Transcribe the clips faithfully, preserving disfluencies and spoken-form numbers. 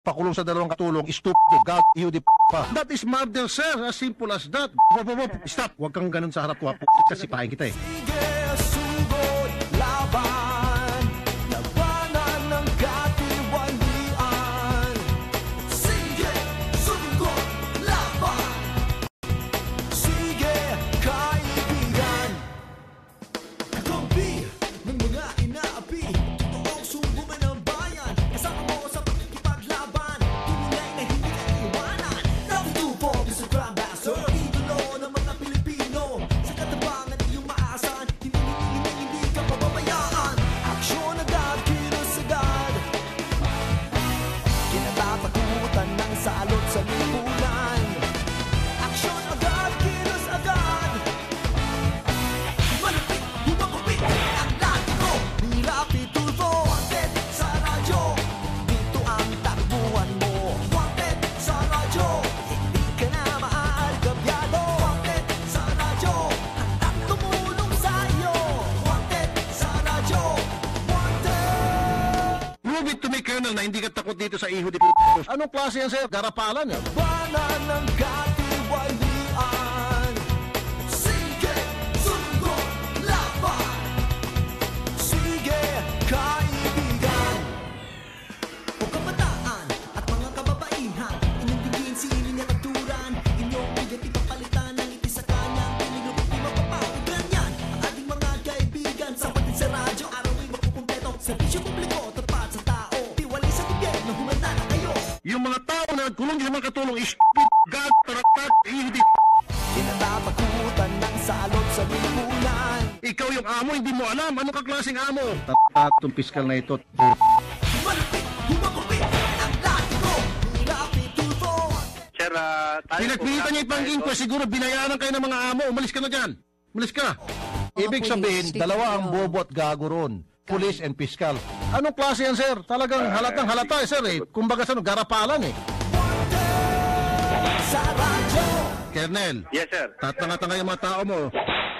pakulong sa dalawang katulong, stupid, god, you di pa. That is murder, sir. As simple as that. Wop, wop, wop. Stop. Huwag kang ganun sa harap ko. Kasi pahain kita eh. Sige, sugod, laban, labanan ng katiwalian. Sige, sugod, laban. Sige, kaibigan. Kakampi ng mga inaapi, totoong sungguman ng bayan. Kasama mo sa pagkikipaglaban, tunay na hindi ka iiwanan. Natutupo sa Grand Master, idolo ng mga Pilipino. Sa katabangan iyong maasahan, hindi, hindi, hindi, hindi ka pababayaan. Aksyon agad, kilos agad. Kinatatakutan ng salot sa lipunan. Aksyon agad, kilos agad. Malapit, humagupit ang latiko. Nilapit tulfo, wanted sa radyo. Dito ang takbuhan mo. Wanted sa radyo, hindi ka na maaalgabyado. Wanted sa radyo, handang tumulong sa'yo. Wanted sa radyo, wanted. Prove it to me, Colonel, na hindi ka takot dito sa iho di p***. Anong klase yan, sir? Garapalan, eh. Banan ng katiwalian. Sige, sugod, laban. Sige, kaibigan. O kabataan at mga kababaihan, inindigin si linyaturan. Inyong bigat ipapalitan ng iti sa kanyang pinilupit di mapapahugan yan. Ang ating mga kaibigan, sapatin sa radyo, araw-ay makukumpleto. Serbisyo publiko, tapat sa tao. Tiwalay sa gobyerno, humanda na kayo. Yung mga tao na nagkulong di naman katulong, stupid, god, taratat, iho di p***. Kinatatakutan ng salot sa lipunan. Ikaw yung amo, hindi mo alam. Ano ka klaseng amo? Tatat, itong piskal na ito. Malapit, humagupit ang latiko. Nilapit tulfo. Sir, ah, tayo Pinagpilitan po, niya yung pang-inquest, tayo siguro binayaran kayo ng mga amo. Umalis ka na dyan. Umalis ka. Ibig pulis, sabihin, state dalawa ang bureau. bobo at gago ron. Police and fiscal. Anong klase yan, sir? Talagang halatang halata, eh, sir. Eh. Kumbaga sa ano, garapalan, eh. Sa radyo. Colonel, Yes, sir. tatanga-tanga yung mga tao mo.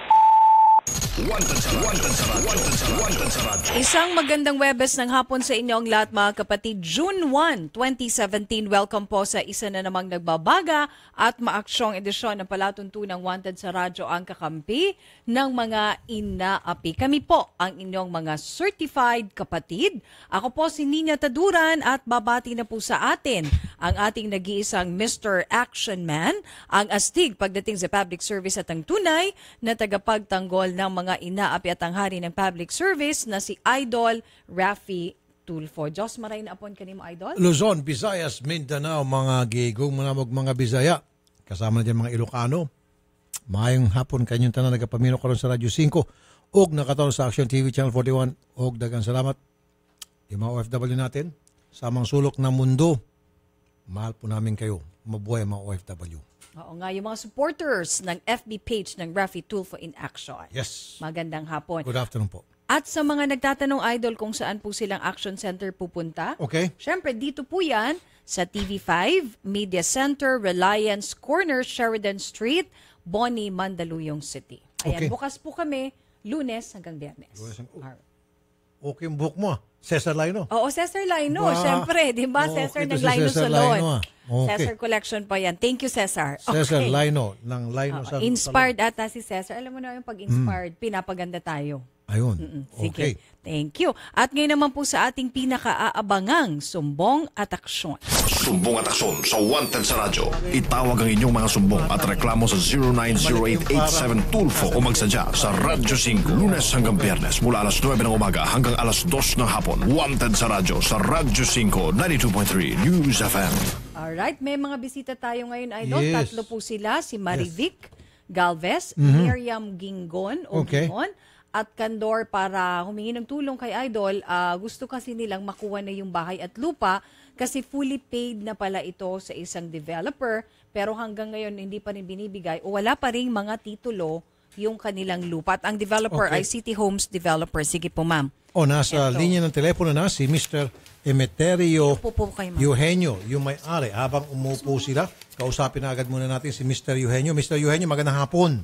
Isang magandang Webes ng hapon sa inyong lahat mga kapatid. June first, twenty seventeen. Welcome po sa isa na namang nagbabaga at maaksyong edisyon ng palatuntunang Wanted sa Radyo ang kakampi ng mga inaapi. Kami po ang inyong mga certified kapatid. Ako po si Nina Taduran at babati na po sa atin ang ating nag-iisang Mister Action Man, ang astig pagdating sa public service at ang tunay na tagapagtanggol ng mga inaapi at ang hari ng public service na si Idol Raffy Tulfo. Diyos maray na apon kanimo, Idol. Luzon, Visayas, Mindanao, mga gigong, mga mga Bisaya. Kasama na dyan mga Ilocano. Maayong hapon kanyong tanan nagapamino karon sa Radyo five. Og nakataon sa Action T V Channel forty-one. Og dagang salamat. Yung mga O F W natin. Sa mga sulok ng mundo. Mahal po namin kayo. Mabuhay mga O F W. Oo nga, yung mga supporters ng F B page ng Raffy Tulfo in Action. Yes. Magandang hapon. Good afternoon po. At sa mga nagtatanong, Idol, kung saan po silang Action Center pupunta. Okay. Siyempre, dito po yan sa T V five, Media Center, Reliance Corner, Sheridan Street, Boni, Mandaluyong City. Ayan, Okay. bukas po kami, Lunes hanggang Biyernes. Lunes hanggang- Alright. Okay yung book mo. ah. Cesar Lino. Oo, Cesar Lino, Ba? syempre, di ba? Oo, Cesar okay, ng to si Lino Cesar Salon. Lino, ah. Okay. Cesar Collection pa yan. Thank you, Cesar. Cesar Okay. Lino. Ng Lino Oo, sa inspired ata si Cesar. Alam mo na yung pag-inspired, pinapaganda tayo. Ayun. Mm-mm. Okay. Sige. Thank you. At ngayon naman po sa ating pinaka-aabangang sumbong at aksyon. Sumbong at aksyon sa Wanted sa Radyo. Itawag ang inyong mga sumbong at reklamo sa zero nine zero eight eight seven Tulfo o magsadya sa Radyo five Lunes hanggang Biyernes mula alas nuwebe ng umaga hanggang alas dos ng hapon. Wanted sa Radyo sa Radyo five ninety-two point three News F M. Alright, may mga bisita tayo ngayon, Idol. Yes. Tatlo po sila, si Marivic Galvez, Miriam Gingon o Okay. Gingon, at Candor para humingi ng tulong kay Idol. Ah, gusto kasi nilang makuha na yung bahay at lupa kasi fully paid na pala ito sa isang developer pero hanggang ngayon hindi pa rin binibigay o wala pa rin mga titulo yung kanilang lupa. At ang developer Okay. ay City Homes Developer. Sige po, ma'am. O, nasa Eto. linya ng telepono na si Mister Emeterio Upo po kayo, ma'am. Eugenio, yung may-ari. Habang umupo sila, kausapin na agad muna natin si Mister Eugenio. Mister Eugenio, magandang hapon.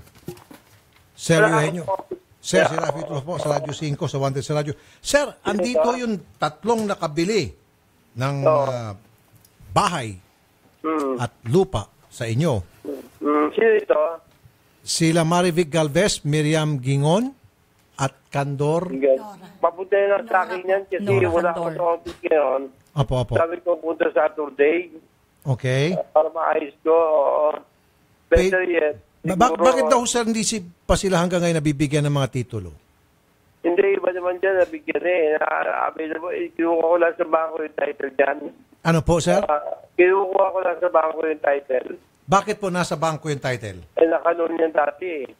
Sir Eugenio. Sir, si Raffy Tulfo po sa Radyo five, sa Wanted sa Radyo. Sir, andito yung tatlong nakabili ng uh, bahay Hmm. at lupa sa inyo. Hmm. Sino ito? Sila Marivic Galvez, Miriam Gingon, at Candor. Papunta na lang sa akin yan kasi Nora wala ako Candor. sa office ngayon. Apo, apo. Sabi ko punta Saturday Okay. para maayos ko. Oo. Better Wait. yet. Ba- bak- siguro- bakit daw, sir, hindi si, pa sila hanggang ngayon nabibigyan ng mga titulo? Hindi, iba naman dyan, nabigyan eh. Na- Available, eh, kinuha ko lang sa bangko yung title dyan. Ano po, sir? Ah, kinuha ko lang sa bangko yung title. Bakit po nasa bangko yung title? Eh, nakaloan yan dati eh.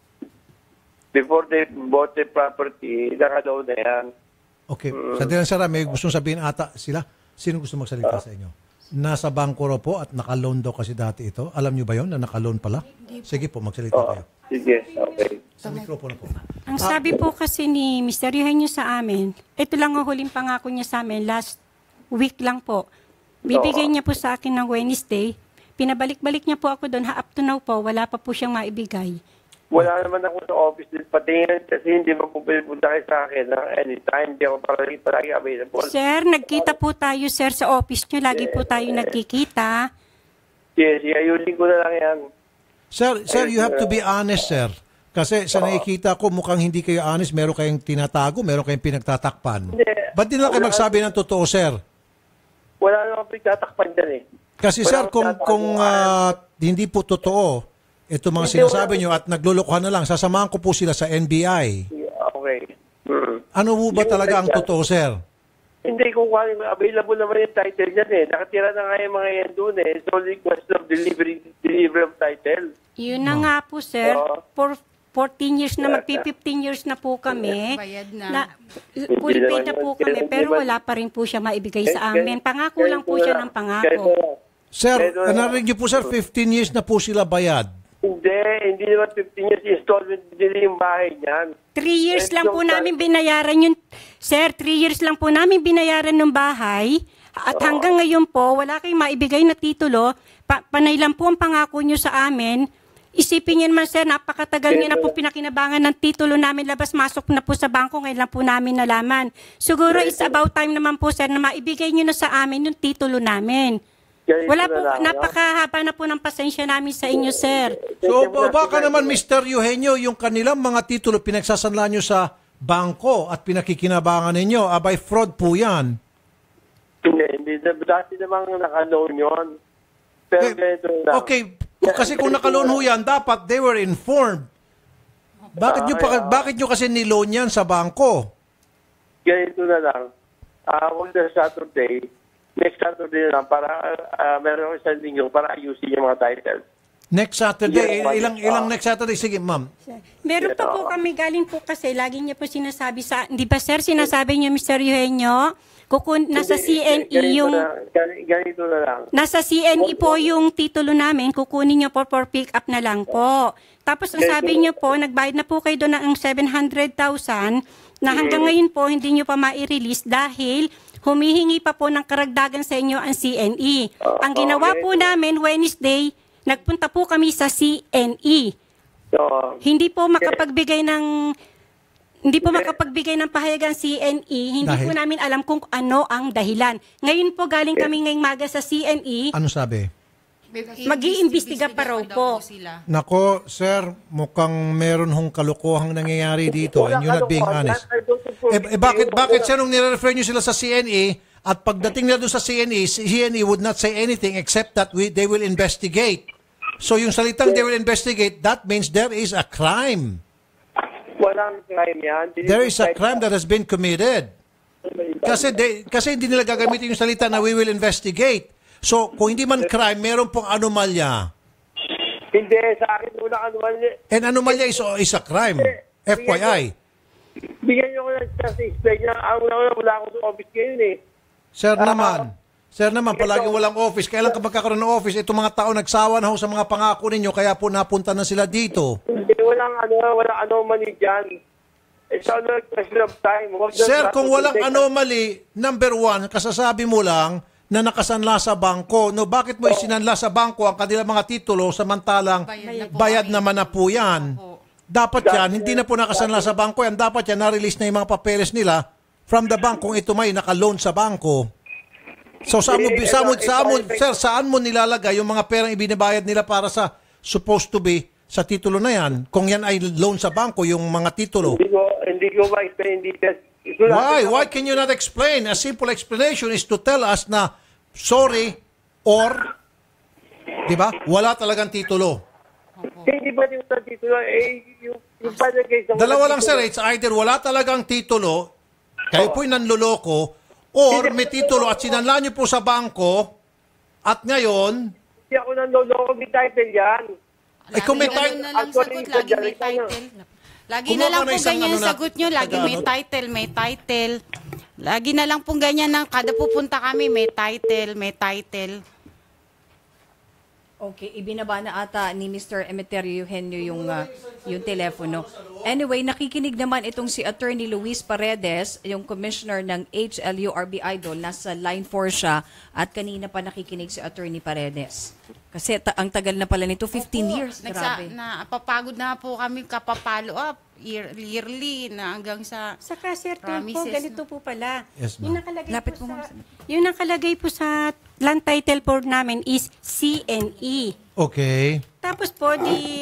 Before they bought the property, nakaloan na yan. Okay. Sa Dilan Sara, may gustong sabihin ata sila. Sino gusto magsalita sa inyo? Nasa bangko raw po at nakaloan daw kasi dati ito. Alam niyo ba yon na nakaloan pala? Sige po, magsalita Oo. kayo. Sige, okay. Sa mikropono po. Ang sabi po kasi ni mister Eugenio sa amin, ito lang ang huling pangako niya sa amin, last week lang po. Bibigay niya po sa akin ng Wednesday. Pinabalik-balik niya po ako doon, up to now po, wala pa po siyang maibigay. Wala naman ako sa office din patingin kasi hindi mo po pinipunta kayo sa akin na anytime. Hindi ako palagi, palagi available. Sir, nagkita po tayo, sir, sa office niyo. Lagi po tayo nagkikita. Yes, ayusin ko na lang yan. Sir, sir, you have to be honest, sir. Kasi sa nakikita ko, mukhang hindi kayo honest. Meron kayong tinatago, meron kayong pinagtatakpan. Hindi. Ba't di na kayo magsabi ng totoo, sir? Wala naman pagtatakpan dyan eh. Kasi Wala sir, akong kung, tinatago. kung ah, hindi po totoo, ito mga Hindi, sinasabi wala. nyo at naglulukuhan na lang, sasamahan ko po sila sa N B I. Okay. Hmm. Ano po ba Yung talaga ang ganyan. totoo, sir? Hindi ko kung available naman yung title dyan eh. Nakatira na nga yung mga yan doon eh. It's only question of delivery, delivery of title. Yun na nga po, sir. Oo. For fourteen years na, magpi-fifteen years na po kami. Bayad na. na full Hindi pay naman na yun. po kami, Hindi pero naman- wala pa rin po siya maibigay Kahit- sa amin. Pangako kahit lang po wala. siya ng Kahit pangako. wala. Sir, Pero, narinig niyo po, sir, fifteen years na po sila bayad. Hindi, hindi naman fifteen years installment din yung bahay niyan. Three years Kahit lang po yung- namin binayaran yung, sir, three years lang po namin binayaran ng bahay. At hanggang ngayon po, wala kayong maibigay na titulo. Pa- panay lang po ang pangako nyo sa amin. Isipin niyo naman, sir, napakatagal niyo na po pinakinabangan ng titulo namin. Labas-masok na po sa bangko, ngayon lang po namin nalaman. Siguro it's about time naman po, sir, na maibigay niyo na sa amin yung titulo namin. Ganito Wala na po, lang, no? napakahaba na po ng pasensya namin sa inyo, sir. So, ba- baka naman, Mister Eugenio, yung kanilang mga titulo pinagsasanla nyo sa bangko at pinakikinabangan ninyo, abay fraud po yan. Hindi, hindi. Dati namang nakaloan yun. Pero Eh, ganito lang. Okay, kasi kung nakaloan ho yan, dapat they were informed. Bakit nyo, pa, bakit nyo kasi niloan yan sa bangko? Ganito na lang. Ah, uh, the Saturday, next Saturday na lang para uh, meron ko sa linggo para ayusin yung mga titles. Next Saturday, Yes, ilang ah. ilang next Saturday? Sige, ma'am. Meron pa po kami galing po kasi, lagi niya po sinasabi sa, di ba sir, sinasabi niyo, mister Eugenio, kukun, nasa C N E Ganito yung, na, gani- ganito na lang. nasa C N E po yung titulo namin, kukunin niyo po for pick up na lang po. Tapos ang sabi niyo po, nagbayad na po kayo doon ng seven hundred thousand na hanggang ngayon po hindi niyo pa ma-release dahil humihingi pa po ng karagdagan sa inyo ang C N E. Ang ginawa po namin Wednesday, nagpunta po kami sa C N E. So, Hindi po makapagbigay ng hindi po makapagbigay ng pahayagan C N E. Hindi Dahil? po namin alam kung ano ang dahilan. Ngayon po galing kami ngayong maga sa C N E. Ano sabi? Mag-iimbestiga pa raw po. Sila. Nako, sir, mukhang meron hong kalokohang nangyayari dito and you're not being honest. Eh, eh bakit, bakit sir, nung nire-refer nyo sila sa C N E at pagdating nila doon sa C N E, C N E would not say anything except that we, they will investigate. So yung salitang they will investigate, that means there is a crime. walang crime yan. There is a crime that has been committed. Kasi, they, kasi hindi nila gagamitin yung salita na we will investigate. So kung hindi man crime, meron pong anomalya. Hindi, sa akin walang anomalya. And anomalya is, is a crime. F Y I. Bigyan niyo ko ng chance explain niya. Ang wala, wala ako sa office ngayon eh. Sir naman, sir naman, palaging walang office. Kailan ka magkakaroon ng office? Itong mga tao nagsawa na ho sa mga pangako ninyo, kaya po napunta na sila dito. Hindi, walang ano, walang anomaly dyan. It's only a question of time. Huwag Sir, na- kung walang anomaly, number one, kasasabi mo lang na nakasanla sa bangko. No, bakit mo isinanla sa bangko ang kanilang mga titulo samantalang Bayad na po bayad kami. naman na po yan? Dapat yan, hindi na po nakasanla sa bangko yan. Dapat yan, na-release na yung mga papeles nila from the bank kung ito may naka-loan sa bangko. So saan mo, Eh, saan mo, ito- saan mo, ito- sir, saan mo nilalagay yung mga perang ibinabayad nila para sa supposed to be sa titulo na yan? Kung yan ay loan sa bangko, yung mga titulo. Hindi ko, hindi ko ma-explain details. Ito lang- Why? Why can you not explain? A simple explanation is to tell us na sorry or, di ba, wala talagang titulo. Hindi ba yung sa titulo? Eh, yung, yung final case na Dalawa lang, titulo- sir. It's either wala talagang titulo, kayo po'y nanloloko, or may titulo at sinanla niyo po sa bangko, at ngayon, Hindi ako nanloloko, may title yan. eh kung may Lagi title, ganun na lang sagot, lagi may title. Lagi Kumuha na lang ka na po isang ganyan ano yung na- sagot nyo, lagi may Tagalog. title, may title. Lagi na lang pong ganyan ng kada pupunta kami, may title, may title. Okay, ibinaba na ata ni Mister Emeterio Eugenio yung, ah, yung telepono. Anyway, nakikinig naman itong si Attorney Luis Paredes, yung commissioner ng H L U R B Idol. Nasa line four siya at kanina pa nakikinig si Attorney Paredes. Kasi ta- ang tagal na pala nito, fifteen years. Nagsa, Grabe. na, papagod na po kami kapapalo up, year, yearly, na hanggang sa... Saka Sir Tulfo, Promises, ganito po pala. Yes, ma'am. yung nakalagay Lapit po mo, sa, ma'am. yung nakalagay po sa land title po namin is C N E. okay. Tapos po di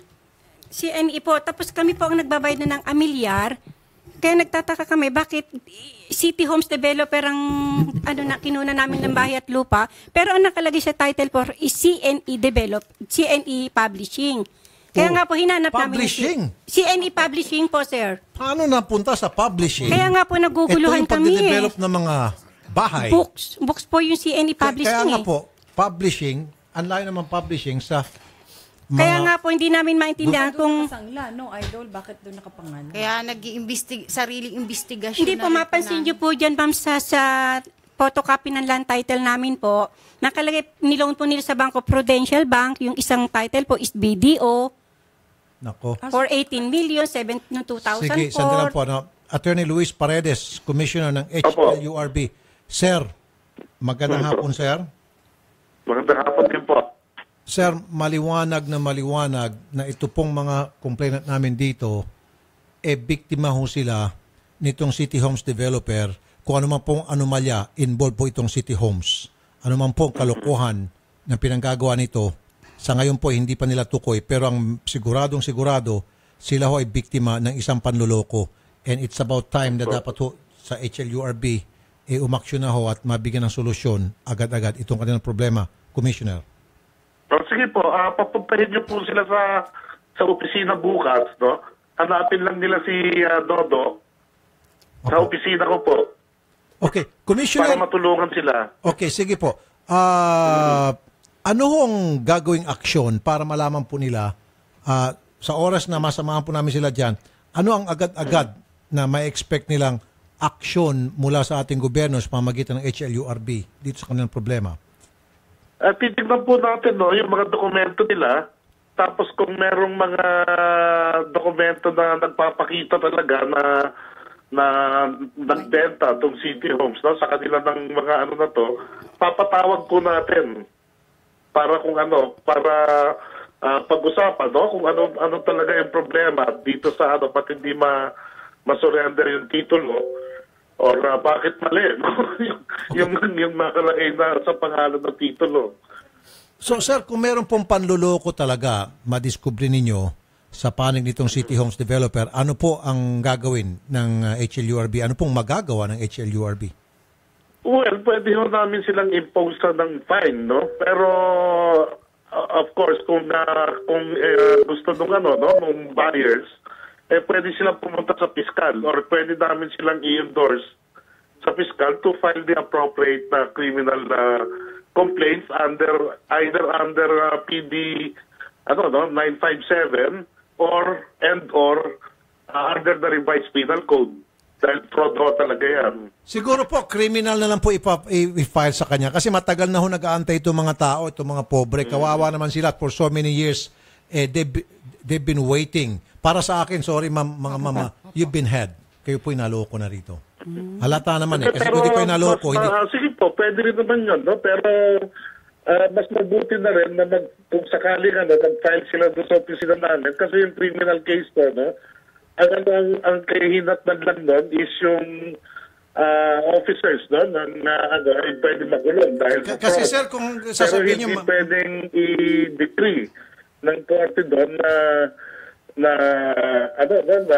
C N E po, tapos kami po ang nagbabayad na ng amilyar. Kaya nagtataka kami bakit City Homes Developer ang ano na kinuna namin ng bahay at lupa, pero ang nakalagay sa title po is C N E Develop, C N E Publishing. Kaya Oh, nga po hinanap publishing? namin yung C N E Publishing po, sir. Paano napunta sa publishing? Kaya nga po naguguluhan Ito yung kami. Eh. pagde-develop ng mga bahay. Books, books po yung C N E Kaya- Publishing. Kaya nga eh. po, publishing, ang layo naman publishing sa mga... Kaya nga po hindi namin maintindihan Kung kung sangla, no, Idol, bakit doon nakapangalan? Kaya nag-iimbestig, sariling investigasyon hindi na po rin mapansin na- niyo po dyan, ma'am, sa, sa photocopy ng land title namin po. Nakalagay, niloan po nila sa Bangko Prudential Bank. Yung isang title po is B D O Nako. for eighteen million, seven, no, two thousand four. Sige, sandali lang po. Ano, Attorney Luis Paredes, Commissioner ng H L U R B. Sir, magandang hapon, sir. Magandang hapon din po. Sir, maliwanag na maliwanag na ito pong mga complainant namin dito, eh, biktima ho sila nitong City Homes Developer kung ano man pong anomalya, involved po itong City Homes. Ano man pong kalokohan na pinanggagawa nito, sa ngayon po hindi pa nila tukoy, pero ang siguradong sigurado, sila ho ay biktima ng isang panluloko. And it's about time na dapat ho sa H L U R B, eh, umaksyon na ho at mabigyan ng solusyon agad-agad itong kanilang problema. Commissioner. O, sige po, uh, papuntahin niyo po sila sa sa opisina bukas, no? Hanapin lang nila si ah, Dodo sa Opo. opisina ko po Okay, para Commissioner. matulungan sila. Okay, sige po. Ah, ano hong gagawing aksyon para malaman po nila ah, sa oras na masamahan po namin sila dyan, ano ang agad-agad na may expect nilang aksyon mula sa ating gobyerno sa pamamagitan ng H L U R B dito sa kanilang problema? At titignan po natin, no, yung mga dokumento nila. Tapos kung merong mga dokumento na nagpapakita talaga na na nagbenta tong City Homes, no, sa kanila ng mga ano na to, papatawag po natin para kung ano, para ah, pag-usapan, no, kung ano ano talaga yung problema dito sa ano, pati hindi ma masurrender yung titulo or ah, bakit mali, no? yung, yung yung nakalagay na sa pangalan ng titulo. So sir, kung meron pong panluloko talaga, madiskubre ninyo sa panig nitong City Homes Developer, ano po ang gagawin ng uh, H L U R B? Ano pong magagawa ng H L U R B? Well, pwede ho namin silang impose ng fine, no? Pero uh, of course, kung uh, kung uh, gusto nung ano, no, ng buyers, eh pwede silang pumunta sa piskal or pwede namin silang i-endorse sa piskal to file the appropriate uh, criminal uh, complaints under either under uh, P D ano no nine fifty-seven or and or uh, under the revised penal code. Dahil fraud ho talaga yan. Siguro po, criminal na lang po ipa- i- i-file sa kanya kasi matagal na ho nag-aantay itong mga tao, itong mga pobre. Kawawa naman sila for so many years. Eh, they've, they've been waiting. Para sa akin, sorry ma'am, mga mama, you've been had. Kayo po'y naloko na rito. Halata naman eh. Kasi kung di kayo naloko, mas, hindi... ah, sige po, pwede rin naman yun, no? Pero ah, mas mabuti na rin na mag, kung sakaling ano, nag-file sila doon sa opisina namin kasi yung criminal case po, no? Ang, ang, ang, ang kahinatnan lang nun is yung ah, officers no, na, na ano, ay pwede makulong dahil K- sa kasi fraud. sir, kung Pero sasabihin hindi niyo... ma- pwedeng i-decree ng korte doon na na ano no, na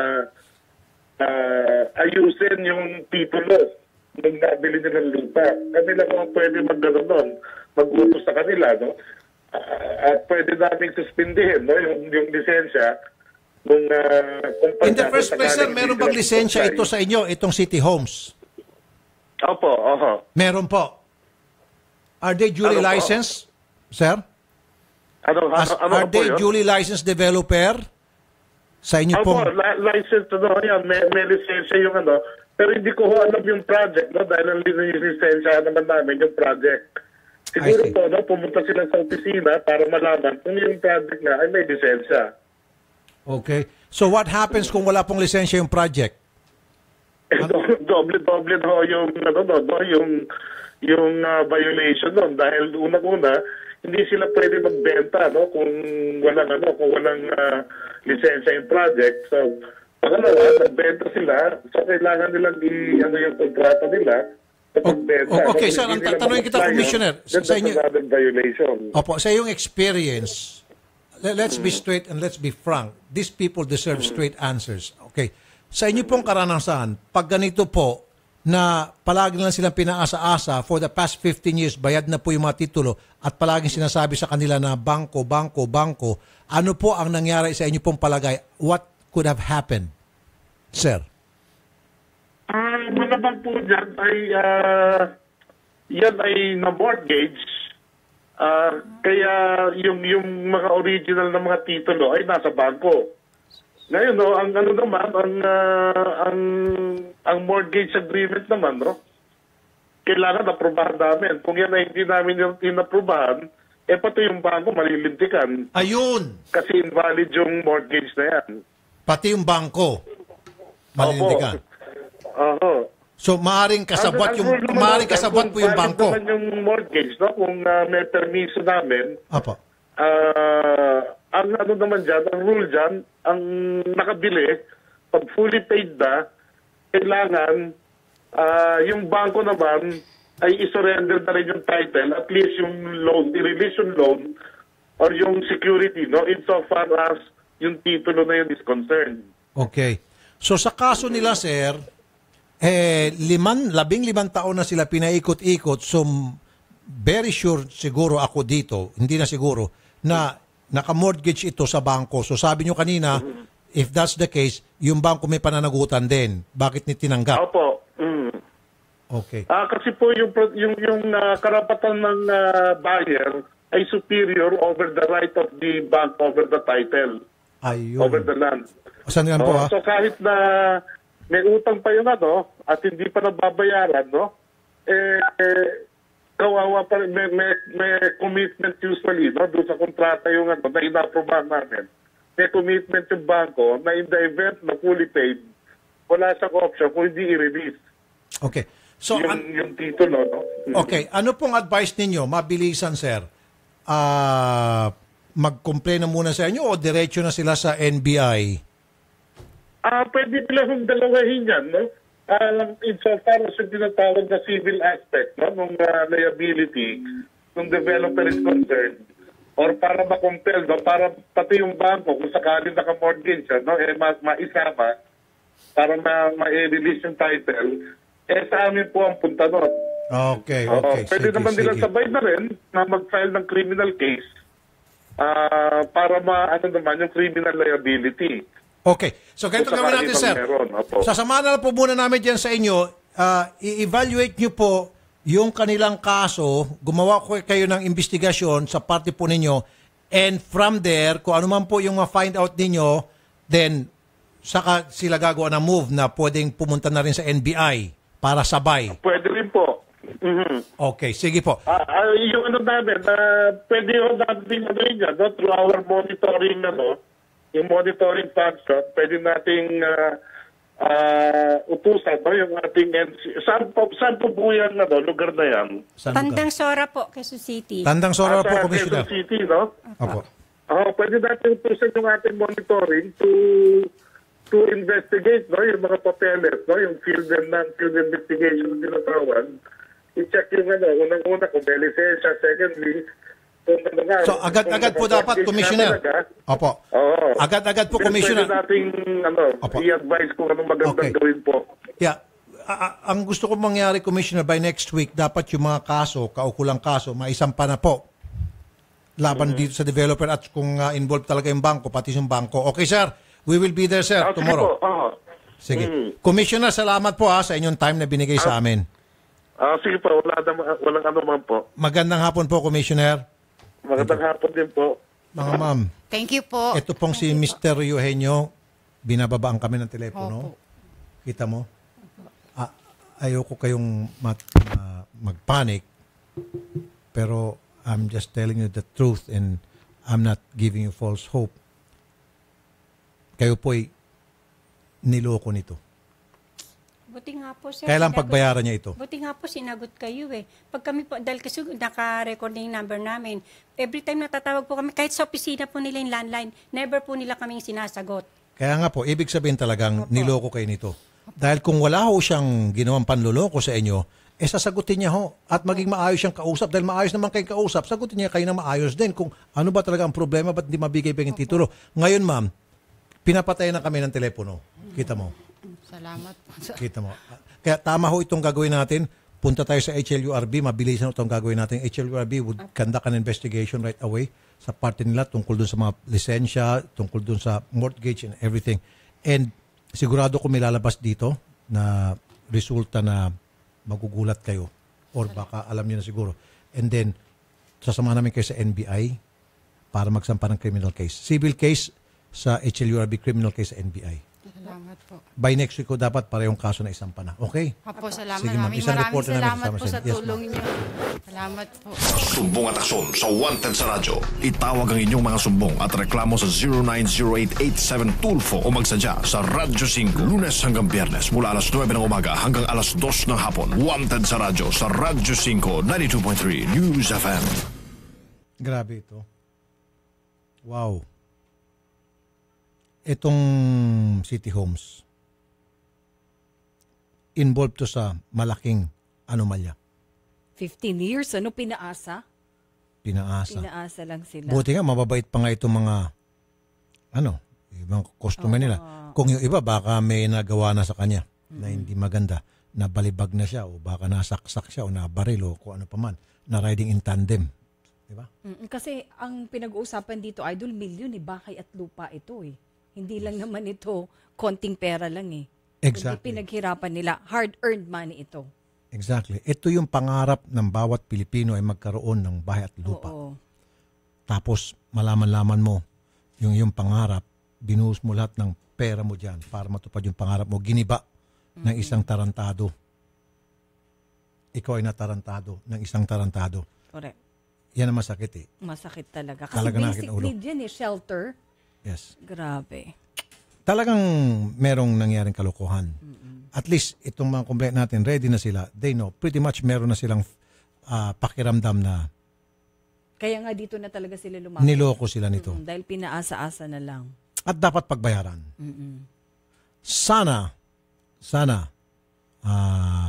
ah, ayusin yung titulo ng nabili nilang lupa. Kanila kung pwede mag-gano doon, mag-utos sa kanila, no? Ah, at pwede namin suspindihin, no? Yung, yung lisensya nung uh, In the first place, sir, meron bang lisensya ito sa inyo, itong City Homes? Opo, oho. Meron po. Are they duly Ano po? licensed, sir? Ano, ano, As, ano are po they yun? duly licensed developer? Sa inyo Opo, pong... li- license, ano, yan, may, may lisensya yung ano, pero hindi ko ho alam yung project, no? Dahil ang lisensya naman namin yung project. Siguro I see. po, no, pumunta sila sa opisina para malaman kung yung project na ay may lisensya. Okay. So what happens kung wala pong lisensya yung project? Doble-doble na ho yung, ano, no, no, yung, yung ah, violation nun. Dahil unang-una, hindi sila pwede magbenta, no, kung walang, ano, kung walang ah, lisensya yung project. So, pangalawa, nagbenta sila, so kailangan nilang i, ano yung kontrata nila, sa pagbenta. O- okay, Kung sir, hindi ang nila tatanungin kita, mag-apply Commissioner, yun, sa that's inyo- another violation. Opo, sa iyong experience, le- let's be straight and let's be frank. These people deserve straight answers. Okay. Sa inyo pong karanasan, pag ganito po, na palagi lang silang pinaasa-asa for the past fifteen years, bayad na po yung mga titulo at palaging sinasabi sa kanila na bangko, bangko, bangko, ano po ang nangyari sa inyo pong palagay? What could have happened, sir? Ah, malabang po dyan ay, ah, yan ay na-mortgage. Ah, kaya yung, yung mga original na mga titulo ay nasa bangko. Ngayon, no, ang ano naman, ang, ah, ang, ang mortgage agreement naman, no, kailangan aprobahan namin. Kung yan ay hindi namin yung inaprobahan, eh pati yung bangko malilintikan. Ayun! Kasi invalid yung mortgage na yan. Pati yung bangko. Malilindikan. Oo. So, maaring kasabot yung, Ang- ang rule naman maaring natin, kasabot po yung kung valid bangko. naman yung mortgage, no? Kung ah, may permiso namin, Apo. ah, ang ano naman dyan, ang rule dyan, ang nakabili, pag fully paid na, kailangan ah, yung bangko naman ay isurrender na rin yung title, at least yung loan, i-release yung loan or yung security, no? Insofar as yung titulo na yun is concerned. Okay. So, sa kaso nila, sir, eh, liman, labing limang taon na sila pinaikot-ikot, so very sure siguro ako dito, hindi na siguro, na naka-mortgage ito sa bangko. So sabi nyo kanina, if that's the case, yung bangko may pananagutan din. Bakit ni tinanggap? Opo. Mm. Okay. Ah, kasi po yung yung yung ah, karapatan ng ah, buyer ay superior over the right of the bank over the title, Ayun. over the land. Saan yan po, Oh, ha? so kahit na may utang pa yun ano at hindi pa nababayaran, no? Eh, eh kawawa pa rin, may, may, may commitment usually, no? Doon sa kontrata yung ano na inaprobahan namin. May commitment yung bangko na in the event na fully paid, wala siyang option kung hindi i-release. Okay. So, yung, an- yung titulo, no? okay. Ano pong advice ninyo? Mabilisan, sir. Ah, mag-complain na muna sa inyo o diretso na sila sa N B I? Ah, pwede pala kung dalawahin yan, no? Uh, insofar as yung tinatawag na civil aspect, no? Nung uh, liability, nung developer is concerned, or para ma-compel, no? Para pati yung bangko, kung sakaling naka-mortgage yan, no? Eh, ma- maisama, para ma- ma-release yung title, eh, sa amin po ang punta nun. Okay, Oo, okay. pwede sige, naman sige. nila sabay na rin na mag-file ng criminal case ah para ma ano naman yung criminal liability. Okay. So, ganito Kung gawin natin, sakali sir. bang meron, opo. Sasamahan na lang po muna namin dyan sa inyo. Ah, i-evaluate nyo po yung kanilang kaso. Gumawa ko kayo ng investigasyon sa parte po ninyo. And from there, kung ano man po yung ma-find out ninyo, then saka sila gagawa ng move na pwedeng pumunta na rin sa N B I para sabay. Pwede rin po. Mhm. Okay, sige po. Ah, ah, yung ano namin, uh, pwede yung natin ano yun yan, no? Through our monitoring, ano, yung monitoring function, pwede nating uh, uh, utusan, no? Yung ating N C. Saan po, saan po po yan, ano, lugar na yan? Saan Tandang lugar? Sora po, Quezon City. Tandang Sora Ah, po, sa Commissioner. Quezon City, no? Opo. Oh, pwede natin utusan yung ating monitoring to to investigate, no, yung mga papeles, no, yung field and non-field investigation na tinatawag. I-check yung ano, unang-una kung may lisensya, secondly, kung ano nga. So, agad-agad po dapat, Commissioner. Opo. Oo. Agad-agad po, Pero Commissioner. Pwede nating, ano, Opo. i-advise kung anong magandang Okay. gawin po. Yeah. A- a- ang gusto ko mangyari, Commissioner, by next week, dapat yung mga kaso, kaukulang kaso, maisampa na po laban dito sa developer at kung uh, involved talaga yung bangko, pati yung bangko. Okay, sir. We will be there, sir, Ah, sige tomorrow. po. Oo. Sige. Mm. Commissioner, salamat po ha sa inyong time na binigay sa amin. Ah, sige po, wala na, walang ano man po. Magandang hapon po, Commissioner. Magandang hapon din po. Mga ma'am, Thank you po. ito pong si Mister Eugenio, binababaan kami ng telepono. Opo. Kita mo? Ah, ayoko kayong mat, ah, magpanic, pero I'm just telling you the truth and I'm not giving you false hope. Kayo po'y niloko nito. Buti nga po, sir. Kailan sinagot- pagbayaran niya ito? Buti nga po, sinagot kayo eh. Pag kami po, dahil kasi naka-record na yung number namin, every time natatawag po kami, kahit sa opisina po nila yung landline, never po nila kaming sinasagot. Kaya nga po, ibig sabihin talagang niloko kayo nito. Dahil kung wala ho siyang ginawang panloloko sa inyo, eh sasagutin niya ho at maging maayos siyang kausap. Dahil maayos naman kayong kausap, sagutin niya kayo ng maayos din kung ano ba talaga ang problema, ba't di mabigay ba yung titulo. Ngayon ma'am, pinapatayan na kami ng telepono. Kita mo? Salamat po. Kita mo. Kaya tama ho itong gagawin natin. Punta tayo sa H L U R B. Mabilis na itong gagawin natin. H L U R B would conduct an investigation right away sa parte nila tungkol dun sa mga lisensya, tungkol dun sa mortgage and everything. And sigurado ko may lalabas dito na resulta na magugulat kayo or baka alam niyo na siguro. And then, sasama namin kayo sa N B I para magsampa ng criminal case. Civil case sa H L U R B, criminal case sa N B I. Salamat po. By next week ko dapat parehong kaso na isampa na. Okay? Opo, salamat. Sige, ma'am. Maraming Isang maraming reporter namin salamat kasama po sa sa inyo. Yes, tulong niyo. Salamat po. Sumbong at aksyon sa Wanted sa Radyo. Itawag ang inyong mga sumbong at reklamo sa zero nine zero eight eight seven Tulfo o magsadya sa Radyo cinco, Lunes hanggang Biyernes mula alas nuwebe ng umaga hanggang alas dos ng hapon. Wanted sa Radyo sa Radyo cinco, ninety-two point three News F M. Grabe ito. Wow. Itong City Homes, involved to sa malaking anomalya. fifteen years, ano pinaasa? Pinaasa. Pinaasa lang sila. Buti nga, mababait pa nga itong mga, ano, ibang customer nila. Kung yung iba, baka may nagawa na sa kanya na hindi maganda, nabalibag na siya, o baka nasaksak siya, o nabaril, o kung ano pa man, na riding in tandem. Diba? Mm, kasi ang pinag-uusapan dito, Idol, milyon eh, bakay at lupa ito eh. Hindi lang naman ito, konting pera lang eh. Exactly. Hindi pinaghirapan nila, hard-earned money ito. Exactly. Ito yung pangarap ng bawat Pilipino ay magkaroon ng bahay at lupa. Oo. Tapos, malaman-laman mo, yung yung pangarap, binuhos mo lahat ng pera mo dyan para matupad yung pangarap mo. Giniba ng isang tarantado. Ikaw ay natarantado ng isang tarantado. Correct. Yan ang masakit eh. Masakit talaga. Kasi Talaga basic nakakita ulo. need yan eh, shelter. Yes. Grabe. Talagang merong nangyaring kalokohan. At least, itong mga complaint natin, ready na sila. They know. Pretty much meron na silang ah, pakiramdam na Kaya nga dito na talaga sila lumapit. niloko sila nito. Mm, dahil pinaasa-asa na lang. At dapat pagbayaran. Sana, sana, ah,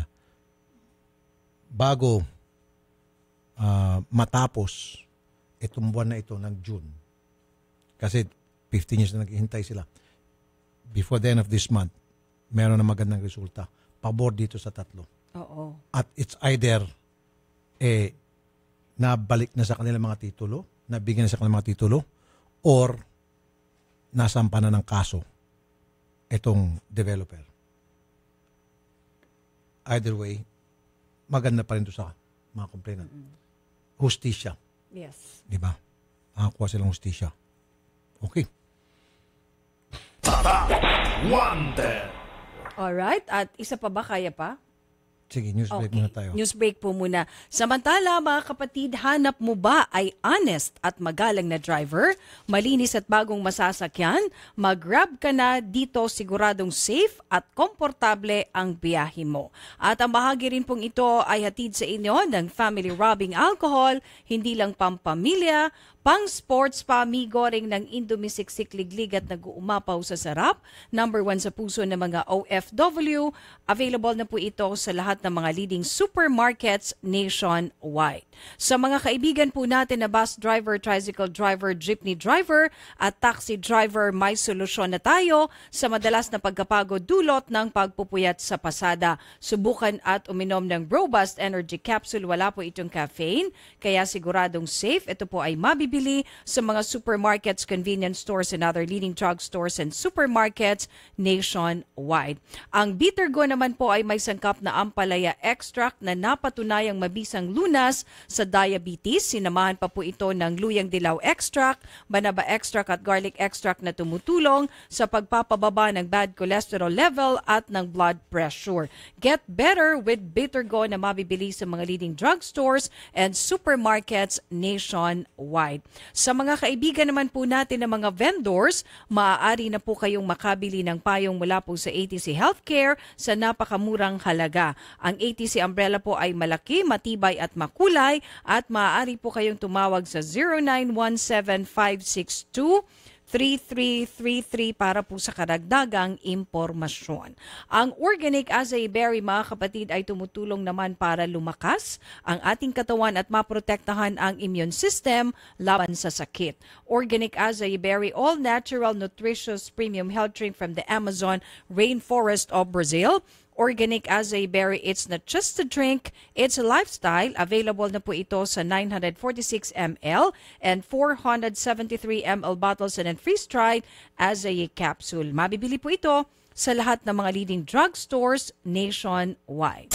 bago ah, matapos itong buwan na ito ng June, kasi fifteen years na naghihintay sila, before the end of this month, meron na magandang resulta. Pabor dito sa tatlo. Oo. At it's either eh, nabalik na sa kanilang mga titulo, nabigyan na sa kanilang mga titulo, or nasampa na ng kaso itong developer. Either way, maganda pa rin ito sa mga complainant. Hustisya. Yes. Di ba? Makakuha silang hustisya. Okay. Wanted. Alright. At isa pa ba? Kaya pa? Sige, news break muna tayo. News break po muna. Samantala, mga kapatid, hanap mo ba ay honest at magalang na driver, malinis at bagong masasakyan? Mag-grab ka na dito, siguradong safe at komportable ang biyahe mo. At ang bahagi rin pong ito ay hatid sa inyo ng Family Robbing Alcohol, hindi lang pampamilya, Pang sports pa, migoring ng Indomie Siksik Liglig at nag-uumapaw sa sarap. Number one sa puso ng mga O F W. Available na po ito sa lahat ng mga leading supermarkets nationwide. Sa mga kaibigan po natin na bus driver, tricycle driver, jeepney driver at taxi driver, may solusyon na tayo sa madalas na pagkapagod dulot ng pagpupuyat sa pasada. Subukan at uminom ng Robust Energy Capsule. Wala po itong caffeine, kaya siguradong safe. Ito po ay mabibili sa mga supermarkets, convenience stores, and other leading drug stores and supermarkets nationwide. Ang Bitter Go naman po ay may sangkap na ampalaya extract na napatunayang mabisang lunas sa diabetes. Sinamahan pa po ito ng luyang dilaw extract, banaba extract at garlic extract na tumutulong sa pagpapababa ng bad cholesterol level at ng blood pressure. Get better with Bitter Go na mabibili sa mga leading drugstores and supermarkets nationwide. Sa mga kaibigan naman po natin ng mga vendors, maaari na po kayong makabili ng payong mula po sa A T C Healthcare sa napakamurang halaga. Ang A T C umbrella po ay malaki, matibay at makulay at maaari po kayong tumawag sa zero nine one seven five six two three three three three para po sa karagdagang impormasyon. Ang Organic Acai Berry, mga kapatid, ay tumutulong naman para lumakas ang ating katawan at maprotektahan ang immune system laban sa sakit. Organic Acai Berry, all-natural, nutritious, premium health drink from the Amazon rainforest of Brazil. Organic Acai Berry, it's not just a drink, it's a lifestyle. Available na po ito sa nine hundred forty-six milliliters and four hundred seventy-three milliliter bottles and freeze-dried acai capsule. Mabibili po ito sa lahat ng mga leading drugstores nationwide.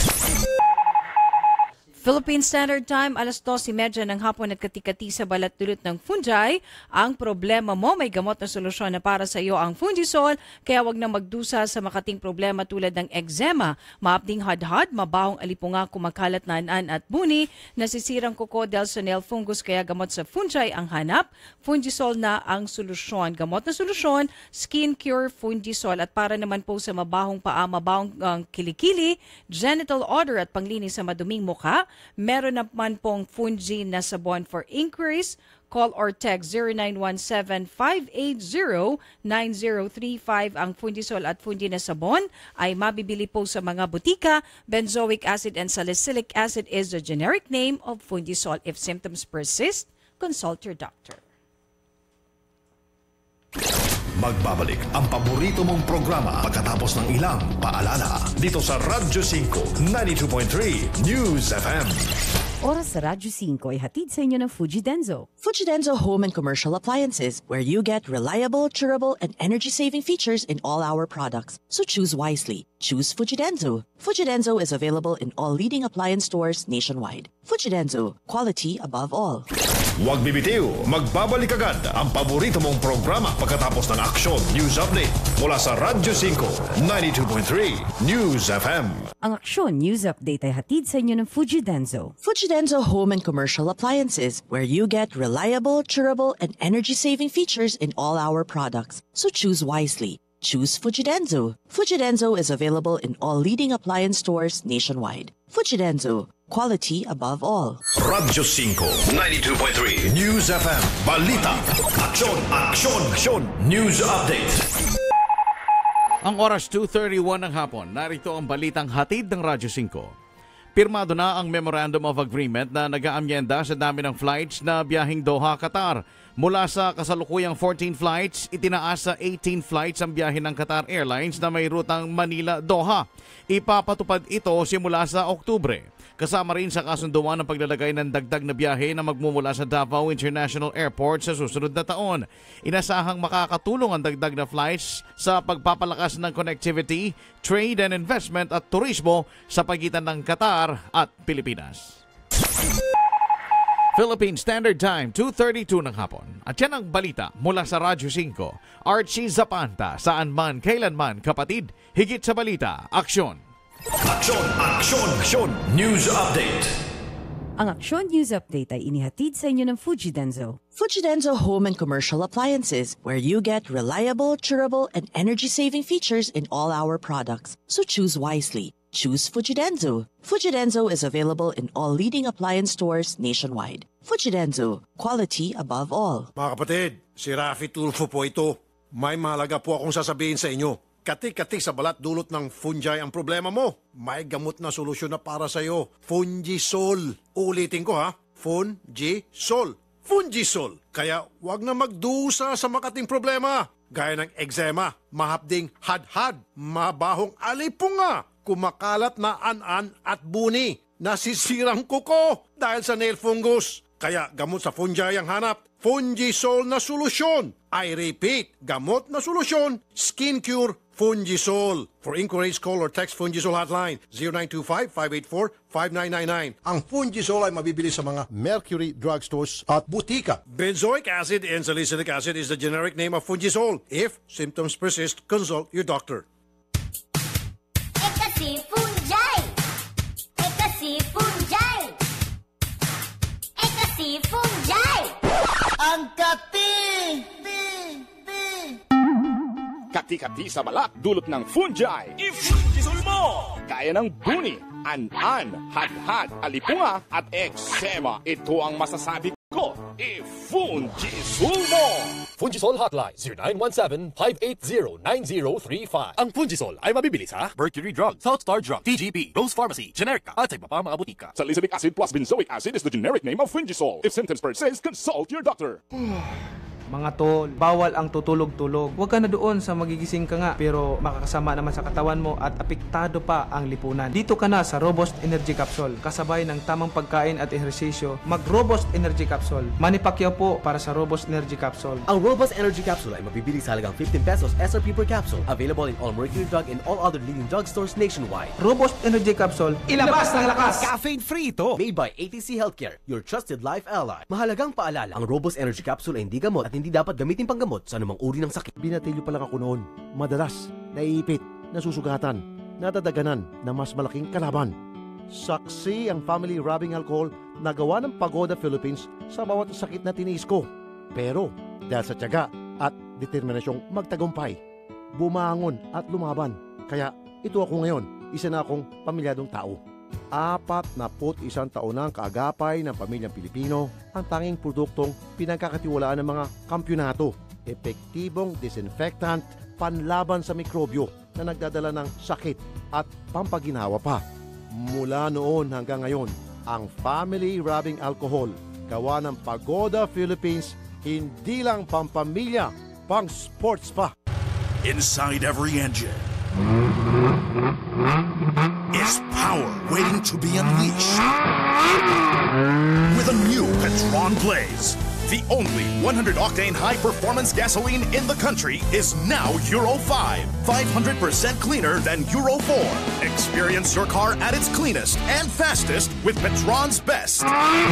Philippine Standard Time, alas dos trenta ng hapon at katikati sa balat dulot ng fungi. Ang problema mo, may gamot na solusyon na para sa iyo ang Fungisol, kaya wag na magdusa sa makating problema tulad ng eczema, maapding hadhad, mabahong alipunga, kumakalat na anan at buni, nasisirang kuko dahil sa nail fungus, kaya gamot sa fungi ang hanap. Fungisol na ang solusyon. Gamot na solusyon, Skin Cure Fungisol. At para naman po sa mabahong paa, mabahong uh, kilikili, genital odor at panglinis sa maduming mukha, meron naman pong Fungi na sabon. For inquiries, call or text zero nine one seven five eight zero nine zero three five. Ang Fungisol at Fungi na sabon ay mabibili po sa mga butika. Benzoic acid and salicylic acid is the generic name of Fungisol. If symptoms persist, consult your doctor. Magbabalik ang paborito mong programa pagkatapos ng ilang paalala dito sa Radyo cinco ninety-two point three News F M. Oras sa Radyo cinco ay hatid sa inyo ng Fujidenzo. Fujidenzo Home and Commercial Appliances, where you get reliable, durable, and energy-saving features in all our products. So choose wisely. Choose Fujidenzo. Fujidenzo is available in all leading appliance stores nationwide. Fujidenzo, quality above all. Huwag bibitiw, magbabalik agad ang paborito mong programa pagkatapos ng Aksyon News Update mula sa Radyo cinco ninety-two point three News F M. Ang Aksyon News Update ay hatid sa inyo ng Fujidenzo. Fujidenzo Home and Commercial Appliances, where you get reliable, durable, and energy-saving features in all our products. So choose wisely. Choose Fujidenzo. Fujidenzo is available in all leading appliance stores nationwide. Fujidenzo, quality above all. Radyo cinco ninety-two point three News F M. Balita, aksyon, aksyon, aksyon, News Update. Ang oras two thirty-one ng hapon, narito ang balitang hatid ng Radyo cinco. Pirmado na ang Memorandum of Agreement na nag-aamyenda sa dami ng flights na biyaheng Doha, Qatar. Mula sa kasalukuyang fourteen flights, itinaas sa eighteen flights ang biyahe ng Qatar Airlines na may rutang Manila-Doha. Ipapatupad ito simula sa Oktubre. Kasama rin sa kasunduan ng paglalagay ng dagdag na biyahe na magmumula sa Davao International Airport sa susunod na taon. Inasahang makakatulong ang dagdag na flights sa pagpapalakas ng connectivity, trade and investment at turismo sa pagitan ng Qatar at Pilipinas. Philippine Standard Time, two thirty-two ng hapon. At yan ang balita mula sa Radyo cinco. Archie Zapanta, saan man, kailanman, kapatid, higit sa balita, aksyon. Aksyon, aksyon, aksyon, News Update. Ang Aksyon News Update ay inihatid sa inyo ng Fujidenzo. Fujidenzo Home and Commercial Appliances, where you get reliable, durable, and energy-saving features in all our products. So choose wisely. choose Fujidenzo. Fujidenzo is available in all leading appliance stores nationwide. Fujidenzo, quality above all. Mga kapatid, si Rafi Tulfo po ito. May mahalaga po akong sasabihin sa inyo. Kati-kati sa balat dulot ng fungi ang problema mo. May gamot na solusyon na para sa iyo. Fungisol. Ulitin ko ha. Fungisol. Fungisol. Kaya wag na magdusa sa makating problema. Gaya ng eczema, mahapding hadhad, mabahong alipunga, kumakalat na an-an at buni, nasisirang kuko dahil sa nail fungus. Kaya gamot sa fungi ang hanap. Fungisol na solusyon. I repeat, gamot na solusyon. Skin Cure Fungisol. For inquiries, call or text Fungisol hotline zero nine two five, five eight four, five nine nine nine. Ang Fungisol ay mabibili sa mga Mercury drugstores at butika. Benzoic acid and salicylic acid is the generic name of Fungisol. If symptoms persist, consult your doctor. Eh kasi fungi! Eh kasi fungi! Eh kasi fungi! Ang kati! Kati-kati sa balat, dulot ng fungi. I-fungisol mo! Kaya ng buni, an-an, had-had, alipunga, at eczema. Ito ang masasabi ko. I-fungisol mo! Fungisol Hotline zero nine one seven, five eight zero, nine zero three five. Ang Fungisol ay mabibili sa Mercury Drug, Southstar Drug, T G P, Rose Pharmacy, Generica, at sa iba pa mga butika. Salicylic acid plus benzoic acid is the generic name of Fungisol. If symptoms persist, consult your doctor. Mga tol, bawal ang tutulog-tulog. Huwag ka na doon sa magigising ka nga pero makakasama naman sa katawan mo at apektado pa ang lipunan. Dito ka na sa Robust Energy Capsule. Kasabay ng tamang pagkain at ehersisyo, mag-Robust Energy Capsule. Manny Pacquiao po para sa Robust Energy Capsule. Ang Robust Energy Capsule ay mabibili sa halagang fifteen pesos S R P per capsule. Available in all Mercury Drug and all other leading drugstores nationwide. Robust Energy Capsule, ilabas ng lakas! Caffeine-free ito! Made by A T C Healthcare, your trusted life ally. Mahalagang paalala, ang Robust Energy Capsule ay hindi gamot at hindi dapat gamitin panggamot sa anumang uri ng sakit. Binatilyo pa lang ako noon. Madalas, naiipit, nasusugatan, nadadaganan na mas malaking kalaban. Saksi ang family rubbing alcohol na gawa ng Pagoda Philippines sa bawat sakit na tiniis ko. Pero dahil sa tiyaga at determinasyong magtagumpay, bumangon at lumaban. Kaya ito ako ngayon, isa na akong pamilyadong tao. Apat na put isang taon na ang kaagapay ng pamilyang Pilipino, ang tanging produktong pinagkakatiwalaan ng mga kampyonato. Epektibong disinfectant, panlaban sa mikrobyo na nagdadala ng sakit at pampaginawa pa. Mula noon hanggang ngayon, ang family rubbing alcohol, gawa ng Pagoda Philippines, hindi lang pampamilya, pang sports pa. Inside every engine is power waiting to be unleashed. With a new Petron Blaze, the only one hundred octane high-performance gasoline in the country is now Euro five, five hundred percent cleaner than Euro four. Experience your car at its cleanest and fastest with Petron's best.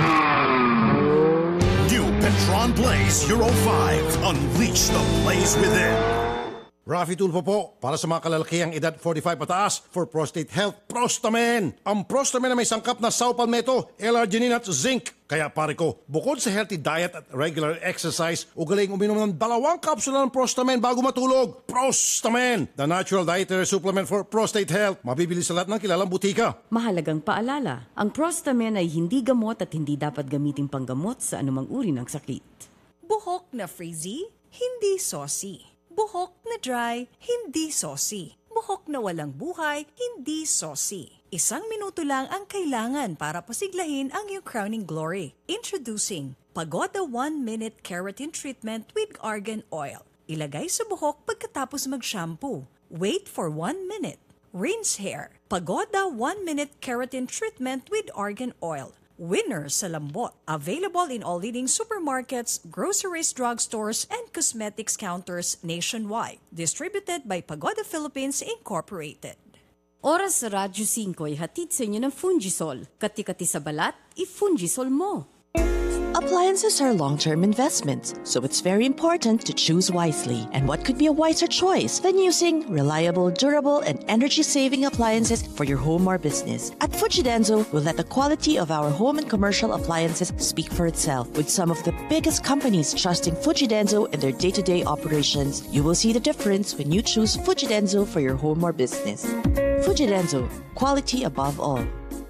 New Petron Blaze Euro five. Unleash the blaze within. Rafi Tulfo po, para sa mga kalalakihang edad forty-five pataas for prostate health, Prostamen. Ang Prostamen na may sangkap na saw palmetto, L-arginine at zinc. Kaya pare ko, bukod sa healthy diet at regular exercise, ugaling uminom ng dalawang kapsula ng Prostamen bago matulog. Prostamen, the natural dietary supplement for prostate health. Mabibili sa lahat ng kilalang butika. Mahalagang paalala, ang Prostamen ay hindi gamot at hindi dapat gamitin panggamot sa anumang uri ng sakit. Buhok na frizzy, hindi saucy. Buhok na dry, hindi saucy. Buhok na walang buhay, hindi saucy. Isang minuto lang ang kailangan para pasiglahin ang iyong crowning glory. Introducing Pagoda one minute Keratin Treatment with Argan Oil. Ilagay sa buhok pagkatapos mag-shampoo. Wait for one minute. Rinse hair. Pagoda one minute Keratin Treatment with Argan Oil. Winner sa lambot. Available in all leading supermarkets, groceries, drugstores, and cosmetics counters nationwide. Distributed by Pagoda Philippines Incorporated. Oras sa Radyo five ay hatid sa inyo ng Fungisol. Kati-kati sa balat, i-Fungisol mo. Appliances are long-term investments, so it's very important to choose wisely. And what could be a wiser choice than using reliable, durable, and energy-saving appliances for your home or business? At Fujidenzo, we'll let the quality of our home and commercial appliances speak for itself. With some of the biggest companies trusting Fujidenzo in their day-to-day operations, you will see the difference when you choose Fujidenzo for your home or business. Fujidenzo, quality above all.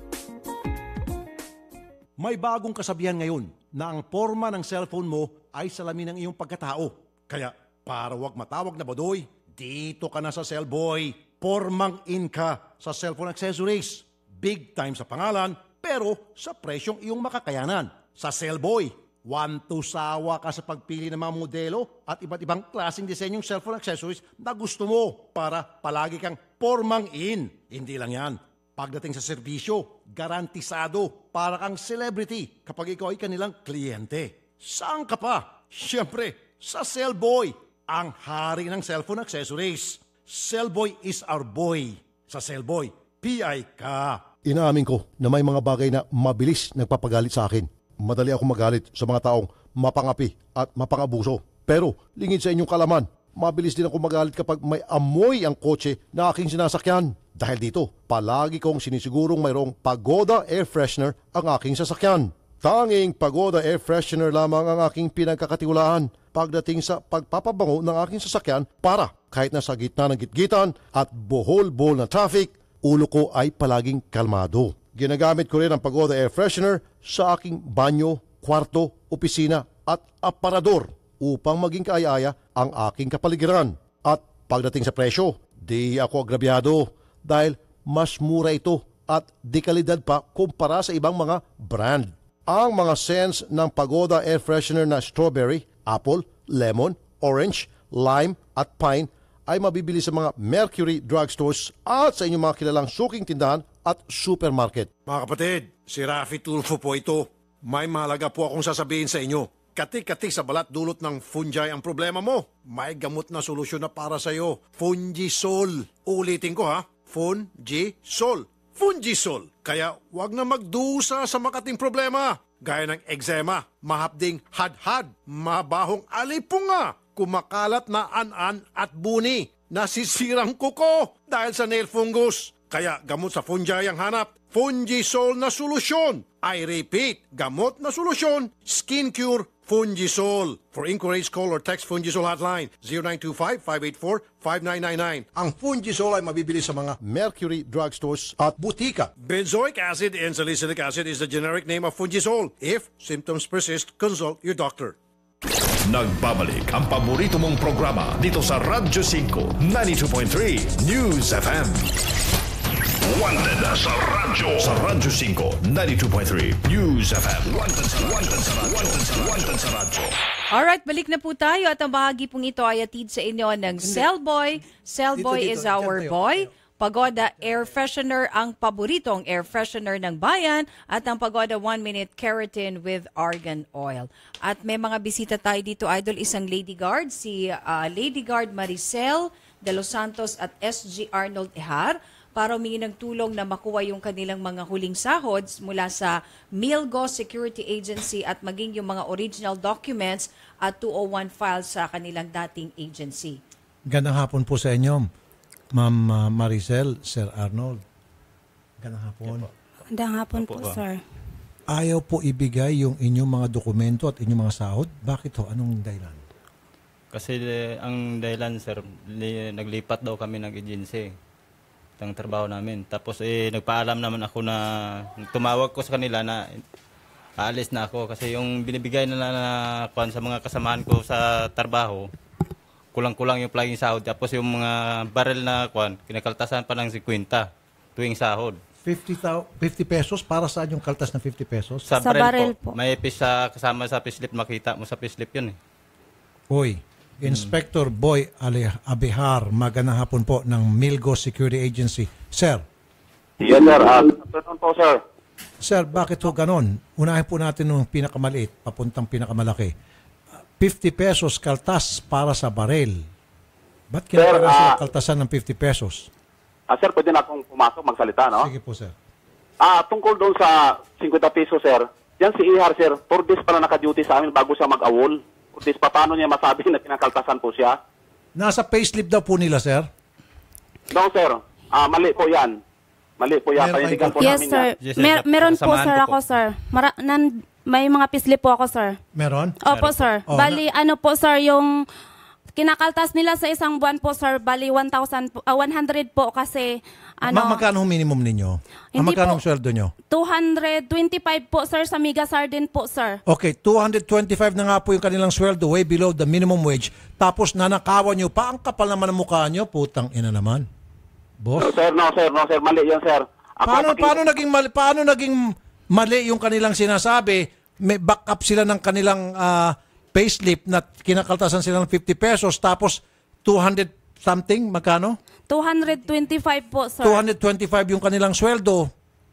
May bagong kasabihan ngayon na ang forma ng cellphone mo ay salamin ng iyong pagkatao. Kaya para wag matawag na badoy, dito ka na sa Cellboy. Pormang in ka sa cellphone accessories. Big time sa pangalan, pero sa presyong iyong makakayanan. Sa Cellboy, one to sawa ka sa pagpili ng mga modelo at iba't ibang klaseng disenyong cellphone accessories na gusto mo para palagi kang pormang in. Hindi lang yan. Pagdating sa serbisyo, garantisado para kang celebrity kapag ikaw ay kanilang kliyente. Saan ka pa? Siyempre, sa Cellboy, ang hari ng cellphone accessories. Cellboy is our boy. Sa Cellboy, P I ka. Inaamin ko na may mga bagay na mabilis nagpapagalit sa akin. Madali ako magalit sa mga taong mapangapi at mapangabuso. Pero lingid sa inyong kalaman, mabilis din ako magalit kapag may amoy ang kotse na aking sinasakyan. Dahil dito, palagi kong sinisigurong mayroong Pagoda Air Freshener ang aking sasakyan. Tanging Pagoda Air Freshener lamang ang aking pinagkakatiwalaan pagdating sa pagpapabango ng aking sasakyan para kahit nasa gitna ng gitgitan at bohol-bohol na traffic, ulo ko ay palaging kalmado. Ginagamit ko rin ang Pagoda Air Freshener sa aking banyo, kwarto, opisina at aparador upang maging kaaya-aya ang aking kapaligiran. At pagdating sa presyo, di ako agrabyado dahil mas mura ito at dekalidad pa kumpara sa ibang mga brand. Ang mga scents ng Pagoda Air Freshener na strawberry, apple, lemon, orange, lime at pine ay mabibili sa mga Mercury drugstores at sa inyong mga kilalang suking tindahan at supermarket. Mga kapatid, si Rafi Tulfo po ito. May mahalaga po akong sasabihin sa inyo. Kati-kati sa balat dulot ng fungi ang problema mo. May gamot na solusyon na para sa iyo. Fungisol. Ulitin ko ha. Fungisol. Fungisol. Kaya wag na magdusa sa makating problema. Gaya ng eczema, mahapding hadhad, mabahong alipunga, kumakalat na an-an at buni, nasisirang kuko dahil sa nail fungus. Kaya gamot sa fungi ang hanap. Fungisol na solusyon. I repeat, gamot na solusyon. Skin Cure Fungisol. For inquiries, call or text Fungisol hotline zero nine two five, five eight four, five nine nine nine. Ang Fungisol ay mabibili sa mga Mercury drugstores at butika. Benzoic acid and salicylic acid is the generic name of Fungisol. If symptoms persist, consult your doctor. Nagbabalik ang paborito mong programa dito sa Radyo cinco, ninety-two point three News F M. Wanted sa radyo. Sa Radyo cinco, ninety-two point three News F M. Wanted sa radyo. Wanted sa radyo. Wanted sa radyo. Alright, balik na po tayo at ang bahagi pong ito ay atid sa inyo ng Cellboy. Cellboy is our boy. Pagoda Air Freshener ang paboritong air freshener ng bayan at ang Pagoda one minute Keratin with Argan Oil. At may mga bisita tayo dito, Idol, isang Lady Guard, si uh, Lady Guard Maricel de los Santos at S G Arnold Ihar, para humingi ng tulong na makuha yung kanilang mga huling sahods mula sa Milgo Security Agency at maging yung mga original documents at two oh one files sa kanilang dating agency. Gandang hapon po sa inyo, Ma'am uh, Maricel, Sir Arnold. Gandang hapon. Gandang hapon po, po, sir. Ayaw po ibigay yung inyong mga dokumento at inyong mga sahod? Bakit ho? Anong dahilan? Kasi eh, ang dahilan, sir, li, naglipat daw kami ng agency ng trabaho namin. Tapos eh, nagpaalam naman ako na, tumawag ko sa kanila na aalis na ako kasi yung binibigay na na, na sa mga kasamahan ko sa trabaho, kulang-kulang yung plugin sahod. Tapos yung mga barrel na kwan, kinakaltasan pa ng fifty tuwing sahod. fifty pesos? Para saan yung kaltas na fifty pesos? Sa, sa barrel po. po. May pisa kasama sa payslip, makita mo sa payslip yun eh. Uy, Inspector Boy Abihar, magandang hapon po ng Milgo Security Agency. Sir. Yes, sir. Uh, Afternoon po, sir. Sir, bakit po ganon? Unahin po natin nung pinakamaliit, papuntang pinakamalaki. fifty pesos kaltas para sa barel. Ba't kailangan uh, sila kaltasan ng fifty pesos? Ah, uh, sir, pwede na akong pumasok, magsalita, no? Sige po, sir. Ah, uh, tungkol doon sa fifty pesos, sir. Yan si Ihar, sir. four days pala naka-duty sa amin bago siya mag-awol. four days pa, paano niya masabi na pinakaltasan po siya? Nasa payslip daw po nila, sir? No, sir. Ah, uh, mali po yan. Mali po yan. Panindigan po yes, namin sir. yan. Yes, sir. Mer meron po, sir, ako, sir. Mara nan may mga payslip po ako, sir. Meron? Opo, meron sir. Oh, Bali, na ano po, sir, yung Kinakaltas nila sa isang buwan po, sir, bali one thousand, uh, one hundred po kasi ano, Ma- magkano ang minimum ninyo? Ah, Hindi magkano po. ang sweldo nyo? two hundred twenty-five po, sir, sa Mega Sardin po, sir. Okay, two hundred twenty-five na nga po yung kanilang sweldo, way below the minimum wage. Tapos nanakawan nyo pa, ang kapal naman ng mukha nyo, putang ina naman. Boss? No, sir, no, sir, no, sir. Mali yun, sir. Ako, Paano, paki- paano, naging mali, paano naging mali yung kanilang sinasabi? May backup sila ng kanilang uh, payslip na kinakaltasan sila ng fifty pesos tapos two hundred something, magkano? two hundred twenty-five po, sir. two hundred twenty-five yung kanilang sweldo.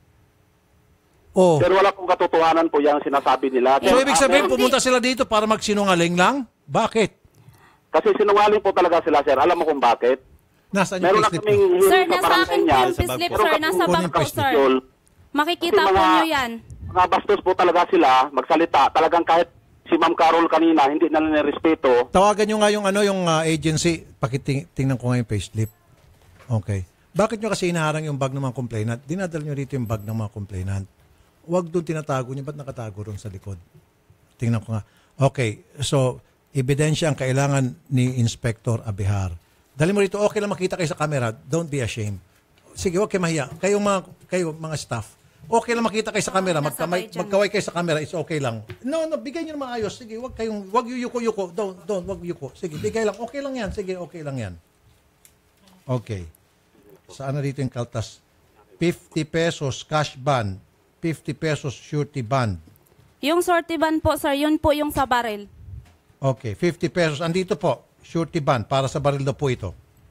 Oh. Sir, wala pong katotohanan po yung sinasabi nila. So, Sir, ibig ah, sabihin, meron- pumunta sila dito para magsinungaling lang? Bakit? Kasi sinungaling po talaga sila, sir. Alam mo kung bakit? Nasaan Meron yung na payslip kaming nyo? hearing Sir, sa nasa barangay akin po niyan. yung payslip, Meron sir. kaming Nasa kunin bag yung po, payslip sir. yun. Makikita Kasi po mga- nyo yan. Mga bastos po talaga sila, magsalita. Talagang kahit si Ma'am Carol kanina, hindi na nirespeto. Tawagan nyo nga yung, ano, yung uh, agency. Pakitingnan ko nga yung payslip. Okay. Bakit nyo kasi inaharang yung bag ng mga complainant? Dinadala nyo rito yung bag ng mga complainant. Huwag doon tinatago nyo. Ba't nakatago ron sa likod? Tingnan ko nga. Okay. So, ebidensya ang kailangan ni Inspector Abihar. Dali mo rito, okay lang makita kayo sa camera. Don't be ashamed. Sige, huwag kayo mahiya. Kayong mga, kayo, mga staff. Okay lang makita kayo sa camera. Magkamay, magkaway kayo sa camera. It's okay lang. No, no, bigay nyo na maayos. Sige, huwag kayong, huwag yuko-yuko. Don't, don't, huwag yuko. Sige, bigay lang. Okay lang yan. Sige, okay lang yan. Okay. Saan na dito yung kaltas? fifty pesos cash band. fifty pesos surety band. Yung sorty ban po, sir, yun po yung sa baril. Okay, fifty pesos. Andito po, surety band. Para sa baril daw po ito.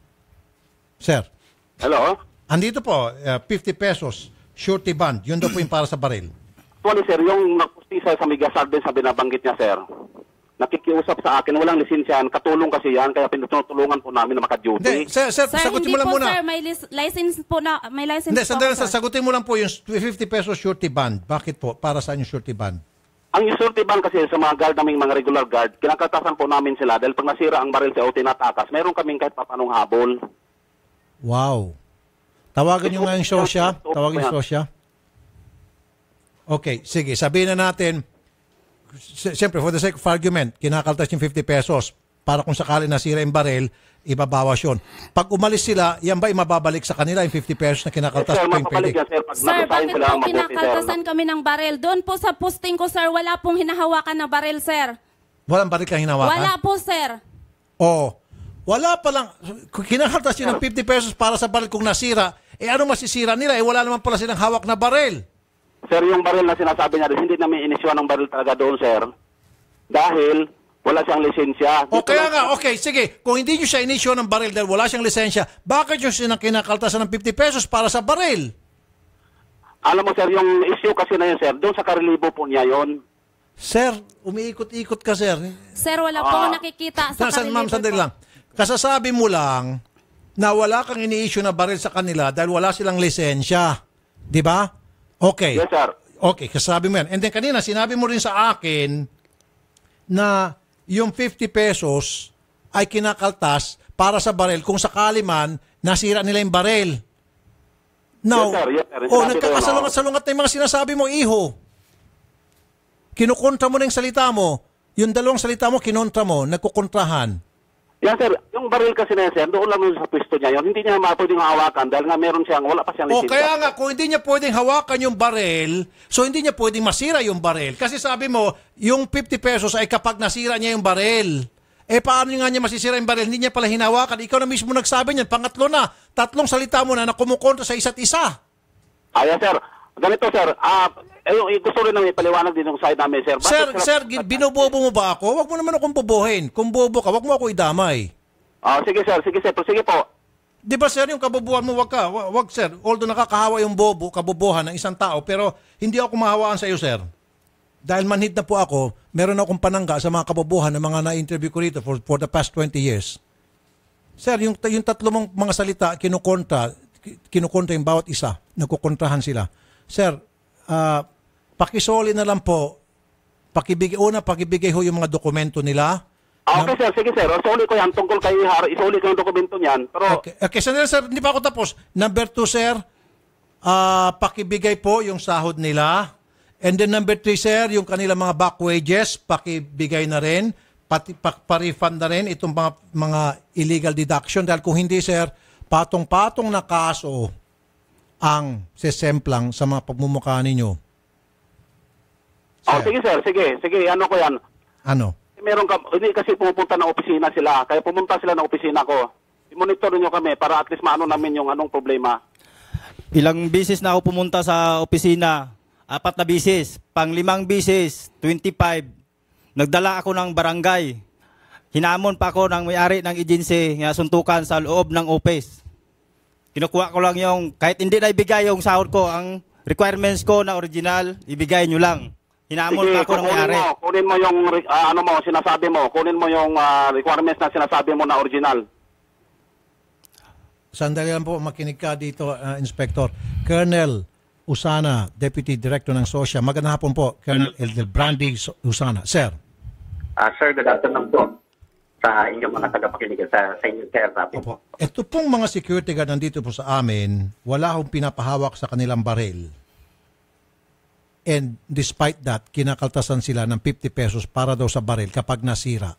Sir. Hello? Andito po, uh, fifty pesos surety band. Yun daw po yung para sa baril. Actually, sir, yung nagpustisa sa Migasal din sa binabanggit niya, sir, nakikiusap sa akin, walang lisensyahan, katulong kasi yan, kaya pinutulungan po namin na makaduty. Hindi, sir, sir, Sir, sagutin hindi mo lang po, muna. sir, may lis- license po na, may license Hindi, po sandali, ako, sir, sir. sagutin mo lang po yung fifty pesos surety band. Bakit po? Para saan yung surety band? Ang usurty ban kasi sa mga guard naming mga regular guard, kinakatasan po namin sila dahil pag nasira ang baril sa o tinatakas, meron kaming kahit papanong habol. Wow. Tawagan nyo nga yung Sosya. Tawagan yung Sosya. Okay, sige. Sabihin na natin, s- siyempre, for the sake of argument, kinakaltas yung fifty pesos para kung sakali nasira yung baril, ibabawas yun. Pag umalis sila, yan ba imababalik sa kanila yung fifty pesos na kinakaltas? Sir, tuwing mapapalik pwede? yan, sir. Pag Sir, nag-resign bakit sila, po mabuti, sir. kinakaltasan kami ng baril? Doon po sa posting ko, sir, wala pong hinahawakan na baril, sir. Walang baril kang hinawakan? Wala po, sir. Oo. Wala pa lang. Kung kinakaltas yun ng fifty pesos para sa baril kung nasira, eh ano masisira nila? Eh wala naman pala silang hawak na baril. Sir, yung baril na sinasabi niya, hindi namin inisyuan ng baril talaga doon, sir. Dahil wala siyang lisensya. O kaya nga, okay, sige. Kung hindi nyo siya inisyo ng baril dahil wala siyang lisensya, bakit nyo siya kinakaltasan ng fifty pesos para sa baril? Alam mo, sir, yung issue kasi na yun, sir, doon sa Karilibo po niya yun. Sir, umiikot-ikot ka, sir. Sir, wala po ako nakikita sa Saan, ma'am, Karilibo sandali po. lang. Kasasabi mo lang na wala kang ini-issue na baril sa kanila dahil wala silang lisensya. Di ba? Okay. Yes, sir. Okay, kasabi mo yan. And then kanina, sinabi mo rin sa akin na yung fifty pesos ay kinakaltas para sa baril kung sakali man nasira nila yung baril. Now, Yes, sir. Yes, sir. oh, Sinabi ko yun, nagkakasalungat-salungat na yung mga sinasabi mo, iho. Kinukontra mo na yung salita mo. Yung dalawang salita mo, kinontra mo, nagkukontrahan. Yan, sir, yung baril kasi na yan, sir, doon lang yun sa pwesto niya yun. Hindi niya mapwedeng hawakan dahil nga meron siyang, wala pa siyang O lisensya. kaya nga, kung hindi niya pwedeng hawakan yung baril, so hindi niya pwedeng masira yung baril. Kasi sabi mo, yung fifty pesos ay kapag nasira niya yung baril. Eh paano nga niya masisira yung baril? Hindi niya pala hinawakan. Ikaw na mismo nagsabi niyan. Pangatlo na, tatlong salita mo na na kumukontra sa isa't isa. Ayan, sir. Ganito, sir. Ah, eh, yung- gusto rin namin ipaliwanag din yung side namin, sir. Bakit Sir, sila- sir, gin- binobobo mo ba ako? Huwag mo naman akong bobohin. Kung bobo ka, huwag mo ako idamay. Ah, sige, sir. Sige, sir. Sige po. Di ba, sir, yung kabobohan mo, wag ka. Wag, wag, sir. Although nakakahawa yung bobo, kabobohan ng isang tao, pero hindi ako mahawaan sa iyo, sir. Dahil manhid na po ako, meron akong panangga sa mga kabobohan ng mga na-interview ko rito for, for the past twenty years. Sir, yung, yung tatlo mong mga salita, kinukontra, kinukontra yung bawat isa. Nagkukontrahan sila. Sir, ah, pakisoli na lang po, pakibigay, una, pakibigay ho yung mga dokumento nila. Ah, okay, sir. Sige, sir. Isuli ko yan tungkol kay Ihar. Isuli ko yung dokumento niyan. Pero, Okay, okay sandali, sir, hindi pa ako tapos. Number two, sir, ah, pakibigay po yung sahod nila. And then number three, sir, yung kanilang mga back wages, pakibigay na rin. pati pa, pa-refund na rin itong mga, mga illegal deduction dahil kung hindi sir, patong-patong na kaso ang sesemplang sa mga pagmumukha ninyo. Oh, sige sir, sige, sige, ano ko yan. Ano? Meron ka, hindi kasi pumupunta ng opisina sila, kaya pumunta sila ng opisina ko. I-monitor niyo kami para at least maano namin yung anong problema. Ilang bisis na ako pumunta sa opisina, apat na bisis, pang limang bisis, twenty-five. Nagdala ako ng barangay. Hinamon pa ako ng may-ari ng agency na suntukan sa loob ng office. Kinukuha ko lang yung, kahit hindi na ibigay yung sahod ko, ang requirements ko na original, ibigay nyo lang. Hinamon Sige, pa ako ng kunin may-ari. mo, kunin mo yung uh, ano mo, sinasabi mo, kunin mo yung uh, requirements na sinasabi mo na original. Sandali lang po, makinig ka dito, uh, Inspector. Colonel Usana, Deputy Director ng SOSYA. Magandang hapon po, Colonel Eldelbrandi Usana. Sir. Uh, sir, good afternoon po sa inyong mga tagapakinig sa, sa inyong sir. Opo. Ito pong mga security guard nandito po sa amin, wala akong pinapahawak sa kanilang baril. And despite that, kinakaltasan sila ng fifty pesos para daw sa baril kapag nasira.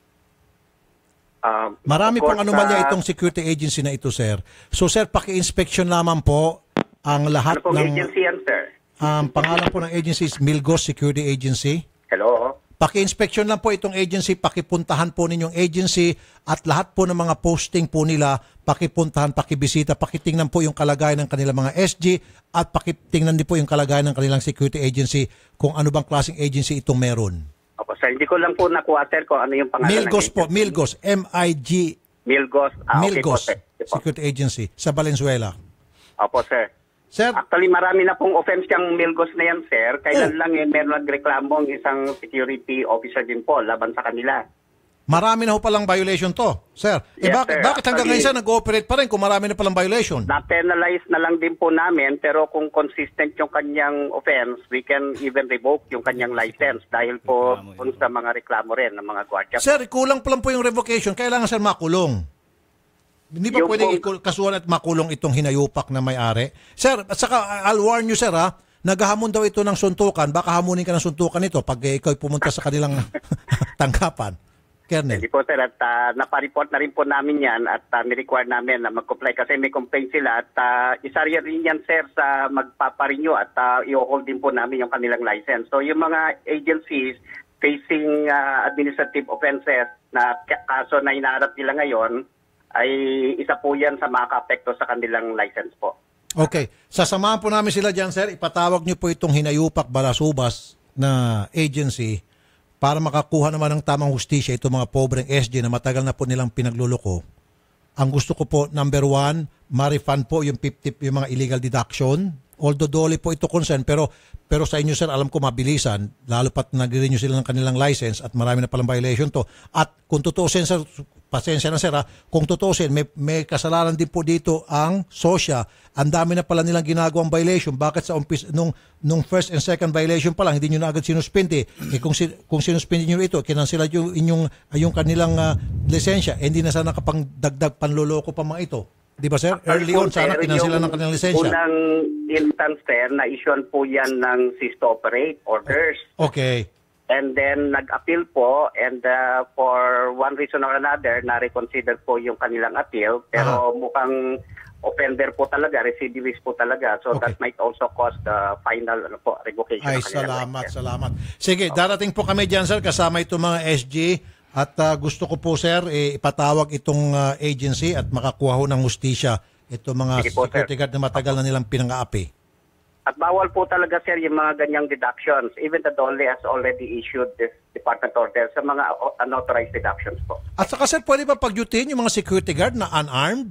Um, Marami of course, pong anomalya uh, itong security agency na ito, sir. So, sir, paki-inspection lamang po ang lahat ano pong ng... agency yan, sir? Ang pangalan po ng agency is Milgos Security Agency. Hello? Paki-inspection lang po itong agency, pakipuntahan po ninyong agency at lahat po ng mga posting po nila, pakipuntahan, pakibisita, pakitingnan po yung kalagayan ng kanilang mga S G at pakitingnan din po yung kalagayan ng kanilang security agency kung ano bang klaseng agency itong meron. Opo, sir. Hindi ko lang po nakuha, sir, kung ano yung pangalan Milgos ng po, agency. Milgos, M I G. Milgos. Ah, okay po, Milgos sir. Okay po. Security Agency sa Valenzuela. Opo, sir. Sir? Actually, marami na pong offense yung Milgos na yan, sir. Kailan Oh. lang eh, meron nagreklamo ang isang security officer din po laban sa kanila. Marami na ho palang violation to, sir. Eh, Yes, bakit, sir. bakit hanggang Actually, ngayon sir nag-ooperate pa rin kung marami na palang violation? Na-penalize na lang din po namin, pero kung consistent yung kanyang offense, we can even revoke yung kanyang license dahil po kung sa mga reklamo rin ng mga gwardiya. Sir, kulang pa lang po yung revocation. Kailangan sir makulong. Hindi ba Yung pwedeng pong- ikul- kasuhan at makulong itong hinayupak na may-ari? Sir, at saka I'll warn you sir ha, naghahamon daw ito ng suntukan. Baka hamunin ka ng suntukan ito pag eh, ikaw pumunta sa kanilang tanggapan. Colonel. Hindi po sir, at uh, napareport na rin po namin yan at uh, ni-require namin na mag-comply kasi may complaint sila at uh, isa rin yan sir sa magpaparenew at uh, i-hold din po namin yung kanilang license. So yung mga agencies facing uh, administrative offenses na kaso na inaarap nila ngayon ay isa po yan sa makaka-apekto sa kanilang license po. Okay. Sasamahan po namin sila dyan, sir. Ipatawag niyo po itong Hinayupak Balasubas na agency para makakuha naman ng tamang hustisya itong mga pobreng S G na matagal na po nilang pinagluloko. Ang gusto ko po, number one, ma-refund po yung fifty, yung mga illegal deduction. Although dole po ito concern, pero pero sa inyo, sir, alam ko mabilisan, lalo pat nag-renew sila ng kanilang license at marami na palang violation to. At kung tutuusin, sir, pasensya na sir ha, kung tutuusin, may, may kasalanan din po dito ang SOSYA. Ang dami na pala nilang ginagawang violation. Bakit sa umpis, nung, nung first and second violation pa lang, hindi nyo na agad sinuspindi? Eh kung, si, kung sinuspindi nyo ito, kinansila yung, inyong, yung kanilang uh, lisensya, eh, hindi na sana kapang-dagdag panloloko pa mga ito. Di ba sir? Early on, sana kinansila ng kanilang lisensya. Unang instance sir, na-issuean po yan ng cease to operate orders. Okay. And then nag-appeal po and uh, for one reason or another, na-reconsider po yung kanilang appeal. Pero Aha. mukhang offender po talaga, recidivist po talaga. So Okay. that might also cause the final ano po, revocation. Ay, ng kanilang salamat, license. salamat. Sige, darating po kami dyan, sir, kasama itong mga S G. At uh, gusto ko po, sir, eh, ipatawag itong uh, agency at makakuha ho ng hustisya itong mga Sige po, security guard na matagal na nilang pinang-aapi. At bawal po talaga sir yung mga ganyang deductions. Even the D O L E has already issued this department order sa mga unauthorized deductions po. At saka, sir, pwede ba pag-dutiin yung mga security guard na unarmed?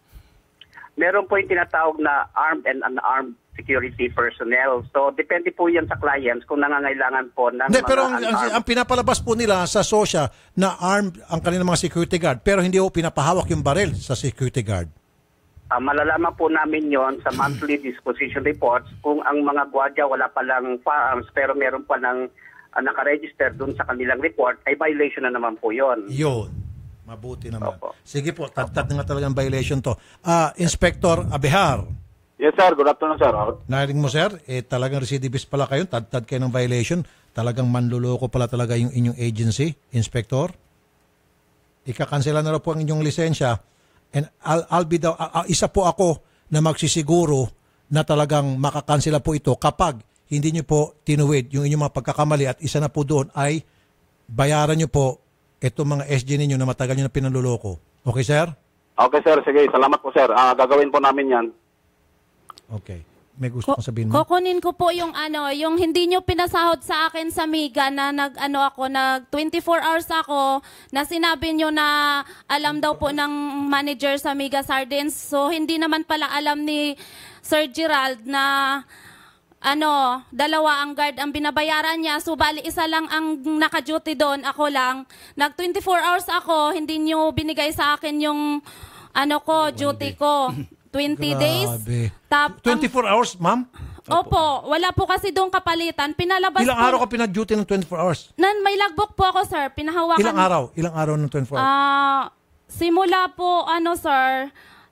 Meron po yung tinatawag na armed and unarmed security personnel. So, depende po yan sa clients kung nangangailangan po ng Hindi, mga pero ang, ang, unarmed. ang pinapalabas po nila sa SOSYA na armed ang kanilang mga security guard, pero hindi po pinapahawak yung baril sa security guard. Ah, malalaman po namin yon sa monthly disposition reports kung ang mga gwardiya wala palang firearms pero meron pa ng uh, nakaregister dun sa kanilang report, ay violation na naman po yon. Yun. Mabuti naman. Sige po, tad-tad na nga talagang violation to. Ah, Inspector Abihar. Yes sir, good afternoon sir. Narinig mo sir, eh talagang recidivist pala kayo, tad-tad kayo ng violation. talagang manluloko pala talaga yung inyong agency, Inspector. Ikakansela na raw po ang inyong lisensya. And I'll, I'll be the, uh, isa po ako na magsisiguro na talagang makakansela po ito kapag hindi nyo po tinuwid yung inyong mga pagkakamali at isa na po doon ay bayaran nyo po itong mga S G ninyo na matagal nyo na pinanluloko. Okay, sir? Okay, sir. Sige, salamat po, sir. Ah, gagawin po namin yan. Okay. May gusto kong sabihin mo? Kukunin ko po yung ano, yung hindi nyo pinasahod sa akin sa Miga na nag ano ako, nag twenty-four hours ako, na sinabi nyo na alam daw po ng manager sa Miga Sardines. So hindi naman pala alam ni Sir Gerald na ano, dalawa ang guard ang binabayaran niya. So bali isa lang ang naka-duty doon, ako lang. Nag twenty-four hours ako, hindi nyo binigay sa akin yung ano ko, duty ko. twenty days. Tap, twenty-four hours, ma'am? Opo. Wala po kasi doon kapalitan. Pinalabas Ilang po. araw ka pinag-duty ng twenty-four hours? Nan, may logbook po ako, sir. Pinahawakan. Ilang araw? Ilang araw ng twenty-four hours? Ah, simula po, ano, sir,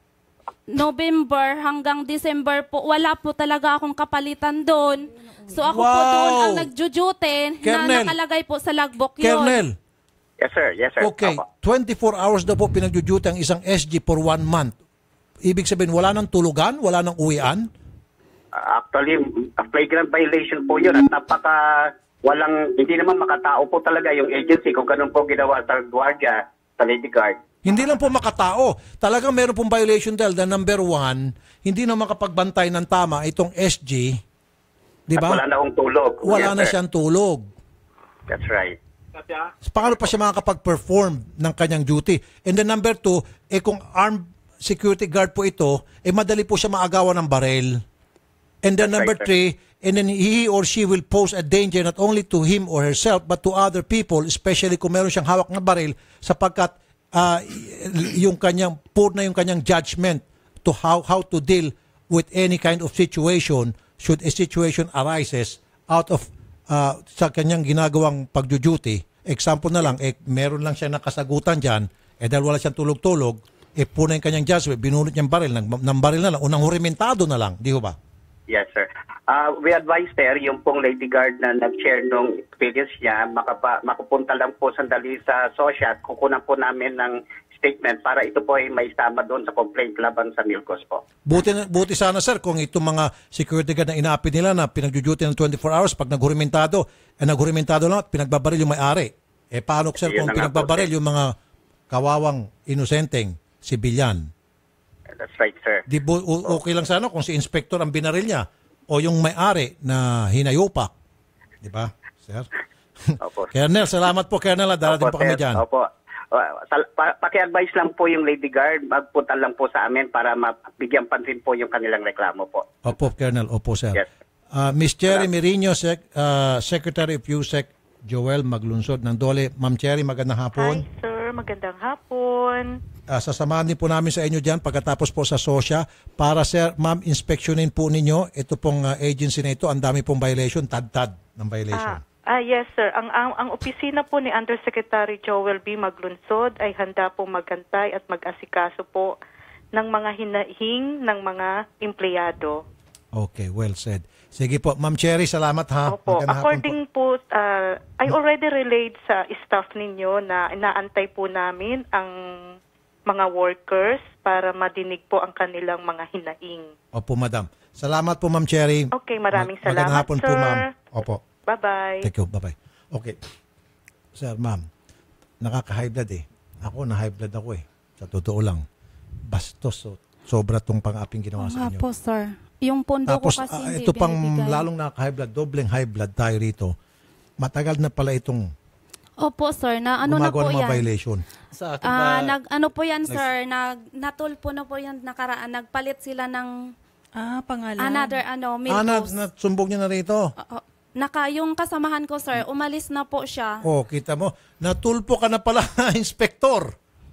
November hanggang December po, wala po talaga akong kapalitan doon. So ako po Wow! doon ang nagjujutin na Colonel. nakalagay po sa logbook yun. Colonel. Yes, sir. Yes, sir. Okay, Opo. twenty-four hours daw po pinag-duty ang isang S G for one month. Ibig sabihin, wala nang tulugan, wala nang uwian? Uh, actually, a flagrant violation po yun at napaka walang, hindi naman makatao po talaga yung agency kung ganun po ginawa sa Guardia, sa Lady Guard. Hindi lang po makatao. Talagang meron pong violation dahil the number one, hindi na makapagbantay ng tama itong S G. Di ba? At wala na akong tulog. Wala Yes, na sir. siyang tulog. That's right. Paano pa siya makakapag-perform ng kanyang duty? And then number two, eh kung armed security guard po ito, eh madali po siya maagawan ng barel. And then number right, sir. three, and then he or she will pose a danger not only to him or herself but to other people, especially kung meron siyang hawak na baril, sapagkat uh, yung kanyang, poor na yung kanyang judgment to how how to deal with any kind of situation should a situation arises out of uh, sa kanyang ginagawang pagduduty. Example na lang, eh, meron lang siya nakasagutan dyan, eh dahil wala siyang tulog-tulog, eh puna yung kanyang judgment, binunot niyang baril, ng, ng baril na lang, unang hurimentado na lang, di ba? Yes, sir. Uh, we advise, sir, yung pong Lady Guard na nag-share nung experience niya, makapa, makupunta lang po sandali sa SOSHA at kukunan po namin ng statement para ito po ay may sama doon sa complaint laban sa Milcos po. Buti, buti sana, sir, kung itong mga security guard na inaapi nila na pinag-duty ng twenty-four hours, pag naghurimentado, eh naghurimentado lang at pinagbabaril yung may-ari. Eh paano, sir, Yun kung na nga pinagbabaril po, yung mga kawawang inosenteng sibilyan? That's right, sir. Di bo, o- okay lang sana kung si inspector ang binaril niya o yung may-ari na hinayupak. Di ba, sir? Opo. Colonel, salamat po, Colonel. Darating Opo, po kami sir. dyan. Opo. Uh, sal- pa- paki-advise lang po yung Lady Guard, magpunta lang po sa amin para mabigyan pansin po yung kanilang reklamo po. Opo, Colonel. Opo, sir. Yes. Uh, Miss Cherry Merino, Sec- uh, Secretary of U S E C, Joel Maglunsod ng Dole. Ma'am Cherry, magandang hapon. Hi, sir. Magandang hapon. Uh, sasamahan din po namin sa inyo dyan pagkatapos po sa SOSHA para, sir, ma'am, inspeksyonin po ninyo ito pong uh, agency na ito. Ang dami pong violation, tad-tad ng violation. Ah, ah, yes, sir. Ang, ang, ang opisina po ni Undersecretary Joel B. Maglunsod ay handa po magantay at mag-asikaso po ng mga hinahing ng mga empleyado. Okay, well said. Sige po, Ma'am Cherry, salamat ha. Opo. Magandang hapon po. According po, uh, I already relayed sa staff ninyo na inaantay po namin ang mga workers para madinig po ang kanilang mga hinaing. Opo, madam. Salamat po, Ma'am Cherry. Okay, maraming Ma- Magandang salamat, hapon sir. po, ma'am. Opo. Bye-bye. Thank you. Bye-bye. Okay. Sir, ma'am, nakaka-high blood eh. Ako, na-high blood ako eh. Sa totoo lang. Bastos. So, sobra tong pang-aping ginawa sa Nga inyo. po, sir. Yung pondo Tapos, ko kasi ah, hindi ito pang binibigay. lalong nakaka-high blood, dobleng high blood tayo rito. Matagal na pala itong Opo, sir. Na ano na gumagawa po ng mga yan? violation. Sa akin Ah, ba, nag ano po yan, Nag- sir? Nag natulpo na po yan nakaraan. Nagpalit sila ng ah, pangalan. another ano, Ah, na, Milkos. nasumbog niya na rito. Oo. Naka yung kasamahan ko, sir, umalis na po siya. Oh, kita mo. Natulpo ka na pala, inspektor.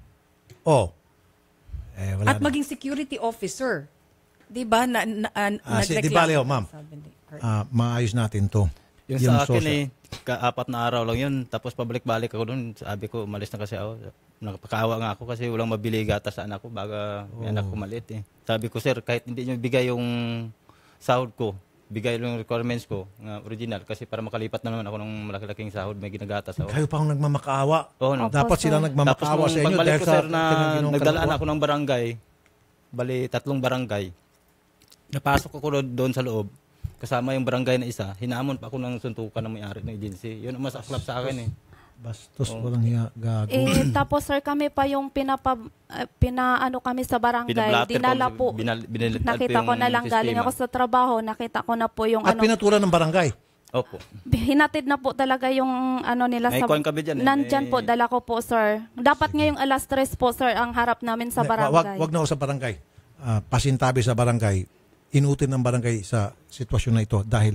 Oh. Eh, wala At na. maging security officer. Di ba? Na, na, na, Ah, si, nagreklamo. di bale, oh, ma'am. Sabi ni Kurt. Ah, maayos natin to. yung sa akin social. eh, kaapat na araw lang yun. Tapos pabalik-balik ako doon. Sabi ko, umalis na kasi ako. Nakapakawa nga ako kasi walang mabili gatas sa anak ko baga may Oh. anak ko maliit eh. Sabi ko, sir, kahit hindi nyo bigay yung sahod ko, bigay yung requirements ko nga original kasi para makalipat na naman ako ng malaki-laking sahod may ginagatas ako. Kayo pa ang nagmamakaawa. Oo, no. Dapat sila nagmamakaawa sa inyo pagbalik dahil ko, sa sir, na ginong nagdalaan kalawa. ako ng barangay, bali tatlong barangay. Napasok ako doon sa loob. Kasama yung barangay na isa, hinamon pa ako ng suntukan ng may-ari ng agency. Yun ang mas aklap sa akin eh. Bastos, walang hiya, gago. Eh, tapos sir, kami pa yung pinapa, eh, pinaano kami sa barangay. Pinablatter Dinala po, po. binal- binaliktad Nakita po ko yung na lang, galing sistema. ako sa trabaho, nakita ko na po yung At ano. pinatulan ng barangay. Opo. Hinatid na po talaga yung ano nila May sa... coin kami dyan eh, Nandyan may- po, dala ko po sir. Dapat ngayong alas tres po sir, ang harap namin sa Wag, barangay. wag na ako sa barangay. Ah, pasintabi sa barangay. Inutin ng barangay sa sitwasyon na ito dahil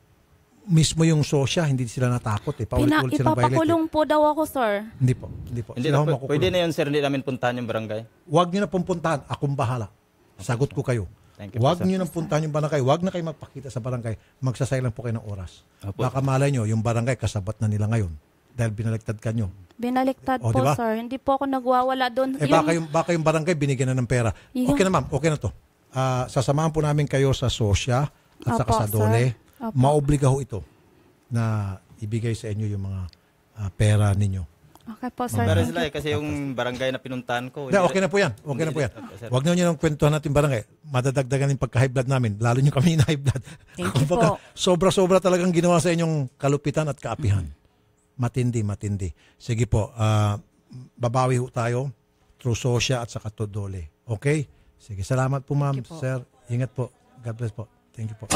mismo yung sosya, hindi sila natakot eh. Pina, Paulit-ulit silang violate. Eh. ipapakulong po daw ako sir. Hindi po. Hindi po. Hindi Sila na, ho p- makukulong. pwede na yun sir, hindi namin puntahan yung barangay. Huwag nyo na pumpuntahan. Akong bahala. Sagot ko kayo. Thank you po, Huwag sir. nyo nang puntahan yung barangay. Huwag na kayo magpakita sa barangay. Magsasay lang po kayo ng oras. Opo. Baka malay nyo, yung barangay kasabat na nila ngayon. Dahil binaliktad ka nyo. Binaliktad O, po diba? sir. Hindi po ako nagwawala doon. Eh baka yung, baka yung barangay binigyan na ng pera. Yung- Okay na ma'am, okay na to. Ah, sasamahan po namin kayo sa sosya at Opo, saka sa dole. sir. Opo. Maobliga ho ito na ibigay sa inyo yung mga ah, pera ninyo. Okay po sir. Pero Thank sila you. eh, kasi yung barangay na pinuntahan ko. Hindi, okay na po yan. Okay na po yan. Huwag nyo nyo nang kwentuhan natin barangay. Madadagdagan yung pagka-high blood namin. Lalo nyo kami na high blood. Thank you Kumbaga, po. sobra-sobra talagang ginawa sa inyong kalupitan at kaapihan. Matindi, matindi. Sige po, ah, babawi ho tayo through sosya at saka to dole. Okay? Sige, salamat po ma'am, sir. Ingat po. God bless po. Thank you po.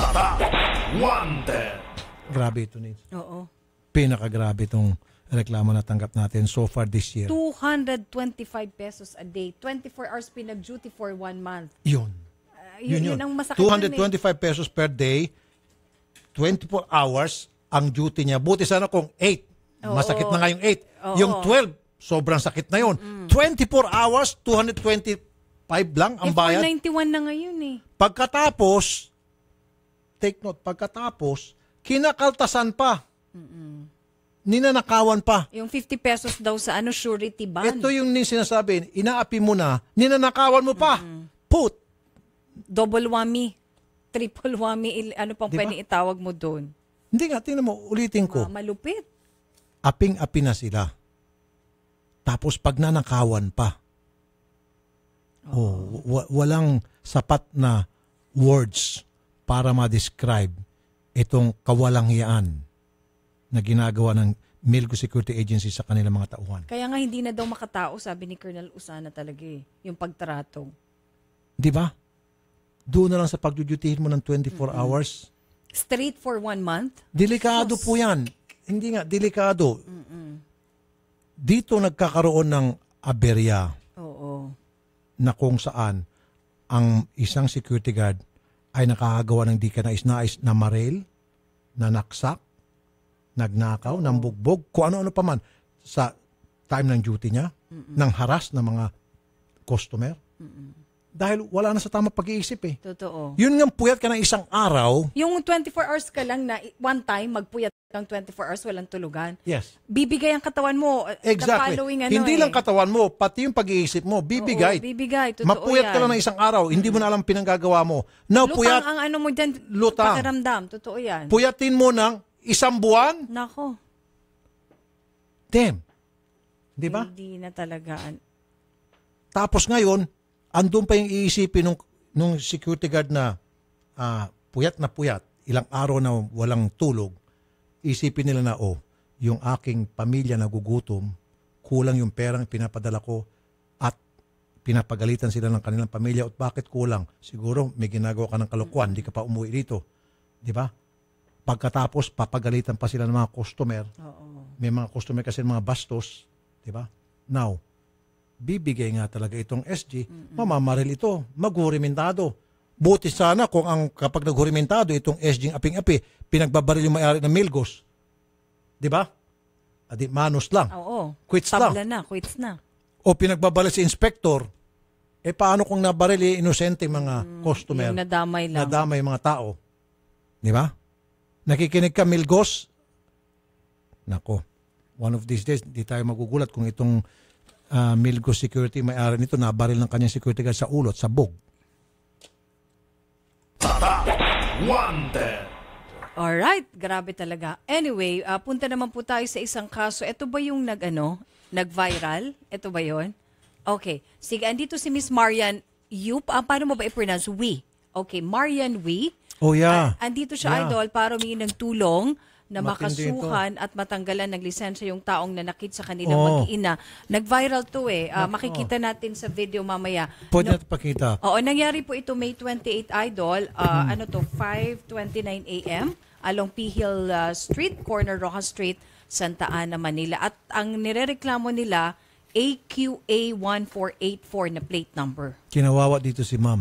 Wanted. Grabe ito, Nins. Oo. Pinakagrabe itong reklamo na tanggap natin so far this year. two hundred twenty-five pesos a day. twenty-four hours pinag-duty for one month. Yun. Uh, yun, yun, ang masakit two dun hundred eh. twenty-five pesos per day, twenty-four hours ang duty niya. Buti sana kung eight. Oo. Masakit na nga yung eight. Oo. Yung twelve, sobrang sakit na yun. twenty-four hours, two hundred twenty-five lang ang Eh, bayad. four ninety-one na ngayon eh. Pagkatapos, take note, pagkatapos, kinakaltasan pa. Ninanakawan pa. Yung fifty pesos daw sa ano surety bond. Ito yung nin sinasabi, inaapi mo na, ninanakawan mo pa. Put. Double whammy. Triple whammy. il- Ano pang Diba? pwedeng itawag mo doon? Hindi nga, tingnan mo, ulitin ko. Ah, malupit. Aping-api na sila. Tapos pag nanakawan pa. Oh, wa- walang sapat na words para ma-describe itong kawalanghiyaan na ginagawa ng Milgo Security Agency sa kanilang mga tauhan. Kaya nga hindi na daw makatao, sabi ni Colonel Usana talaga eh. Yung pagtrato. Di ba? Doon na lang sa pagdudutihin mo ng twenty-four hours. Straight for one month? Delikado po yan. Hindi nga, delikado. Dito nagkakaroon ng aberya Oo. na kung saan ang isang security guard ay nakakagawa ng di ka nais-nais na marel, na naksak, nagnakaw, nambugbog, kung ano-ano pa man sa time ng duty niya, ng haras ng mga customer. Dahil wala na sa tamang pag-iisip eh. Totoo. Yun nga puyat ka ng isang araw. Yung twenty-four hours ka lang na one time, magpuyat kang twenty-four hours, walang tulugan. Yes. Bibigay ang katawan mo. uh, the Exactly. following ano Hindi eh. lang katawan mo, pati yung pag-iisip mo, bibigay. Oo, bibigay. Totoo Mapuyat ka yan. lang ng isang araw, hindi mo na alam pinanggagawa mo. Now, Lutang puyat, ang ano mo dyan, Lutang. pakiramdam. Totoo yan. puyatin mo ng isang buwan, Nako. damn. Di ba? Hindi na talaga. Tapos ngayon, andun pa yung iisipin nung, nung security guard na ah, puyat na puyat, ilang araw na walang tulog, isipin nila na, oh, yung aking pamilya nagugutom, kulang yung perang pinapadala ko at pinapagalitan sila ng kanilang pamilya at bakit kulang? Siguro may ginagawa ka ng kalokohan, hindi ka pa umuwi dito. Di ba? Pagkatapos, papagalitan pa sila ng mga customer. Oo. May mga customer kasi mga bastos. Di ba? Now, bibigay nga talaga itong S G, mamamaril ito, maghurimintado. Buti sana kung ang kapag naghurimintado itong S G aping-api, pinagbabaril yung may-ari ng Milgos. Di ba? Adi, manos lang. Oo. Quits Tabla lang. na, quits na. O pinagbabaril si inspector, eh paano kung nabaril yung inosente mga customer? Yung nadamay lang. Nadamay yung mga tao. Di ba? Nakikinig ka, Milgos? Nako, one of these days, di tayo magugulat kung itong uh, Milgos Security may-ari nito nabaril ng kanyang security guard sa ulo at sa bug. Wanted. Alright, grabe talaga. Anyway, uh, punta naman po tayo sa isang kaso. Ito ba yung nag, ano, nag-viral? Ito ba yon? Okay. Sige, andito si Miss Marian Yup. Ah, paano mo ba i-pronounce? Wee. Okay, Marian Wee. Oh, yeah. Ah, andito siya, Yeah. idol, para humingi ng tulong na Matindi makasuhan at matanggalan ng lisensya yung taong nanakit sa kanilang Oh. mag-iina. Nag-viral to eh. Ah, makikita natin sa video mamaya. Pwede No- natin pakita. Oo, nangyari po ito May twenty-eighth, idol. Ah, Ano to, five twenty-nine a m along P. Hill ah, Street, corner Rojas Street, Santa Ana, Manila. At ang nirereklamo nila, A Q A one four eight four na plate number. Kinawawa dito si ma'am.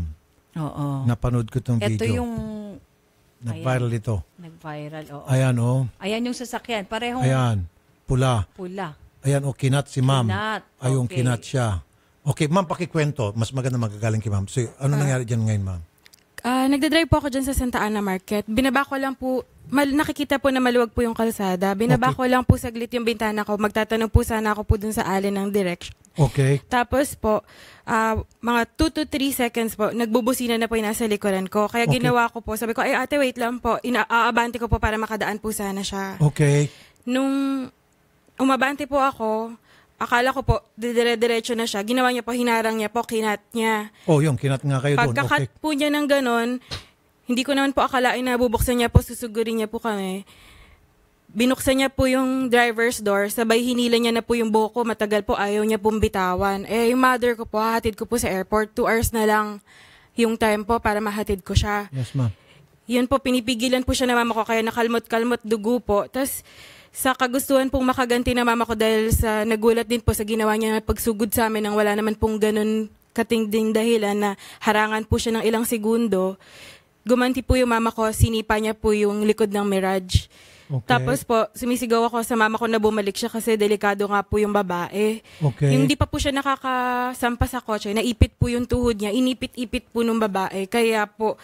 Oo. Napanood ko itong Ito video. yung... Nag-viral Ayan. ito. Nag-viral, oo. Ayan, oh. Ayan yung sasakyan. Parehong Ayan. Pula. pula. Ayan, oh, kinat si ma'am. Kinat, Ay, yung okay. kinat siya. Okay, ma'am, pakikwento. Mas maganda magagaling kay ma'am. So, ano nangyari dyan ngayon, ma'am? Ah, nagdadrive po ako dyan sa Santa Ana Market. Binaba ko lang po, mal, nakikita po na maluwag po yung kalsada. Binaba Okay. ko lang po saglit yung bintana ko. Magtatanong po sana ako po dun sa alin ng direction. Okay. Tapos po, ah, mga two to three seconds po, nagbubusina na po yung nasa likuran ko. Kaya Okay. ginawa ko po, sabi ko, ay ate, wait lang po. Ina- aabante ko po para makadaan po sana siya. Okay. Nung umabante po ako, akala ko po, dire-diretso na siya. Ginawa niya po, hinarang niya po, kinat niya. Oh, yung kinat nga kayo doon. Pagkakat Okay. po niya ng ganon, hindi ko naman po akalain na bubuksan niya po, susugurin niya po kami. Binuksan niya po yung driver's door, sabay hinila niya na po yung buhok ko, matagal po ayaw niya pong bitawan. Eh, yung mother ko po, hahatid ko po sa airport, two hours na lang yung time po para mahatid ko siya. Yes, ma'am. Yun po, pinipigilan po siya na mama ko, kaya nakalmot-kalmot dugo po. Tapos, sa kagustuhan pong makaganti na mama ko dahil sa nagulat din po sa ginawa niya na pagsugod sa amin nang wala naman pong ganun katingding dahilan na harangan po siya ng ilang segundo, gumanti po yung mama ko, sinipa niya po yung likod ng Mirage. Okay. Tapos po, sumisigaw ako sa mama ko na bumalik siya kasi delikado nga po yung babae. Okay. Yung di pa po siya nakakasampa sa kotse, naipit po yung tuhod niya, inipit-ipit po nung babae. Kaya po,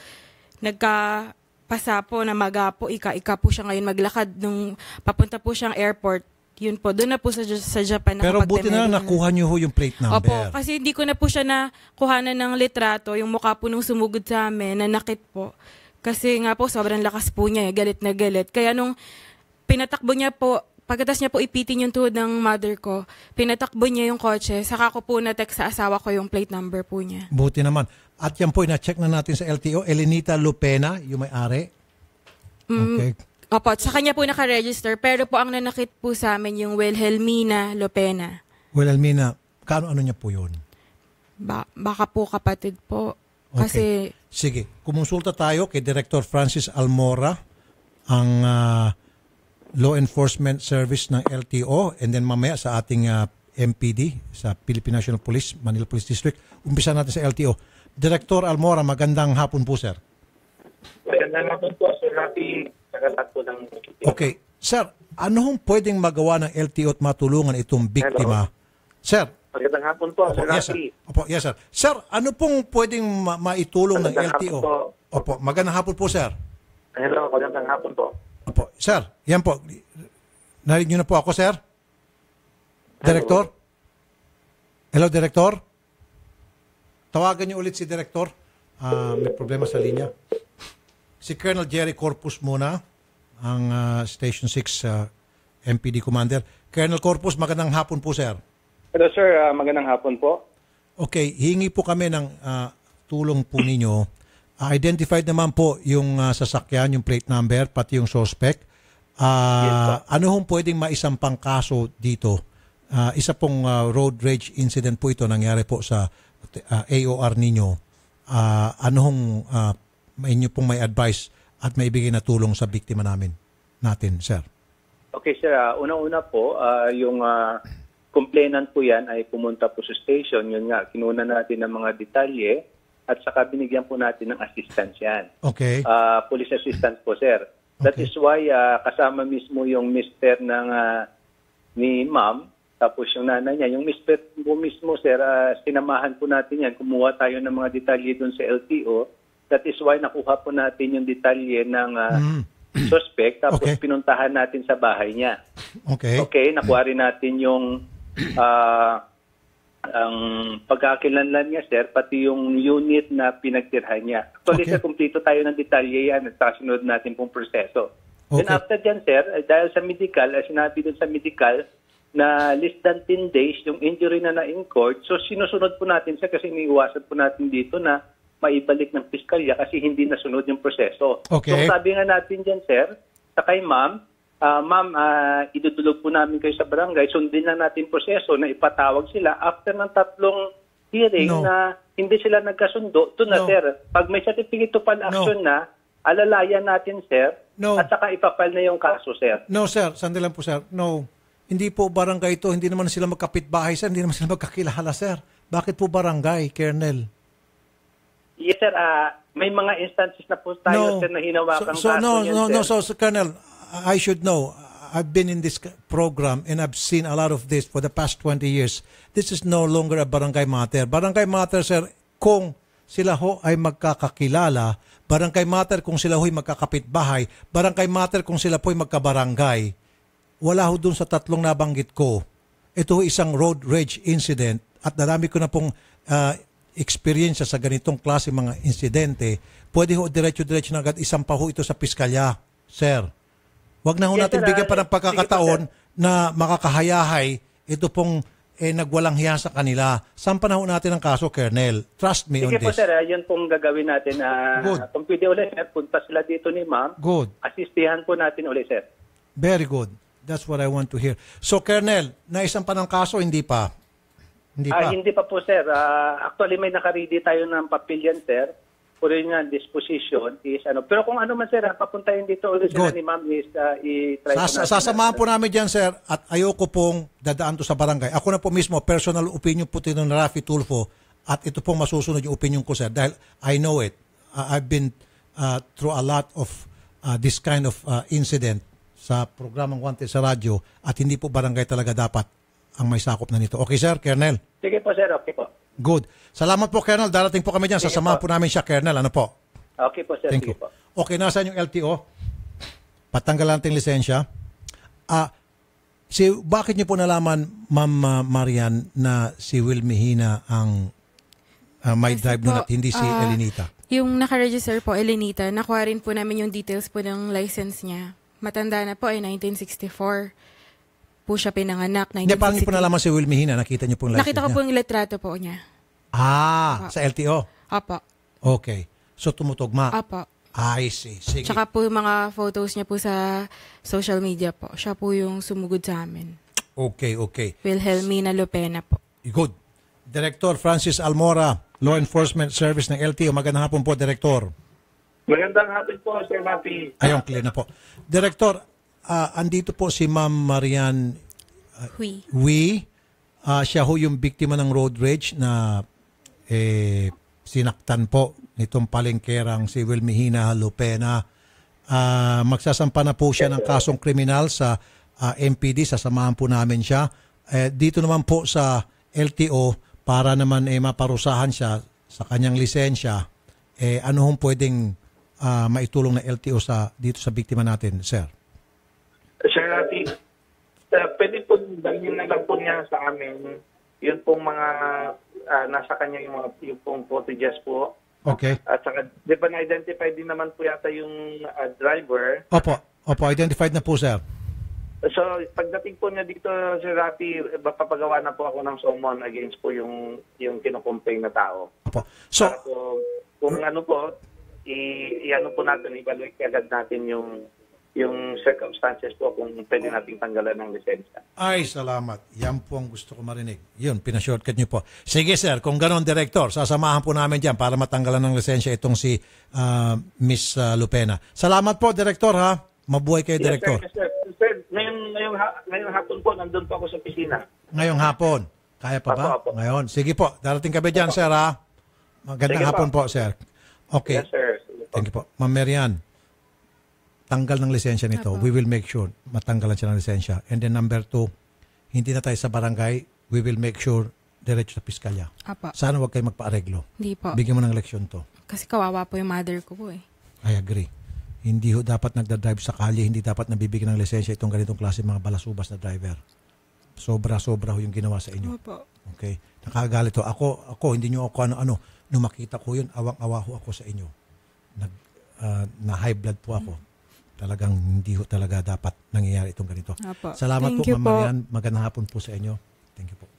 nagkapasa po na maga po, ika-ika po siya ngayon maglakad nung papunta po siyang airport. Yun po, doon na po sa, sa Japan. Pero buti na lang nakapagtemeri nakuha niyo ho yung plate number. Opo, kasi hindi ko na po siya nakuhanan ng litrato, yung mukha po nung sumugod sa amin, nanakit po. Kasi nga po, sobrang lakas po niya, eh, galit na galit. Kaya nung pinatakbo niya po, pagkatas niya po ipitin yung tuhod ng mother ko, pinatakbo niya yung kotse, saka ko po na-text sa asawa ko yung plate number po niya. Buti naman. At yan po, na-check na natin sa L T O. Elenita Lupena, yung may-ari. Mm, Okay. Opo, sa kanya po nakaregister, pero po ang nanakit po sa amin yung Wilhelmina Lopena. Well, Almina, kaano ano niya po yun? Ba- baka po kapatid po. Okay. Kasi, Sige, kumonsulta tayo kay Director Francis Almora, ang ah, Law Enforcement Service ng L T O, and then mamaya sa ating ah, M P D, sa Philippine National Police, Manila Police District. Umpisa natin sa L T O. Director Almora, magandang hapon po, sir. Magandang hapon po, Sir Rafi. Sagat po ng... Okay. Sir, ano hong pwedeng magawa ng L T O at matulungan itong biktima? Sir. Magandang hapon po, Opo, Sir yes, sir. Rafi. Opo, yes, sir. Sir, ano pong pwedeng ma- maitulong ng L Magandang T O? hapon po. Opo, magandang hapon po, sir. Hello, magandang hapon po. Opo, sir, yan po. Narinig niyo na po ako, sir? Director? Hello, Director? Tawagan niyo ulit si Director. Ah, may problema sa linya. Si Colonel Jerry Corpus muna, ang ah, Station six ah, M P D Commander. Colonel Corpus, magandang hapon po, sir. Hello, sir. Ah, magandang hapon po. Okay, hingi po kami ng ah, tulong po ninyo. Ah, identified naman po yung ah, sasakyan, yung plate number, pati yung suspect. Ah, ano hong pwedeng maisampang kaso dito? Ah, isa pong ah, road rage incident po ito nangyari po sa ah, A O R ninyo. Ah, ano hong ah, inyo pong may advice at may ibigay na tulong sa biktima namin natin, sir? Okay, sir. Ah, una-una po, ah, yung ah, complainant po yan ay pumunta po sa station. Yun nga, kinuna natin ng mga detalye at saka binigyan po natin ng assistance yan. Okay. Ah, police assistance po, sir. That is why ah, kasama mismo yung mister ng ah, ni ma'am, tapos yung nanay niya. Yung mister po mismo, sir, ah, sinamahan po natin yan. Kumuha tayo ng mga detalye doon sa L T O. That is why nakuha po natin yung detalye ng ah, suspect, tapos Okay. pinuntahan natin sa bahay niya. Okay. Okay, nakuha rin natin yung ah, ang pagkakilanlan niya, sir, pati yung unit na pinagtirhan niya. Actually, Okay. sir, kumpleto tayo ng detalye yan at kasunod natin pong proseso. Okay. Then after dyan, sir, eh, dahil sa medical, eh, sinabi dun sa medical na less than ten days yung injury na na-incurred, so sinusunod po natin, sir, kasi iniiwasan po natin dito na maibalik ng piskalya kasi hindi nasunod yung proseso. Okay. So sabi nga natin dyan, sir, sa kay ma'am, Ah, ma'am, uh, idudulog po namin kayo sa barangay. Sundin na natin proseso na ipatawag sila after ng tatlong hearing No. na hindi sila nagkasundo. Ito na, No. sir. Pag may certificate of an action na, alalayan natin, sir, No. at saka ipapal na yung kaso, sir. No, sir. Sandali lang po, sir. No. Hindi po barangay ito. Hindi naman sila magkapitbahay, sir. Hindi naman sila magkakilala, sir. Bakit po barangay, Colonel? Yes, sir. ah, may mga instances na po tayo, sir, na hinawakan So, so kaso no, niyan, no, sir. no. So, so, Colonel, I should know. I've been in this program and I've seen a lot of this for the past twenty years. This is no longer a barangay matter. Barangay matter, sir, kung sila ho ay magkakakilala. Barangay matter kung sila ho ay magkakapitbahay. Barangay matter kung sila po ay magkabarangay. Wala ho dun sa tatlong nabanggit ko. Ito ho isang road rage incident at narami ko na pong uh, experience sa ganitong klase mga insidente. Pwede ho diretso-diretso na agad isang pa ho ito sa piskalya, sir. Wag na ho Yes, natin sir, bigyan pa ah, ng pagkakataon na makakahayahay ito pong eh, nagwalang hiya sa kanila. Sampan na ho natin ang kaso, Colonel. Trust me on Sige po, this. sir. ah, Yun pong gagawin natin. Uh, Good. Kung pwede ulit, sir, punta sila dito ni ma'am. Good. Asistihan po natin ulit, sir. Very good. That's what I want to hear. So, Colonel, naisan pa ng kaso, hindi pa? Hindi pa? Ah, hindi pa po, sir. Ah, actually, may nakaready tayo ng papel yan, sir. Puro yun nga, disposition is ano. Pero kung ano man, sir, ah, papuntahin dito ulit sila Good. ni ma'am is ah, i-try po Sas- natin. sasamahan po namin dyan, sir, at ayoko pong dadaan to sa barangay. Ako na po mismo, personal opinion po tino ni Rafi Tulfo, at ito pong masusunod yung opinion ko, sir, dahil I know it. Uh, I've been uh, through a lot of uh, this kind of uh, incident sa programang Wanted sa radyo, at hindi po barangay talaga dapat ang may sakop na nito. Okay, sir, Colonel? Sige po, sir. Okay po. Good. Salamat po, Colonel. Darating po kami dyan. Sasamahan po namin siya, Colonel. Ano po? Okay po, sir. Thank Sige you. po. Okay, nasaan yung L T O? Patanggal natin lisensya. Ah, si, bakit niyo po nalaman, Ma'am uh, Marian, na si Will Mejina ang uh, may drive nun po, at hindi si ah, Elenita? Yung nakaregister po, Elenita, nakuha rin po namin yung details po ng license niya. Matanda na po, ay nineteen sixty-four po siya pinanganak. Hindi, paano niyo po nalaman si Will Mejina? Nakita niyo po yung license Nakita ko niya? po yung litrato po niya. Ah, Opo. sa L T O? Opo. Okay. So, tumutugma? Opo. I see. Sige. Tsaka po yung mga photos niya po sa social media po. Siya po yung sumugod sa amin. Okay, okay. Wilhelmina Lopena po. Good. Director Francis Almora, Law Enforcement Service ng L T O. Magandang hapon po, Director. Magandang hapon po, Sir Mapi. Ayun, clear na po. Director, ah, andito po si Ma'am Marian uh, Hui. Hui. Ah, siya ho yung biktima ng road rage na eh, sinaktan po nitong palengkerang si Will Mejina Lopena. Ah, magsasampa na po siya ng kasong kriminal sa ah, M P D. Sasamahan po namin siya. Eh, dito naman po sa L T O para naman eh, maparusahan siya sa kanyang lisensya. Eh, ano hong pwedeng ah, maitulong na L T O sa, dito sa biktima natin, sir? Sir Rafi, uh, pwede po dalhin na lang po niya sa amin yun pong mga ah, nasa kanya yung mga yung pong footages po. Okay. At saka, di ba na-identify din naman po yata yung ah, driver. Opo, opo, identified na po, sir. So, pagdating po niya dito, Sir Rafi, papagawa na po ako ng summon against po yung yung kinocomplain na tao. Opo. So, Para po, kung ano po, i, i-ano po natin, evaluate agad natin yung yung circumstances po kung pwede nating tanggalan ng lisensya. ay, salamat. Yan po ang gusto ko marinig. Yun, pinashortcut niyo po. Sige, sir, kung ganon, Director, sasamahan po namin dyan para matanggalan ng lisensya itong si ah, Miss ah, Lopena. Salamat po, Director, ha? Mabuhay kayo, Director. Yes, sir. Yes, sir. Sir, ngayon, ngayong, ha- ngayong hapon po, nandun po ako sa opisina. Ngayong hapon. Kaya pa ba? Apo, apo. Ngayon. Sige po, darating kami dyan, sir, ha? Magandang Sige hapon po. po, sir. Okay. Yes, sir. Sige po. Thank you po. Ma'am Marian, tanggal ng lisensya nito. We will make sure matanggalan siya ng lisensya. And then number two, hindi na tayo sa barangay. We will make sure diretso sa piskalya. Apa. Sana huwag kayo magpa-areglo. Hindi po. Bigyan mo ng leksyon to. Kasi kawawa po yung mother ko po eh. I agree. Hindi ho dapat nagda-drive sa kalye, hindi dapat nabibigyan ng lisensya itong ganitong klase mga balasubas na driver. Sobra-sobra ho yung ginawa sa inyo. Opo. Okay? Nakagalit ho. Ako, ako hindi nyo ako ano-ano. Nung makita ko yun, awang-awa ho ako sa inyo. Nag, uh, na high blood po ako. Talagang hindi ho talaga dapat nangyayari itong ganito. Opo. Salamat Thank po, you Ma'am po. Marian. Magandang hapon po sa inyo. Thank you po.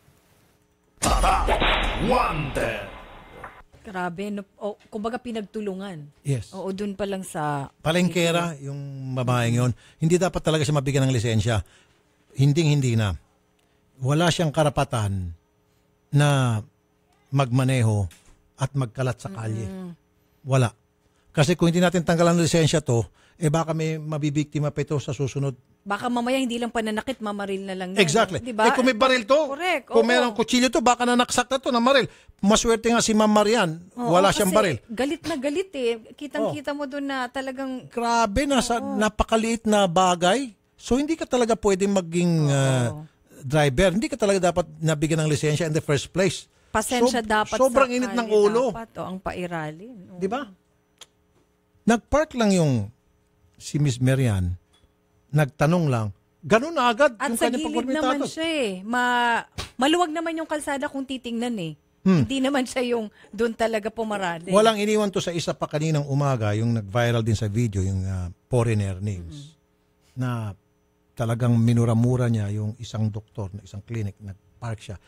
Wanted. Grabe. No, oh, kumbaga pinagtulungan. Yes. Oo, dun pa lang sa... Palengkera, yung babaeng yun. Hindi dapat talaga siya mabigyan ng lisensya. Hinding-hindi na. Wala siyang karapatan na magmaneho at magkalat sa kalye. Mm. Wala. Kasi kung hindi natin tanggalan ng lisensya to, eh baka may mabibiktima pa ito sa susunod. Baka mamaya hindi lang pananakit, mamaril na lang yan. Exactly. Diba? Eh kung may baril to, Correct. kung Oo. mayroong kutsilyo to, baka nanaksak na to na maril. Maswerte nga si Ma'am Marian, Oo, wala siyang kasi baril. Galit na galit eh. Kitang-kita mo doon na talagang... Grabe, nasa napakaliit na bagay. So hindi ka talaga pwedeng maging uh, driver. Hindi ka talaga dapat nabigyan ng lisensya in the first place. Pasensya So- dapat sobrang sa init ng kalye ulo. Dapat, o, ang pairalin. Oo. Di ba? Nag-park lang yung si Miss Marian, nagtanong lang, ganun na agad At yung sa kanyang gilid pagpormitato. naman siya eh. Ma maluwag naman yung kalsada kung titingnan eh. Hmm. Hindi naman siya yung doon talaga pumarali. Walang iniwan to sa isa pa kaninang umaga, yung nag-viral din sa video, yung uh, foreigner names, na talagang minura-mura niya yung isang doktor na isang clinic, nag-park siya.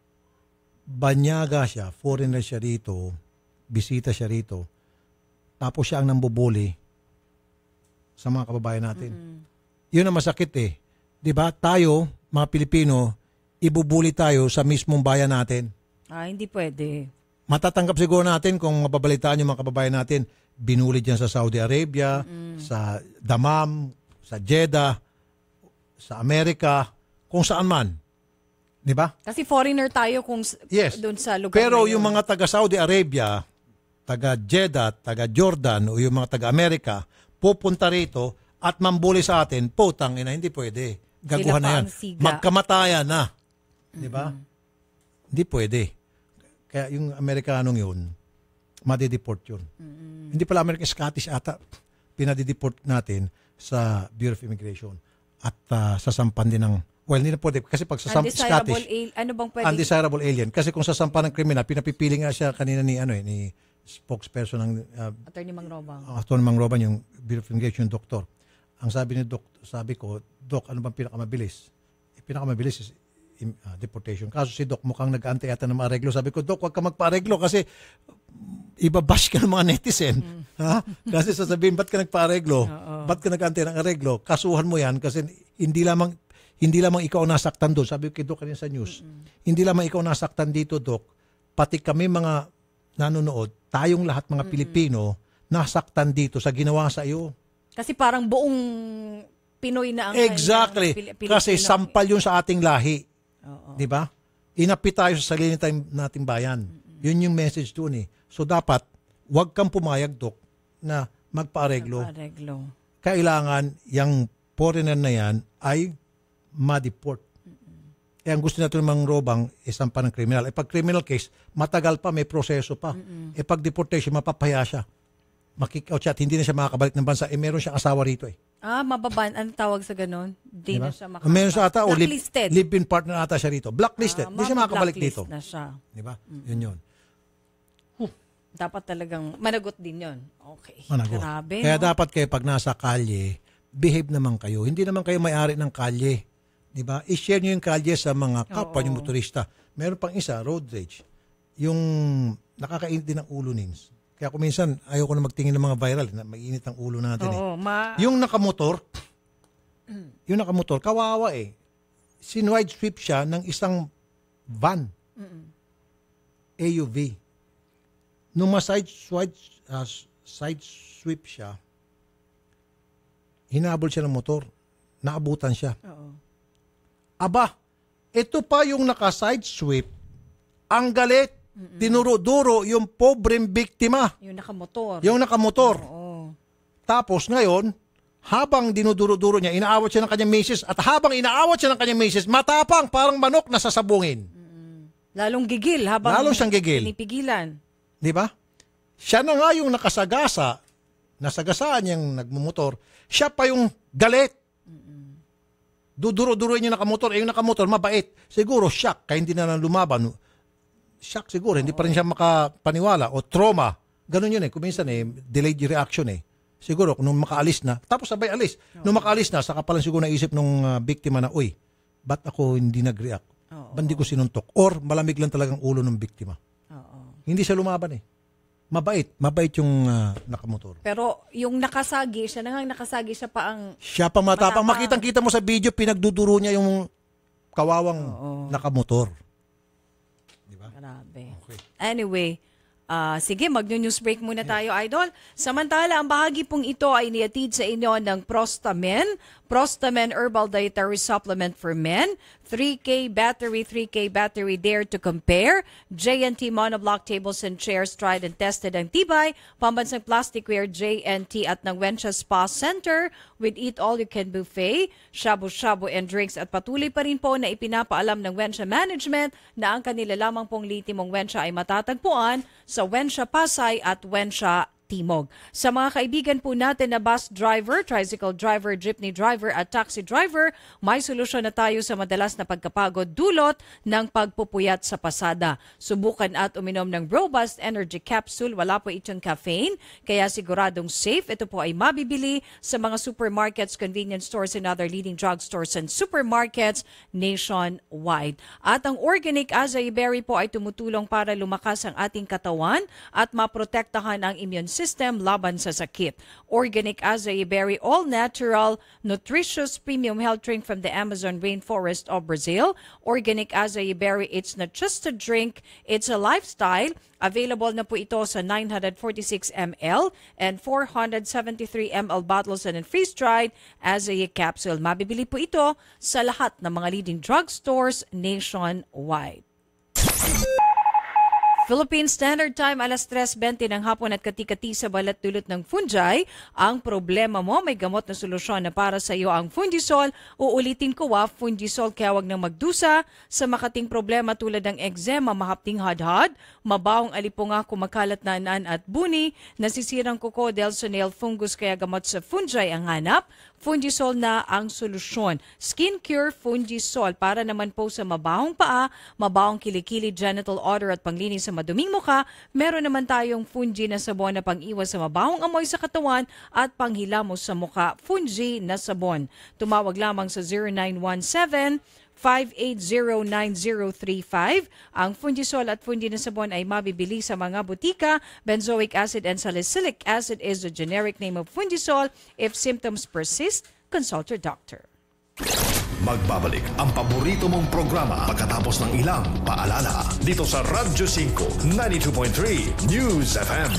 Banyaga siya, foreigner siya rito, bisita siya rito, tapos siya ang nambubuli sa mga kababayan natin. Yun ang masakit eh. 'Di ba? Tayo, mga Pilipino, ibubuli tayo sa mismong bayan natin. Ah, hindi pwede. Matatanggap siguro natin kung mababalitaan yung mga kababayan natin, binuli dyan sa Saudi Arabia, sa Damam, sa Jeddah, sa Amerika, kung saan man. 'Di ba? Kasi foreigner tayo kung s- Yes. doon sa lugar Pero na yun. yung mga taga Saudi Arabia, taga Jeddah, taga Jordan, o yung mga taga Amerika, pupunta rito at mambuli sa atin, putang ina, hindi pwede. Gaguhan Sila na pa yan. ang siga. Magkamatayan na. Di ba? Hindi pwede. Kaya yung Amerikanong yun, madideport yun. Hindi pala American, Scottish ata, pinadideport natin sa Bureau of Immigration. At uh, sasampan din ng, well, hindi na pwede. Kasi pag sasam, Undesirable Scottish, al- ano bang pwede? undesirable alien. Kasi kung sasampan ng kriminal, pinapipili nga siya kanina ni, ano eh, ni spokesperson ng uh, Attorney Mang Robang. ang Atty. Mang Roban, yung Bureau of Immigration, yung doktor. Ang sabi ni Doc, sabi ko, Doc, ano bang pinakamabilis? Eh, pinakamabilis is im- ah, deportation. Kaso si Doc mukhang nag-aantay yata ng mga areglo. Sabi ko, Doc, huwag ka magpa-areglo kasi ibabash ka ng mga netizen. Ha? Kasi sasabihin, ba't ka nagpa-areglo? Ba't ka nag-aantay ng areglo? Kasuhan mo yan kasi hindi lamang hindi lamang ikaw nasaktan doon. Sabi ko kay Doc kanina sa news, hindi lamang ikaw nasaktan dito, Doc. Pati kami mga nanonood, tayong lahat mga Pilipino, nasaktan dito sa ginawa sa iyo. Kasi parang buong Pinoy na ang Exactly. Pili- Pilipino. Kasi sampal yun sa ating lahi. Oo. Di ba? Inapi tayo sa sarili nating, nating bayan. Yun yung message doon eh. So dapat, wag kang pumayag, Dok, na magpa-areglo. Areglo. Kailangan yung foreigner na yan ay ma-deport. Eh, ang gusto natin ng mga robang, isampa ng criminal. Eh, pag criminal case, matagal pa, may proseso pa. Eh, pag deportation, mapapaya siya. Makik-out siya at hindi na siya makakabalik ng bansa. Eh, meron siyang asawa rito eh. Ah, mababan. Anong tawag sa ganun? Hindi Diba? na siya makaka- Meron siya ata, o live, Blacklisted. live-in partner ata siya rito. Blacklisted. Hindi siya makakabalik dito. na siya. Di ba? Yun yun. Dapat talagang managot din yon. Okay. Managot. Grabe. Kaya no? dapat kayo pag nasa kalye, behave naman kayo. Hindi naman kayo may-ari ng kalye. Di ba? I-share nyo yung kalye sa mga kapwa Oo. yung motorista. Meron pang isa, road rage. Yung nakakainit din ng ulo nins. Kaya kung minsan, ayoko na magtingin ng mga viral. Na mainit ang ulo natin Oo, eh. ma- Yung nakamotor, yung nakamotor, kawawa eh. Sinwide sweep siya ng isang van. Mm-mm. A U V. Nung ma-side swipe, uh, side sweep siya, hinabol siya ng motor. Naabutan siya. Oo. Aba, ito pa yung naka-side sweep. Ang galit. Dinuro-duro yung pobreng biktima. Yung nakamotor. Yung nakamotor. Oo. Tapos ngayon, habang dinuduro-duro niya, inaawat siya ng kanyang misis, at habang inaawat siya ng kanyang misis, matapang, parang manok na sasabungin. Lalong gigil habang Lalong siyang gigil. pinipigilan. Di ba? Siya na nga yung nakasagasa, nasagasaan niyang nagmumotor, siya pa yung galit. Duduro-duroin yung nakamotor. Eh, yung nakamotor, mabait. Siguro, shock. Kaya hindi na lang lumaban. Shock siguro. Hindi pa rin siya makapaniwala. O trauma. Ganun yun eh. Kuminsan eh, delayed reaction eh. Siguro, nung makaalis na. Tapos sabay alis. Nung makaalis na, saka palang siguro naisip nung uh, biktima na, uy, ba't ako hindi nag-react? Ba't hindi ko sinuntok? Or malamig lang talagang ulo ng biktima. Hindi siya lumaban eh. Mabait. Mabait yung uh, nakamotor. Pero yung nakasagi, siya nang nakasagi siya pa ang... Siya pa matapang. Makitang-kita mo sa video, pinagduduro niya yung kawawang Oo. nakamotor. Diba? Grabe. Okay. Anyway, uh, sige, mag-news break muna tayo, Idol. Samantala, ang bahagi pong ito ay niatid sa inyo ng Prostamen. Prostamen Herbal Dietary Supplement for Men. three K battery, three K battery, dare to compare. J and T monoblock tables and chairs, tried and tested ang tibay. Pambansang plasticware, J and T at ng Wensha Spa Center with Eat All You Can Buffet, shabu-shabu and drinks. At patuloy pa rin po na ipinapaalam ng Wensha Management na ang kanila lamang pong litimong Wensha ay matatagpuan sa Wensha Pasay at Wensha Timog. Sa mga kaibigan po natin na bus driver, tricycle driver, jeepney driver at taxi driver, may solusyon na tayo sa madalas na pagkapagod dulot ng pagpupuyat sa pasada. Subukan at uminom ng Robust Energy Capsule. Wala po itong caffeine, kaya siguradong safe. Ito po ay mabibili sa mga supermarkets, convenience stores, and other leading drugstores and supermarkets nationwide. At ang Organic Acai Berry po ay tumutulong para lumakas ang ating katawan at maprotektahan ang immune system system laban sa sakit. Organic Acai Berry, all-natural, nutritious premium health drink from the Amazon rainforest of Brazil. Organic Acai Berry, it's not just a drink, it's a lifestyle. Available na po ito sa nine hundred forty-six milliliters and four hundred seventy-three milliliter bottles and in freeze-dried Acai capsule. Mabibili po ito sa lahat ng mga leading drugstores nationwide. Philippine Standard Time, alas tres twenty ng hapon at kati-kati sa balat dulot ng fungi. Ang problema mo, may gamot na solusyon na para sa iyo ang Fundisol. Uulitin ko wa, Fundisol, kaya wag nang magdusa sa makating problema tulad ng eczema, mahapting hadhad, mabawang alipunga, kumakalat na anaan at buni, nasisirang kuko, Delsonale fungus, kaya gamot sa fungi ang hanap. Fundisol na ang solusyon. Skin Cure Fundisol para naman po sa mabahong paa, mabahong kilikili, genital odor at panglinis sa maduming mukha. Meron naman tayong Fungi na sabon na pang-iwas sa mabahong amoy sa katawan at panghilamos sa mukha. Fungi na sabon. Tumawag lamang sa zero nine one seven, five eight zero, nine zero three five. Ang Fundisol at Fungi na sabon ay mabibili sa mga butika. Benzoic acid and salicylic acid is the generic name of Fundisol. If symptoms persist, consult your doctor. Magbabalik ang paborito mong programa pagkatapos ng ilang paalala dito sa Radyo cinco, ninety-two point three News F M.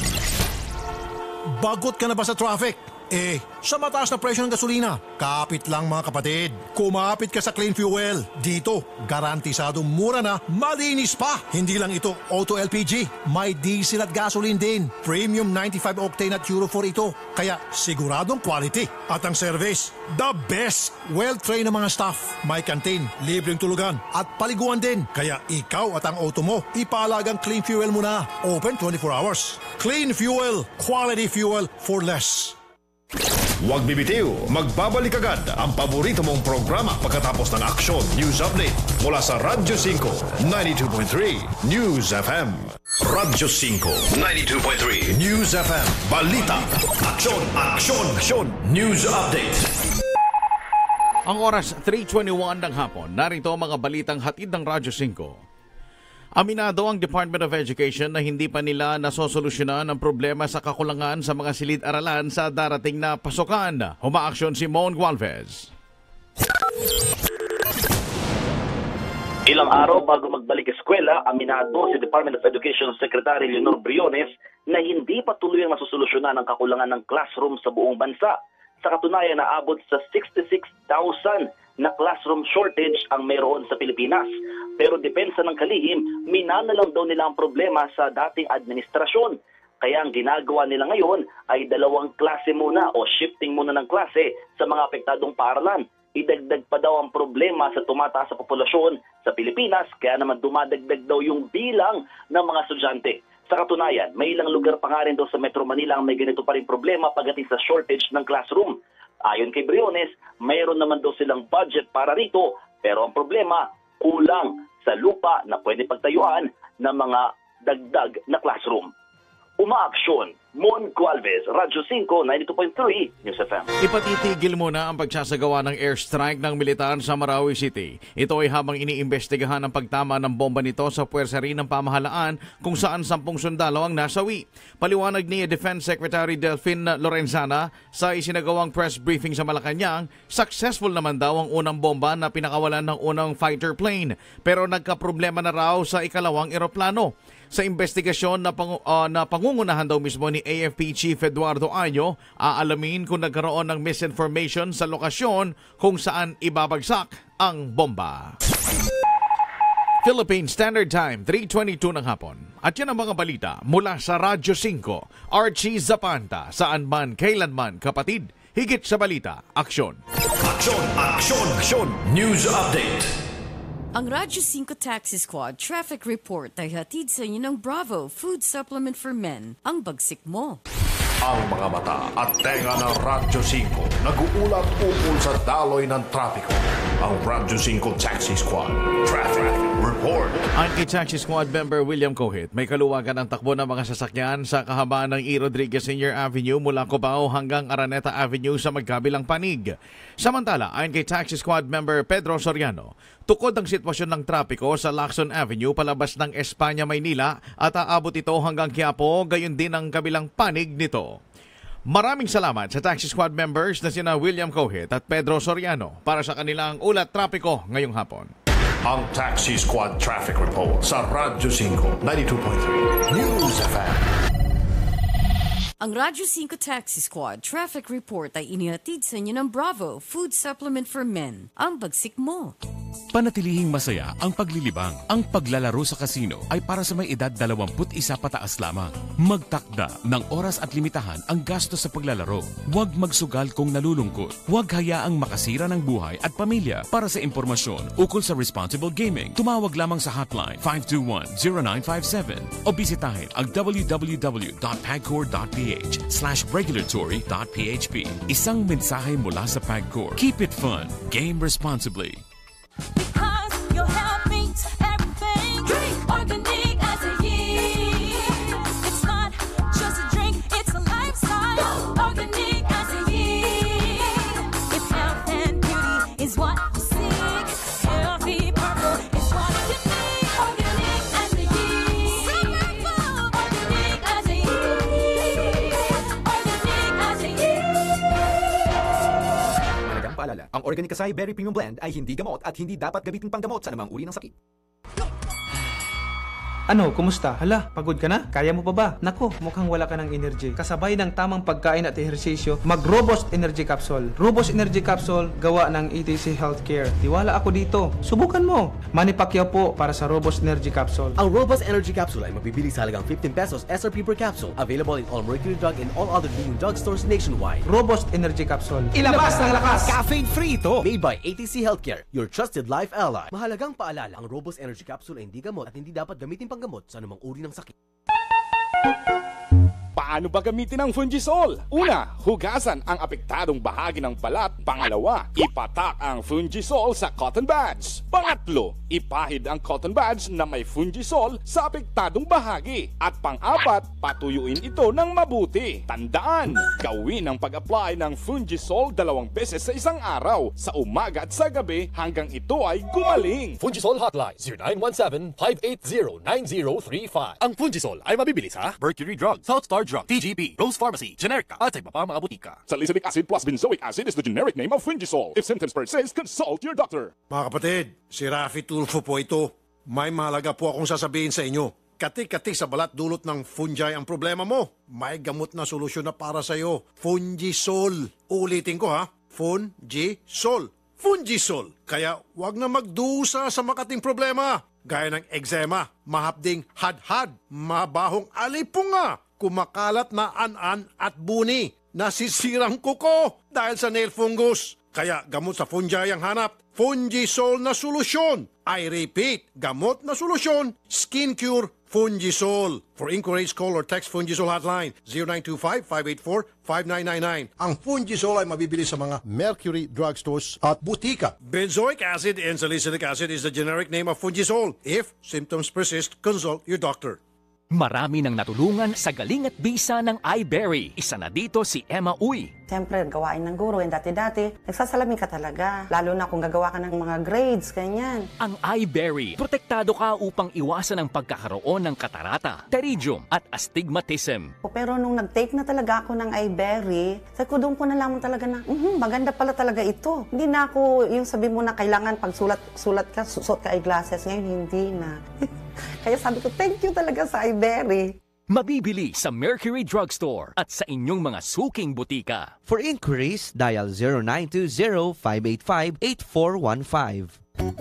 Bagot ka na ba sa traffic? Eh, sa mataas na presyo ng gasolina, kapit lang mga kapatid. Kumapit ka sa Clean Fuel. Dito, garantisadong mura na, malinis pa. Hindi lang ito auto L P G, may diesel at gasoline din. Premium ninety-five octane at Euro four ito. Kaya siguradong quality. At ang service, the best. Well-trained na mga staff. May canteen, libreng tulugan at paliguan din. Kaya ikaw at ang auto mo, ipalagang Clean Fuel mo na. Open twenty-four hours. Clean Fuel, quality fuel for less. Huwag bibitiw, magbabalik agad ang paborito mong programa pagkatapos ng Action News Update mula sa Radyo cinco, ninety-two point three News F M. Radyo cinco, ninety-two point three News F M. Balita, aksyon, aksyon, aksyon, News Update. Ang oras three twenty-one ng hapon, narito ang mga balitang hatid ng Radyo cinco. Aminado ang Department of Education na hindi pa nila nasosolusyonan ang problema sa kakulangan sa mga silid-aralan sa darating na pasukan. Humaaksyon si Mon Gualvez. Ilang araw bago magbalik eskwela, aminado si Department of Education Secretary Leonor Briones na hindi pa tuloy ang nasusolusyonan ang kakulangan ng classroom sa buong bansa. Sa katunayan, naabot sa sixty-six thousand na classroom shortage ang mayroon sa Pilipinas. Pero depensa ng kalihim, minana lang daw nila ang problema sa dating administrasyon. Kaya ang ginagawa nila ngayon ay dalawang klase muna o shifting muna ng klase sa mga apektadong paaralan. Idagdag pa daw ang problema sa tumataas sa populasyon sa Pilipinas, kaya naman dumadagdag daw yung bilang ng mga estudyante. Sa katunayan, may ilang lugar pa nga rin daw sa Metro Manila ang may ganito pa rin problema pagdating sa shortage ng classroom. Ayon kay Briones, mayroon naman daw silang budget para rito, pero ang problema, kulang sa lupa na pwede pagtayuan ng mga dagdag na classroom. Umaaksyon, Mon Gualvez, Radyo cinco, ninety-two point three, News F M. Ipatitigil muna ang pagsasagawa ng airstrike ng militar sa Marawi City. Ito ay habang iniimbestigahan ang pagtama ng bomba nito sa puwersa rin ng pamahalaan kung saan sampung sundalo ang nasawi. Paliwanag ni Defense Secretary Delphine Lorenzana sa isinagawang press briefing sa Malacanang, successful naman daw ang unang bomba na pinakawalan ng unang fighter plane, pero nagkaproblema na raw sa ikalawang eroplano. Sa investigasyon na, pang, uh, na pangungunahan daw mismo ni A F P Chief Eduardo Año, aalamin kung nagkaroon ng misinformation sa lokasyon kung saan ibabagsak ang bomba. Philippine Standard Time, three twenty-two ng hapon. At yan ang mga balita mula sa Radyo cinco. Archie Zapanta, saan man, kailanman, kapatid. Higit sa balita, aksyon. Aksyon, aksyon, aksyon. News Update. Ang Radyo cinco Taxi Squad Traffic Report ay hatid sa inyo ng Bravo Food Supplement for Men, ang bagsik mo. Ang mga mata at tenga ng Radyo cinco nag-uulat ukol sa daloy ng trapiko. Ang Radyo cinco Taxi Squad Traffic Report. Ang Taxi Squad member William Cohit, may kaluwagan ang takbo ng mga sasakyan sa kahabaan ng E. Rodriguez Senior Avenue mula Cubao hanggang Araneta Avenue sa magkabilang panig. Samantala, ayon kay Taxi Squad member Pedro Soriano, tukod ang sitwasyon ng trapiko sa Lacson Avenue palabas ng Espanya, Maynila at aabot ito hanggang Quiapo, gayon din ang kabilang panig nito. Maraming salamat sa Taxi Squad members na sina William Cohit at Pedro Soriano para sa kanilang ulat trapiko ngayong hapon. Ang Taxi Squad Traffic Report sa Radyo cinco, ninety-two point three News F M. Ang Radyo cinco Taxi Squad Traffic Report ay inihatid sa inyo ng Bravo Food Supplement for Men, ang bagsik mo. Panatilihing masaya ang paglilibang. Ang paglalaro sa kasino ay para sa may edad dalawampu't isa pataas lamang. Magtakda ng oras at limitahan ang gasto sa paglalaro. Huwag magsugal kung nalulungkot. Huwag hayaang makasira ng buhay at pamilya. Para sa impormasyon ukol sa responsible gaming, tumawag lamang sa hotline five two one, zero nine five seven o bisitahin ang w w w dot pagcor dot p h slash regulatory dot p h p. Isang mensahe mula sa Pagcor. Keep it fun. Game responsibly. Because your health means everything. Drink organic as a year. It's not just a drink, it's a lifestyle. Organic as a year. If health and beauty is what you seek, healthy purple is what you need. Organic as a year. Organic as a year. Organic as a year. Mahalagang paalala, ang Organic Kasai Berry Premium Blend ay hindi gamot at hindi dapat gamitin panggamot sa anumang uri ng sakit. Ano, kumusta? Hala, pagod ka na? Kaya mo pa ba? Nako, mukhang wala ka ng energy. Kasabay ng tamang pagkain at ehersisyo, mag-Robust Energy Capsule. Robust Energy Capsule, gawa ng E T C Healthcare. Tiwala ako dito. Subukan mo. Manny Pacquiao po para sa Robust Energy Capsule. Ang Robust Energy Capsule ay mabibili sa halagang fifteen pesos S R P per capsule. Available in all Mercury Drug and all other leading drugstores nationwide. Robust Energy Capsule. Ilabas ng lakas! Caffeine-free ito! Made by A T C Healthcare, your trusted life ally. Mahalagang paalala, ang Robust Energy Capsule ay hindi gamot at hindi dapat gamitin panggamot sa anumang uri ng sakit. Paano ba gamitin ang Fungisol? Una, hugasan ang apektadong bahagi ng balat. Pangalawa, ipatak ang Fungisol sa cotton buds. Pangatlo, ipahid ang cotton buds na may Fungisol sa apektadong bahagi. At pang-apat, patuyuin ito ng mabuti. Tandaan, gawin ang pag-apply ng Fungisol dalawang beses sa isang araw, sa umaga at sa gabi hanggang ito ay gumaling. Fungisol Hotline zero nine one seven, five eight zero, nine zero three five. Ang Fungisol ay mabibili sa Mercury Drug, Southstar Drug, T G P, Rose Pharmacy, Generica at sa iba pa mga butika. Salicylic acid plus benzoic acid is the generic name of Fungisol. If symptoms persist, consult your doctor. Mga kapatid, si Rafi Tulfo po ito. May mahalaga po akong sasabihin sa inyo. Kati-kati sa balat dulot ng fungi ang problema mo. May gamot na solusyon na para sa iyo. Fungisol. Ulitin ko ha. Fungisol. Fungisol. Kaya wag na magdusa sa makating problema. Gaya ng eczema, mahapding hadhad, mabahong alipunga, kumakalat na an-an at buni, nasisirang kuko dahil sa nail fungus. Kaya gamot sa fungi ang hanap, Fungisol na solusyon. I repeat, gamot na solusyon, skin cure, Fungisol. For inquiries, call or text Fungisol hotline zero nine two five, five eight four, five nine nine nine. Ang Fungisol ay mabibili sa mga Mercury drugstores at butika. Benzoic acid and salicylic acid is the generic name of Fungisol. If symptoms persist, consult your doctor. Marami nang natulungan sa galing at bisa ng iBerry. Isa na dito si Emma Uy. Siyempre, gawain ng guro. And dati-dati, nagsasalamin ka talaga. Lalo na kung gagawa ka ng mga grades, ganyan. Ang iBerry, protektado ka upang iwasan ang pagkakaroon ng katarata, pterygium at astigmatism. Pero nung nag-take na talaga ako ng iBerry, sabi ko doon ko nalaman talaga na, mm maganda pala talaga ito. Hindi na ako yung sabi mo na kailangan pag sulat-sulat ka, suot ka eyeglasses. Ngayon, hindi na. Kaya sabi ko, thank you talaga sa iBerry. Mabibili sa Mercury Drugstore at sa inyong mga suking butika. For inquiries, dial zero nine two zero, five eight five, eight four one five.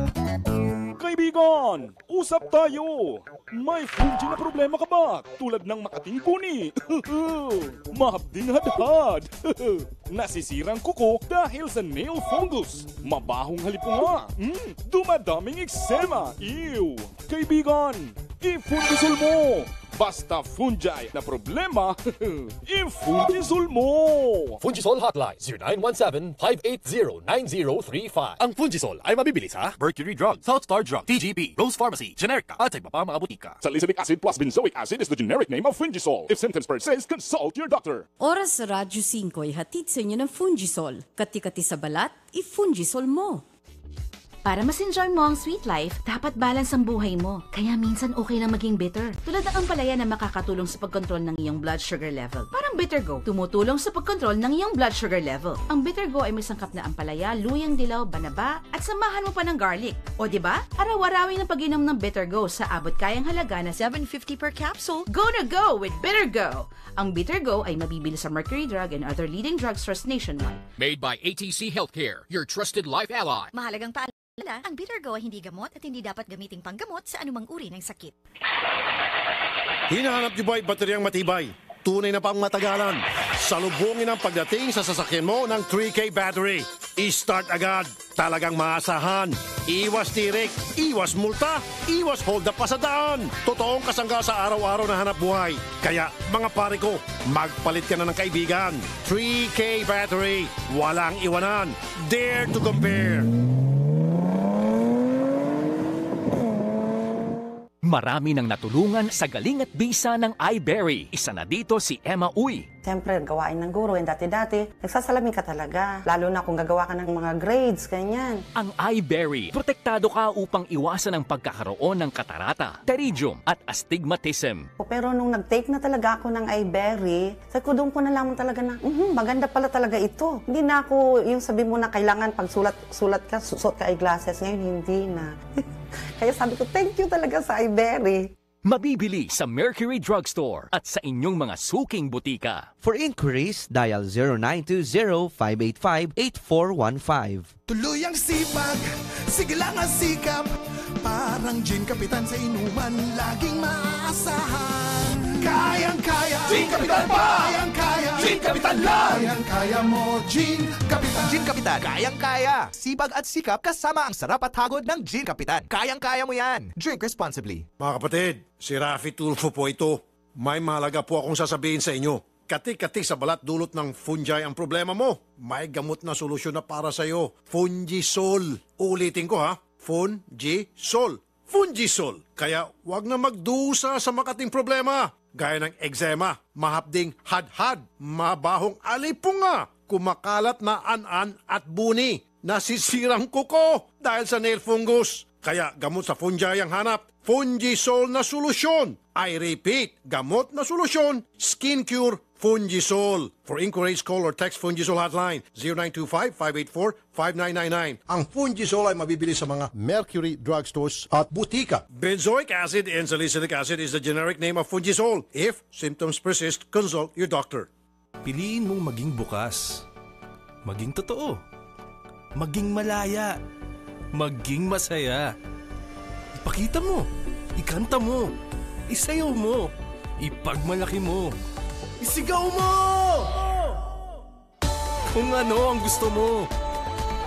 Kaibigan, usap tayo. May fungi na problema ka ba? Tulad ng makating puni. Mahabding hadhad. Nasisirang kuko dahil sa nail fungus. Mabahong halipunga. Mm, dumadaming eksema. Ew. Kaibigan, i-fungisol mo. Basta fungi na problema, i-fungisol mo. Fungisol Hotline zero nine one seven, five eight zero, nine zero three five. Ang Fungisol ay mabibili sa Mercury Drug, Southstar Drug, T G P, Rose Pharmacy, Generica at sa iba pa mga butika. Salicylic acid plus benzoic acid is the generic name of Fungisol. If symptoms persist, consult your doctor. Oras sa Radyo cinco ay hatid sa inyo ng Fungisol. Kati-kati sa balat, i-Fungisol mo. Para mas enjoy mo ang sweet life, dapat balance ang buhay mo. Kaya minsan okay lang maging bitter. Tulad ng ampalaya na makakatulong sa pagkontrol ng iyong blood sugar level. Parang Bitter Go, tumutulong sa pagkontrol ng iyong blood sugar level. Ang Bitter Go ay may sangkap na ampalaya, luyang dilaw, banaba, at samahan mo pa ng garlic. O diba? Araw-arawin ang pag-inom ng Bitter Go sa abot kayang halaga na seven fifty per capsule. Go na go with Bitter Go! Ang Bitter Go ay mabibili sa Mercury Drug and other leading drugstores nationwide. Made by A T C Healthcare, your trusted life ally. Mahalagang paalala, ang Bitter Go ay hindi gamot at hindi dapat gamiting panggamot sa anumang uri ng sakit. Hinahanap niyo ba'y bateryang matibay? Tunay na pang matagalan. Salubungin ang pagdating sa sasakyan mo ng three K battery. I-start agad. Talagang maasahan. Iwas tirik, iwas multa, iwas hold up pa sa daan. Totoong kasangga sa araw-araw na hanap buhay. Kaya mga pare ko, magpalit ka na ng kaibigan. three K battery. Walang iwanan. Dare to compare. Marami nang natulungan sa galing at bisa ng iBerry. Isa na dito si Emma Uy. Siyempre, gawain ng guro. And dati-dati, nagsasalamin ka talaga. Lalo na kung gagawa ka ng mga grades, ganyan. Ang iBerry, protektado ka upang iwasan ang pagkakaroon ng katarata, pterygium at astigmatism. Pero nung nag-take na talaga ako ng iBerry, sabi ko doon ko nalaman talaga na, mm maganda pala talaga ito. Hindi na ako yung sabi mo na kailangan pag sulat-sulat ka, suot ka eyeglasses. Ngayon, hindi na. Kaya sabi ko, thank you talaga sa iBerry. Mabibili sa Mercury Drugstore at sa inyong mga suking butika. For inquiries, dial zero nine two zero, five eight five, eight four one five. Tuloy ang sipag, sige lang ang sikap. Parang gin kapitan sa inuman, laging maaasahan. Kayang-kaya, Gin Kapitan pa! Kayang-kaya, Gin Kapitan lang! Kayang-kaya mo, Gin Kapitan. Gin Kapitan, kayang-kaya. Sipag at sikap kasama ang sarap at hagod ng Gin Kapitan. Kayang-kaya mo yan. Drink responsibly. Mga kapatid, si Rafi Tulfo po ito. May mahalaga po akong sasabihin sa inyo. Kati-kati sa balat dulot ng fungi ang problema mo. May gamot na solusyon na para sa iyo. Fungisol. Ulitin ko ha. Fungisol. Fungisol. Kaya wag na magdusa sa makating problema. Gaya ng eczema, mahapding hadhad, mabahong alipunga, kumakalat na an-an at buni, nasisirang kuko dahil sa nail fungus. Kaya gamot sa fungi ang hanap. Fungisol na solusyon. I repeat, gamot na solusyon. Skin Cure Fungisol. For inquiries, call or text Fungisol hotline zero nine two five, five eight four, five nine nine nine. Ang Fungisol ay mabibili sa mga Mercury drugstores at butika. Benzoic acid and salicylic acid is the generic name of Fungisol. If symptoms persist, consult your doctor. Piliin mong maging bukas, maging totoo, maging malaya, maging masaya. Ipakita mo, ikanta mo, isayaw mo, ipagmalaki mo, isigaw mo! Kung ano ang gusto mo.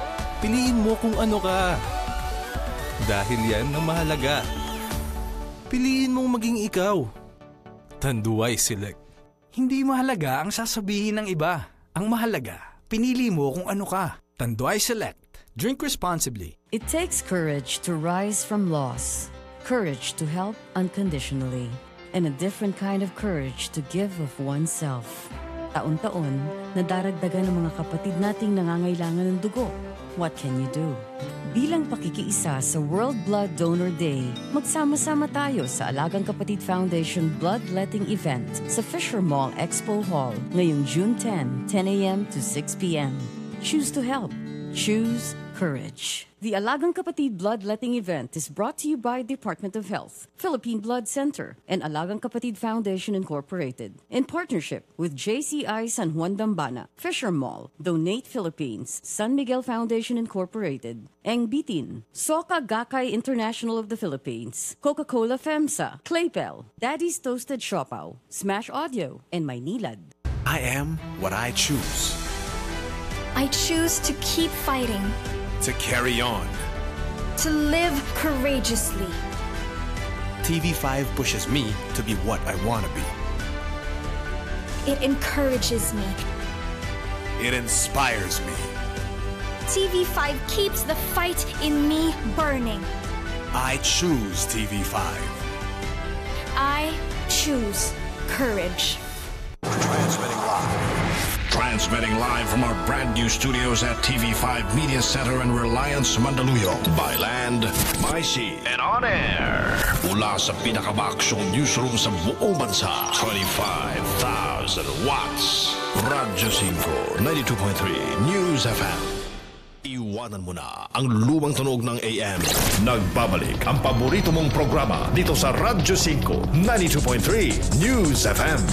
Piliin mo kung ano ka. Dahil yan ang mahalaga. Piliin mong maging ikaw. Tanduay Select. Hindi mahalaga ang sasabihin ng iba. Ang mahalaga, pinili mo kung ano ka. Tanduay Select. Drink responsibly. It takes courage to rise from loss, courage to help unconditionally, and a different kind of courage to give of oneself. Taon-taon, nadaragdagan ng mga kapatid nating nangangailangan ng dugo. What can you do? Bilang pakikiisa sa World Blood Donor Day, magsama-sama tayo sa Alagang Kapatid Foundation Bloodletting Event sa Fisher Mall Expo Hall ngayong June tenth, ten a.m. to six p.m. Choose to help. Choose courage. The Alagang Kapatid Bloodletting Event is brought to you by Department of Health, Philippine Blood Center, and Alagang Kapatid Foundation Incorporated, in partnership with J C I San Juan Dambana, Fisher Mall, Donate Philippines, San Miguel Foundation Incorporated, Eng Bitin, Soka Gakay International of the Philippines, Coca-Cola FEMSA, Claypel, Daddy's Toasted Siopaw, Smash Audio, and Maynilad. I am what I choose. I choose to keep fighting, To carry on. to live courageously. T V five pushes me to be what I want to be. It encourages me. It inspires me. T V five keeps the fight in me burning. I choose T V five. I choose courage. Transmitting live. Transmitting live from our brand new studios at T V five Media Center and Reliance Mandaluyong. By land, by sea, and on air. Mula sa pinakabaksyong newsroom sa buong bansa. twenty-five thousand watts. Radyo five, ninety-two point three News F M. Iwanan mo na ang lumang tunog ng A M. Nagbabalik ang paborito mong programa dito sa Radyo five, ninety-two point three News F M.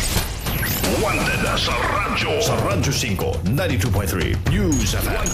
Wanted sa Radyo. Sa Radyo five, ninety-two point three News F M.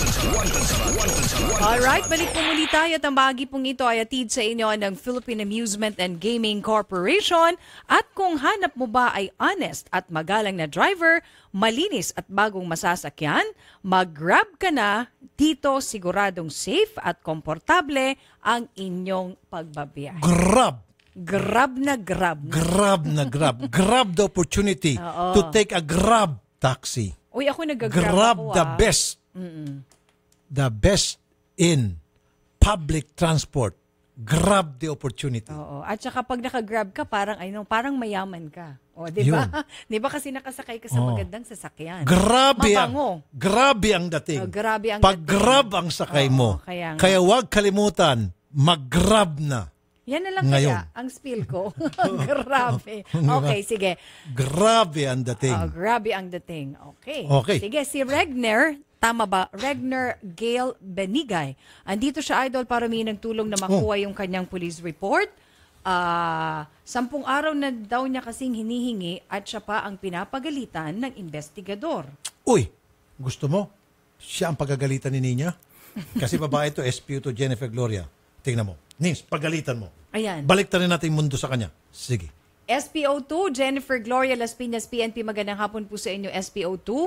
Alright, balik po muli tayo at ang bahagi pong ito ay atid sa inyo ng Philippine Amusement and Gaming Corporation. At kung hanap mo ba ay honest at magalang na driver, malinis at bagong masasakyan, mag-grab ka na. Dito siguradong safe at komportable ang inyong pagbabiyahe. Grab! Grab na grab. Grab na grab. Grab the opportunity Oo. to take a grab taxi. Uy, ako nag-grab Grab ako, the ah. best. Mm-mm. The best in public transport. Grab the opportunity. Oo. At saka pag naka-grab ka, parang ano, parang mayaman ka. O, di ba? Yun. Di ba kasi nakasakay ka sa Oo. magandang sasakyan? Grabe Mabango. ang, grabe ang dating. Oh, grabe ang Pag dating. grab ang sakay Oo, mo, kaya nga. kaya huwag kalimutan, mag-grab na. Yan na lang Ngayon. kaya ang spill ko. Grabe. Diba? Okay, sige. Grabe ang dating. Oh, grabe ang dating. Okay. Okay. Sige, si Regner, tama ba? Regner Gail Benigay. Andito siya, idol, para humingi ng tulong na makuha yung kanyang police report. Ah, sampung araw na daw niya kasing hinihingi at siya pa ang pinapagalitan ng investigador. Uy, gusto mo? Siya ang pagagalitan ni Nina? Kasi babae ito, S P O to Jennifer Gloria. Tingnan mo. Nins, pagalitan mo. Ayan. Baliktarin natin yung mundo sa kanya. Sige. S P O two, Jennifer Gloria Las Piñas, P N P. Magandang hapon po sa inyo, S P O two.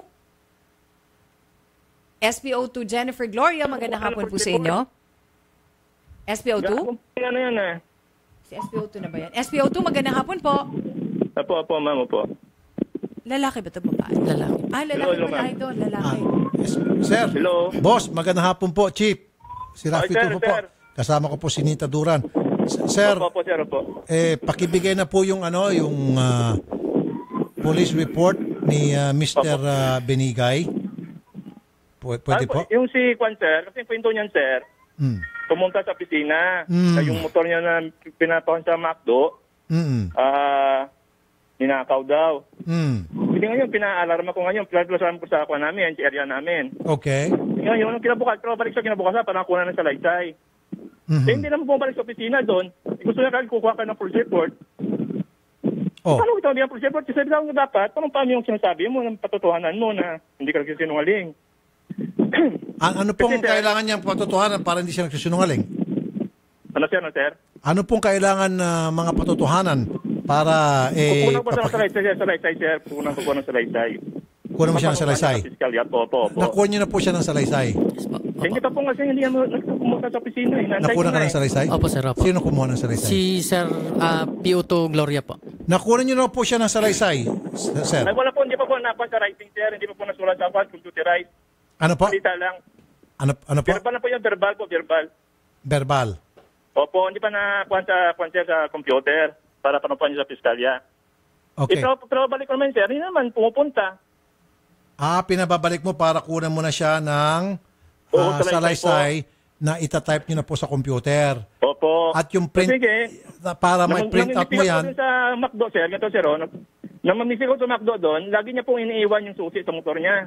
S P O two, Jennifer Gloria, magandang hapon po sa inyo. S P O two? Ano yan eh? Si S P O two na ba yan? S P O two, magandang hapon po. Apo, apo, ma'am, apo. Lalaki ba ito, babae? Lalaki. Ah, lalaki Hello, pala, ma'am. idol. Lalaki. Sir. Hello. Boss, magandang hapon po, Chief. Si Rafi Ay, sir, Tulfo po. sir. Kasama ko po si Nita Duran. S- Sir, Opo, opo, sir, opo. eh, pakibigay na po yung ano, yung ah, police report ni ah, Mister ah, Benigay. P- pwede Ah, po? Yung si Juan, sir, kasi yung kwento niyan, sir, Mm. pumunta sa opisina. Mm. Na yung motor niya na pinapakon sa McDo, Mm. ah, ninakaw daw. Mm. Hindi ngayon, pinaalarma ko ngayon, pinaglasaran ko sa ako namin, sa area namin. Okay. Ngayon, yung kinabukas, pero balik sa kinabukasan, parang kuha na sa Laysay. Mhm. Eh, hindi naman bumalik sa opisina doon. Gusto niya kagad kukuha ka ng police report. Oh. Paano ito hindi ang police report? Kasi sabi ko dapat, paano paano yung sinasabi mo, ng patotohanan mo na hindi ka nagsisinungaling? An- ano pong kailangan niyang patotohanan para hindi siya nagsisinungaling? Ano sir, ano sir? Ano pong kailangan na mga patotohanan para eh Pupunan ko sa papaki- salaysay, sir, salaysay, sir. Pupunan ko po ng salaysay. Kuha mo siya ng salaysay? Piskal, yan po, po, po. Nakuha niyo na po siya ng salaysay. Hindi pa po kasi hindi naman nagpumunta sa opisina. Eh. Nakuha ka ng salaysay? Opo, sir. Opo. Sino kumuha ng salaysay? Si Sir uh, P O two Gloria po. Nakuha niyo na po siya ng salaysay, sir? Ay, wala po, hindi pa po napan sa writing, sir. Hindi pa po nasulat sa apat, computerized. Ano po? Salita lang. Ano, ano po? Verbal na po yung verbal po, verbal. Verbal. Opo, hindi pa nakuha sa, sir, sa computer para panupuan niyo sa piskalya. Okay. Eh, pero, pero balik ko naman, sir, hindi naman pumupunta. Ah, pinababalik mo para kunan mo na siya ng Oo, ah, salaysay salaysay na itatype nyo na po sa computer. Opo. At yung print, Sige. para may Nang- print out mo namimigay yan. ko dun sa McDo, sir, ganito, sir, oh, nang mamisi ko sa McDo doon, lagi niya pong iniiwan yung susi sa motor niya.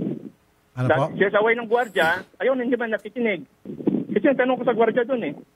Ano po? Siya sa way ng gwardiya, ayun, hindi ba nakikinig? Kasi yung tanong ko sa gwardiya doon eh.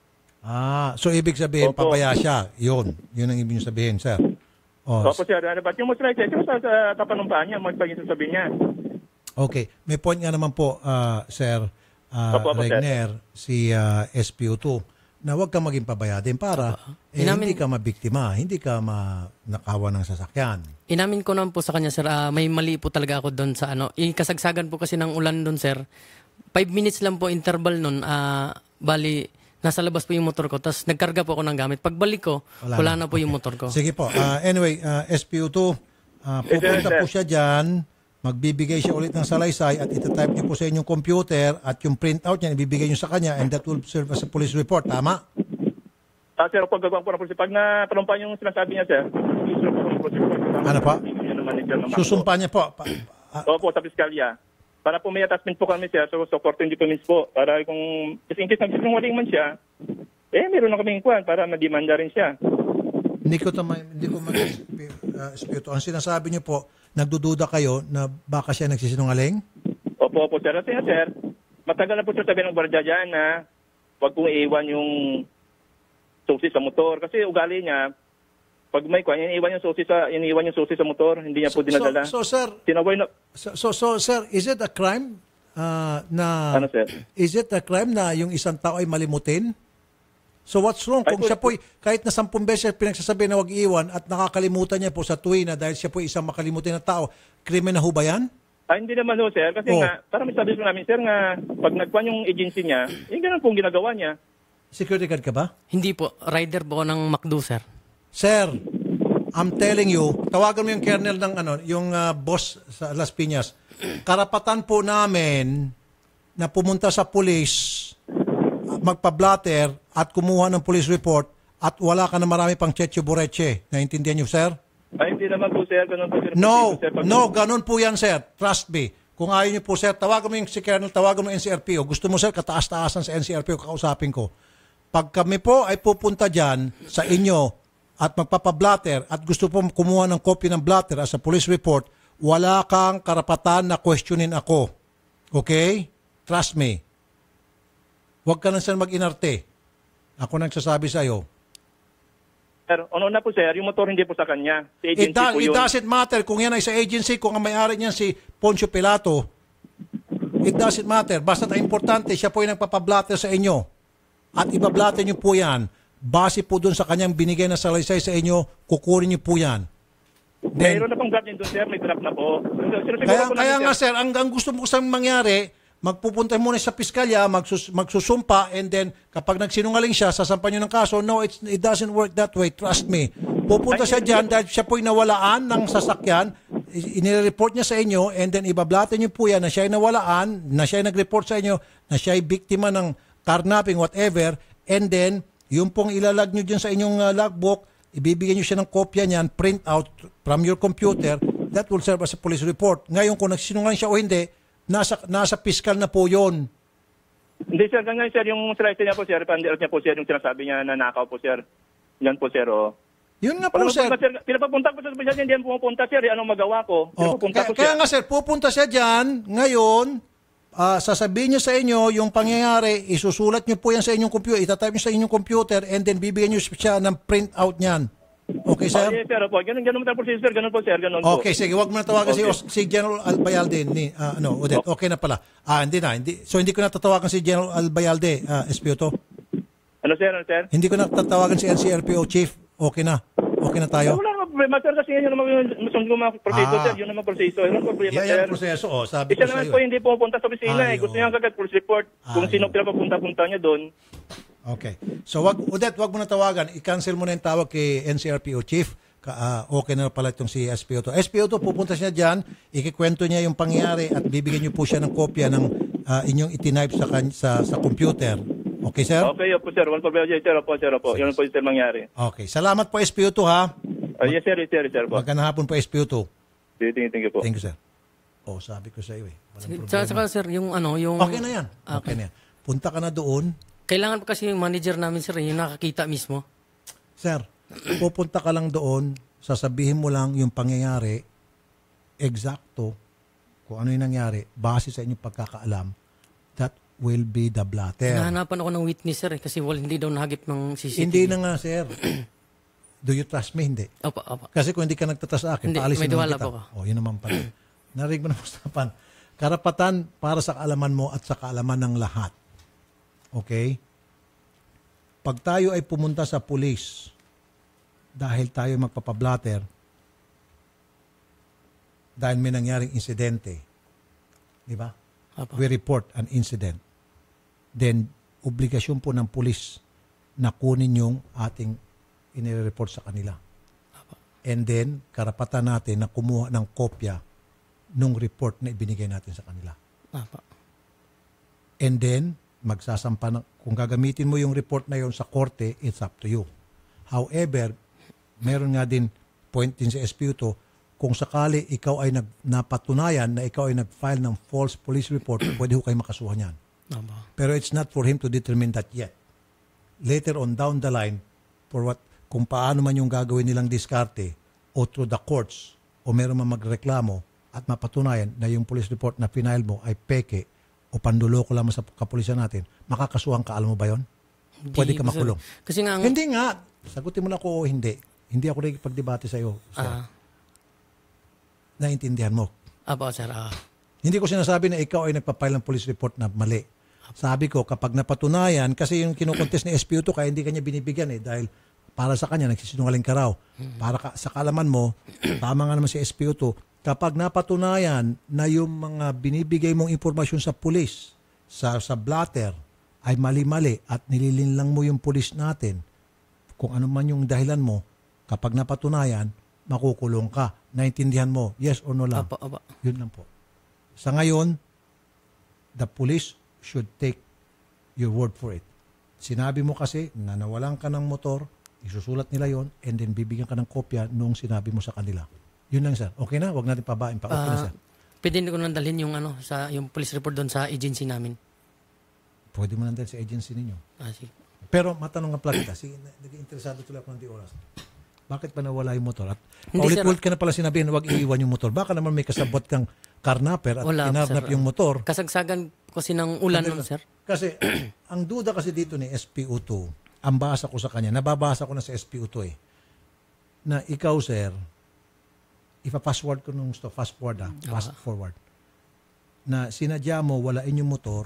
Ah, so ibig sabihin, Opo. papaya siya. Yun. Yun ang ibig nyo sabihin, sir. Oh, Opo, sir, ano ba? Yung most likely, sir, sa, sa kapanumpaan niya, magpagin sasabihin niya. okay. May point nga naman po, ah, sir ah, Opo, opo, sir. Regner, si ah, S P O two, na huwag kang maging pabayadin para eh, Inamin- hindi ka mabiktima, hindi ka manakawa ng sasakyan. Inamin ko naman po sa kanya, sir, ah, may mali po talaga ako doon sa ano. Ikasagsagan po kasi ng ulan doon, sir. Five minutes lang po interval noon. Ah, bali, nasa labas po yung motor ko. Tapos nagkarga po ako ng gamit. Pagbalik ko, Wala wala, na. na po yung motor ko. Sige po. Ah, anyway, ah, S P O two, ah, Yes, sir, pupunta sir. po siya dyan, magbibigay siya ulit ng salaysay at itatype niyo po sa inyong computer at yung printout niya, ibibigay niyo sa kanya and that will serve as a police report. Tama? Ah, sir, pag gagawin po ng police, pag napanumpaan yung sinasabi niya, sir, isusunod po ng police report. Ano pa? Yun ang manager ng McDo. Susumpa niya po. Pa- Opo, sa piskalya. Para po may attachment po kami, sir, so, so fourteen documents po. Para kung, kasi in case nagsisinungaling man siya, eh, meron na kaming kuhan para madimanda rin siya. Hindi ko tama, hindi ko mag uh, S P O two. Ang sinasabi niyo po, nagdududa kayo na baka siya nagsisinungaling? Opo, opo, sir. Kasi nga, sir, matagal na po sir sabi ng gwardiya dyan na huwag pong iiwan yung susi sa motor. Kasi ugali niya, pag may kuhan, iniiwan yung susi sa, iniiwan yung susi sa motor, hindi niya po dinadala. So, so sir, Tinaway na, so, so, so, sir, is it a crime uh, na, ano, sir? is it a crime na yung isang tao ay malimutin? So what's wrong kung Ay, siya po'y kahit na sampung beses pinagsasabi na huwag iiwan at nakakalimutan niya po sa tuwi na dahil siya po'y isang makalimutin na tao, krimen na ho ba yan? Ah, hindi naman ho, sir. Kasi Oh. nga, para may sabi ko namin, sir, nga, pag nagkuhan yung agency niya, yung ganun pong ginagawa niya. Security guard ka ba? Hindi po. Rider po ako ng McDo, sir. Sir, I'm telling you, tawagan mo yung kernel ng ano, yung uh, boss sa Las Piñas. Karapatan po namin na pumunta sa police, magpa-blatter at kumuha ng police report at wala ka na marami pang Cheche Boreche. Naintindihan niyo, sir? Ay, hindi naman po, sir. Ganun po, sir. No, Sir, pag- no, ganun po yan, sir. Trust me. Kung ayaw niyo po, sir, tawagan mo yung si Colonel, tawagan mo yung N C R P O. Gusto mo, sir, kataas-taasan sa N C R P O, kakausapin ko. Pag kami po ay pupunta dyan sa inyo at magpapablatter at gusto po kumuha ng copy ng blatter as a police report, wala kang karapatan na questionin ako. Okay? Trust me. Huwag ka na sir mag-inarte. Ako nagsasabi sa iyo. Sir, ano na po, sir, yung motor hindi po sa kanya. Si It, agency do- po it yun. doesn't matter kung yan ay sa agency, kung ang may-ari niyan si Poncio Pilato. It doesn't matter. Basta ang importante, siya po yung nagpapablatter sa inyo. At ibablatter niyo po yan. Base po dun sa kanyang binigay na salaysay sa inyo, kukunin niyo po yan. Then, Mayroon na pong draft din doon, sir. May draft na po. Sir, sir, siguro kaya po kaya namin, nga sir, ang, ang gusto mo kasang mangyari, magpupunta muna sa piskalya, magsus, magsusumpa, and then kapag nagsinungaling siya, sasampan niyo ng kaso. No, it's, it doesn't work that way. Trust me. Pupunta siya dyan dahil siya po'y nawalaan ng sasakyan, i- inire-report niya sa inyo, and then ibablatin niyo po yan na siya ay nawalaan, na siya ay nag-report sa inyo, na siya ay biktima ng carnapping, whatever, and then yung pong ilalag niyo dyan sa inyong uh, logbook, ibibigyan niyo siya ng kopya niyan, print out from your computer, that will serve as a police report. Ngayon, kung nagsinungaling siya o hindi, nasa nasa piskal na po yon. Hindi, sir. Ganyan, sir. Yung slice niya po, sir. Pandirat niya po, sir. Yung sinasabi niya na nakaw po, sir. Yan po, sir. Oh. Yun nga po, Wala sir. po, sir. Pinapapunta ko sa ospital, hindi yan pumupunta, sir. Anong magawa ko? Oh, Pinapapunta kaya, ko, kaya sir. nga, sir, pupunta siya dyan. Ngayon, ah, sasabihin niya sa inyo yung pangyayari, isusulat niyo po yan sa inyong computer, itatype niyo sa inyong computer, and then bibigyan niyo siya ng print out niyan. Okay, sir? Oh, yes, sir. Opo. Ganun, ganun po, sir. Ganun po, sir. Ganun po. Okay, sige, wag mo na tawagan Okay. si, si General Albayalde ni ah, ano, Odette. Okay na pala. Ah, hindi na, hindi. So hindi ko na tatawagan si General Albayalde, ah, S P O to. Ano, sir? Ano, sir? Hindi ko na tatawagan si N C R P O chief. Okay na. Okay na tayo. Wala naman problema, sir, kasi yun naman yung masong mga proseso, Ah. sir. Yun naman proseso. Yun ang problema, Yan sir. yung proseso. Oh, sabi Isa ko sa naman iyo. po hindi pumupunta sa opisina eh. Ay, Gusto oo. niya kagad police report. Kung Ay, sino oo. pinapapunta-punta niya doon. Okay. So, wag, Odette, wag mo na tawagan. I-cancel mo na yung tawag kay N C R P O Chief. Ka, ah, okay na pala itong si S P O two. S P O two, pupunta siya dyan, ikikwento niya yung pangyayari at bibigyan niyo po siya ng kopya ng ah, inyong itinipe sa, kan- sa, sa computer. Okay, sir? Okay, opo, sir. Walang problema dyan, sir. Opo, sir. Opo. Yun po yung sir mangyari. Okay. Salamat po, S P O two, ha? Ah, yes, sir. Yes, sir. Yes, sir. Po. Magandang hapon po, S P O two. Thank you, thank you po. Thank you, sir. Oh, sabi ko sa iyo eh. Walang Saka, problema. saka sir, yung ano, yung... Okay na yan. Okay na yan. Punta ka na doon. Kailangan pa kasi yung manager namin, sir, yung nakakita mismo. Sir, pupunta ka lang doon, sasabihin mo lang yung pangyayari, eksakto, kung ano yung nangyari, base sa inyong pagkakaalam, that will be the blatter. Nahanapan ako ng witness, sir, eh, kasi wala, hindi daw nahagip ng C C T V. Hindi na nga, sir. Do you trust me? Hindi. Opo, opo. Kasi kung hindi ka nagtatrust sa akin, Hindi, paalisin may naman tiwala kita. po ako. O, yun naman pala. Narinig mo na usapan. Karapatan para sa kaalaman mo at sa kaalaman ng lahat. Okay? Pag tayo ay pumunta sa pulis dahil tayo magpapablatter, dahil may nangyaring insidente, di ba? Apo. We report an incident. Then, obligasyon po ng pulis na kunin yung ating inire-report sa kanila. Apo. And then, karapatan natin na kumuha ng kopya nung report na ibinigay natin sa kanila. Apo. And then, magsasampa ng, kung gagamitin mo yung report na yon sa korte, it's up to you. However, meron nga din point din sa S P O two, kung sakali ikaw ay nag, napatunayan na ikaw ay nag-file ng false police report, pwede ho kayo makasuhan yan. Apo. Pero it's not for him to determine that yet. Later on down the line, for what, kung paano man yung gagawin nilang diskarte o through the courts o meron man magreklamo at mapatunayan na yung police report na final mo ay peke o panduloko lamang sa kapulisan natin, makakasuhan ka, alam mo ba yon? Pwede ka Hindi, makulong. sir. Kasi nga, ang- Hindi nga. Sagutin mo na ko o hindi. Hindi ako nagpagdebate sa iyo. Sir. Ah. Naintindihan mo. Apo, sir. Ah. Hindi ko sinasabi na ikaw ay nagpa-file ng police report na mali. Sabi ko, kapag napatunayan, kasi yung kinukontest ni S P O two, kaya hindi kanya binibigyan eh, dahil para sa kanya, nagsisinungaling ka raw. Para ka, sa kalaman mo, tama nga naman si S P O two, kapag napatunayan na yung mga binibigay mong impormasyon sa pulis, sa, sa blatter, ay mali-mali at nililinlang mo yung pulis natin, kung ano man yung dahilan mo, kapag napatunayan, makukulong ka. Naintindihan mo, yes or no lang? Apo, apo. Yun lang po. Sa ngayon, the police should take your word for it. Sinabi mo kasi na nawalan ka ng motor, isusulat nila yon and then bibigyan ka ng kopya nung sinabi mo sa kanila. Yun lang, sir. Okay na? Huwag natin pabain pa. Okay na, Ah, sir. pwede ko nang dalhin yung, ano, sa, yung police report doon sa agency namin. Pwede mo nandun sa agency ninyo. Ah, sige. Pero matanong nga pala kita, sige, naging interesado tuloy ako ng di oras. Bakit pa nawala yung motor? At Hindi, paulit-ulit sir. ka na pala sinabihin, huwag iiwan yung motor. Baka naman may kasabot kang karnaper at Wala, kinarnap sir. yung motor. Kasagsagan kasi ng ulan nun, sir. Kasi ang duda kasi dito ni S P O two, ang basa ko sa kanya, nababasa ko na sa S P O two eh, na ikaw, sir, ipa-fast forward ko nung gusto, fast forward ah, fast forward, na sinadya mo, walain yung motor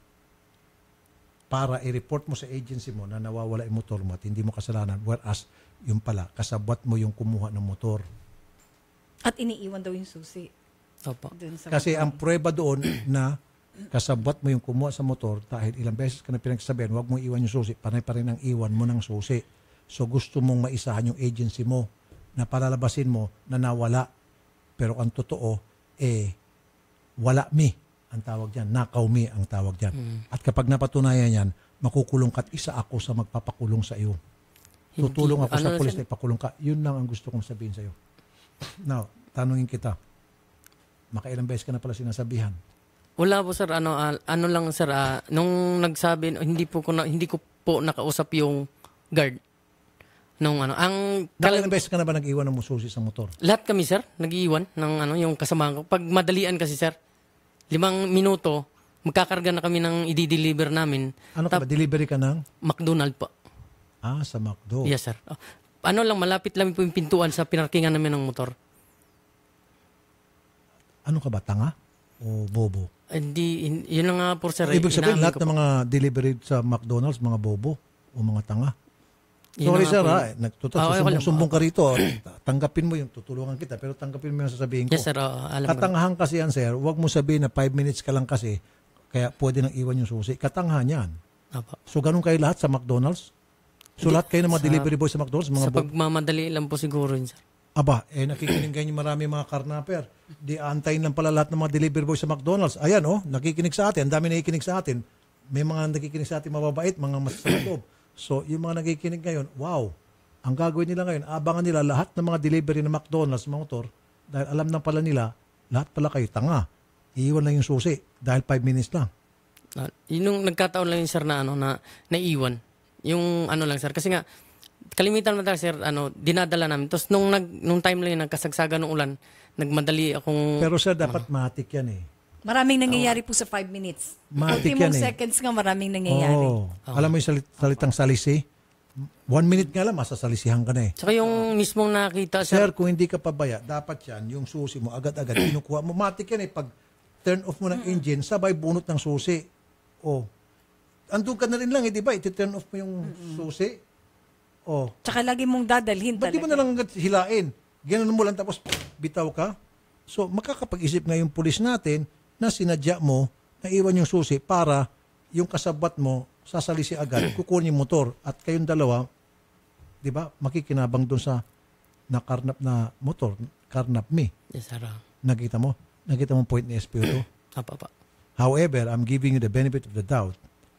para i-report mo sa agency mo na nawawala yung motor mo at hindi mo kasalanan, whereas yung pala, kasabwat mo yung kumuha ng motor. At iniiwan daw yung susi. Opo. Dun sa Kasi motor. ang prueba doon na kasabwat mo yung kumuha sa motor dahil ilang beses ka na pinagsabihan, huwag mo iwan yung susi, panay pa rin ang iwan mo ng susi. So gusto mong maisahan yung agency mo na palalabasin mo na nawala. Pero ang totoo, eh, wala mi ang tawag dyan. Nakaw mi ang tawag dyan. Mm. At kapag napatunayan yan, makukulong ka at isa ako sa magpapakulong sa iyo. Hindi. Tutulong ako Ano sa na pulis siya? na ipakulong ka. Yun lang ang gusto kong sabihin sa iyo. Now, tanungin kita. Makailang beses ka na pala sinasabihan. Wala po, sir. Ano, ah, ano lang, sir. ah, nung nagsabi, hindi po ko na, hindi ko po nakausap yung guard. Nung ano, ang Nakailang beses ka na ba nag-iwan ng susi sa motor? lahat kami, sir, nag-iwan ng ano, yung kasamahan ko. Pag madalian kasi, sir, limang minuto, magkakarga na kami ng i-deliver namin. Ano ka ba? Delivery ka ng? McDonald po. Ah, sa McDo. Yes, sir. Oh, ano lang, malapit lang po yung pintuan sa pinarkingan namin ng motor. Ano ka ba? Tanga? O bobo? Hindi, hin- yun lang nga po, sir. Ibig sabihin, inaamin lahat ko ng po. mga delivery sa McDonald's, mga bobo o mga tanga. Yun Sorry na nga sir po ha, yun. nagtutok, Ah, okay, susumbong, wala- sumbong ka rito. Tanggapin mo yung tutulungan kita, pero tanggapin mo yung sasabihin ko. Yes, sir. Oo, alam ko. Katangahan kasi yan sir, huwag mo sabihin na five minutes ka lang kasi, kaya pwede nang iwan yung susi. Katangahan yan. Apo. So ganun kayo lahat sa McDonald's? So Hindi, lahat kayo ng mga sa- delivery boys sa McDonald's? Mga Sa bo- pagmamadali lang po siguro yun, sir. Aba, eh nakikinig kayo yung marami mga karnaper. Di antayin lang pala lahat ng mga delivery boys sa McDonald's. Ayan oh, nakikinig sa atin. Ang dami nakikinig sa atin. May mga nakikinig sa atin mababait, mga masasarap loob. So yung mga nakikinig ngayon, wow. Ang gagawin nila ngayon, abangan nila lahat ng mga delivery ng McDonald's, mga motor, dahil alam na pala nila, lahat pala kayo tanga. Iiwan lang yung susi dahil five minutes lang. Uh, yun yung nagkataon lang yun, sir, na, ano, na naiwan. Yung ano lang, sir. Kasi nga, kalimitan mo talaga, sir, ano, dinadala namin. Tapos nung, nag, nung time lang yun, nagkasagsaga ng ulan, nagmadali akong... Pero sir, dapat matik yan eh. Maraming nangyayari po sa five minutes. Matik Ultimong yan eh. seconds nga maraming nangyayari. Oh. Alam mo yung salit- salitang salisi? One minute nga lang, masasalisihan ka na eh. Tsaka yung mismong nakita, Sir, sir, kung hindi ka pabaya, dapat yan, yung susi mo, agad-agad, kinukuha mo. Matik yan eh, pag turn off mo ng engine, sabay bunot ng susi. Oh. Andun ka na rin lang eh, di ba? Iti-turn off mo yung susi. Oh. Tsaka lagi mong dadalhin Ba't di talaga. mo na lang agad hilain? Ganun mo lang tapos bitaw ka? So, makakapag-isip nga yung pulis natin na sinadya mo na iwan yung susi para yung kasabat mo sasalisi agad, kukunin yung motor at kayong dalawa, di ba, makikinabang doon sa nakarnap na motor, karnap me. yes, sir. ah. Nakita mo? Nakita mo point ni S P O two? Apa, apa. However, I'm giving you the benefit of the doubt.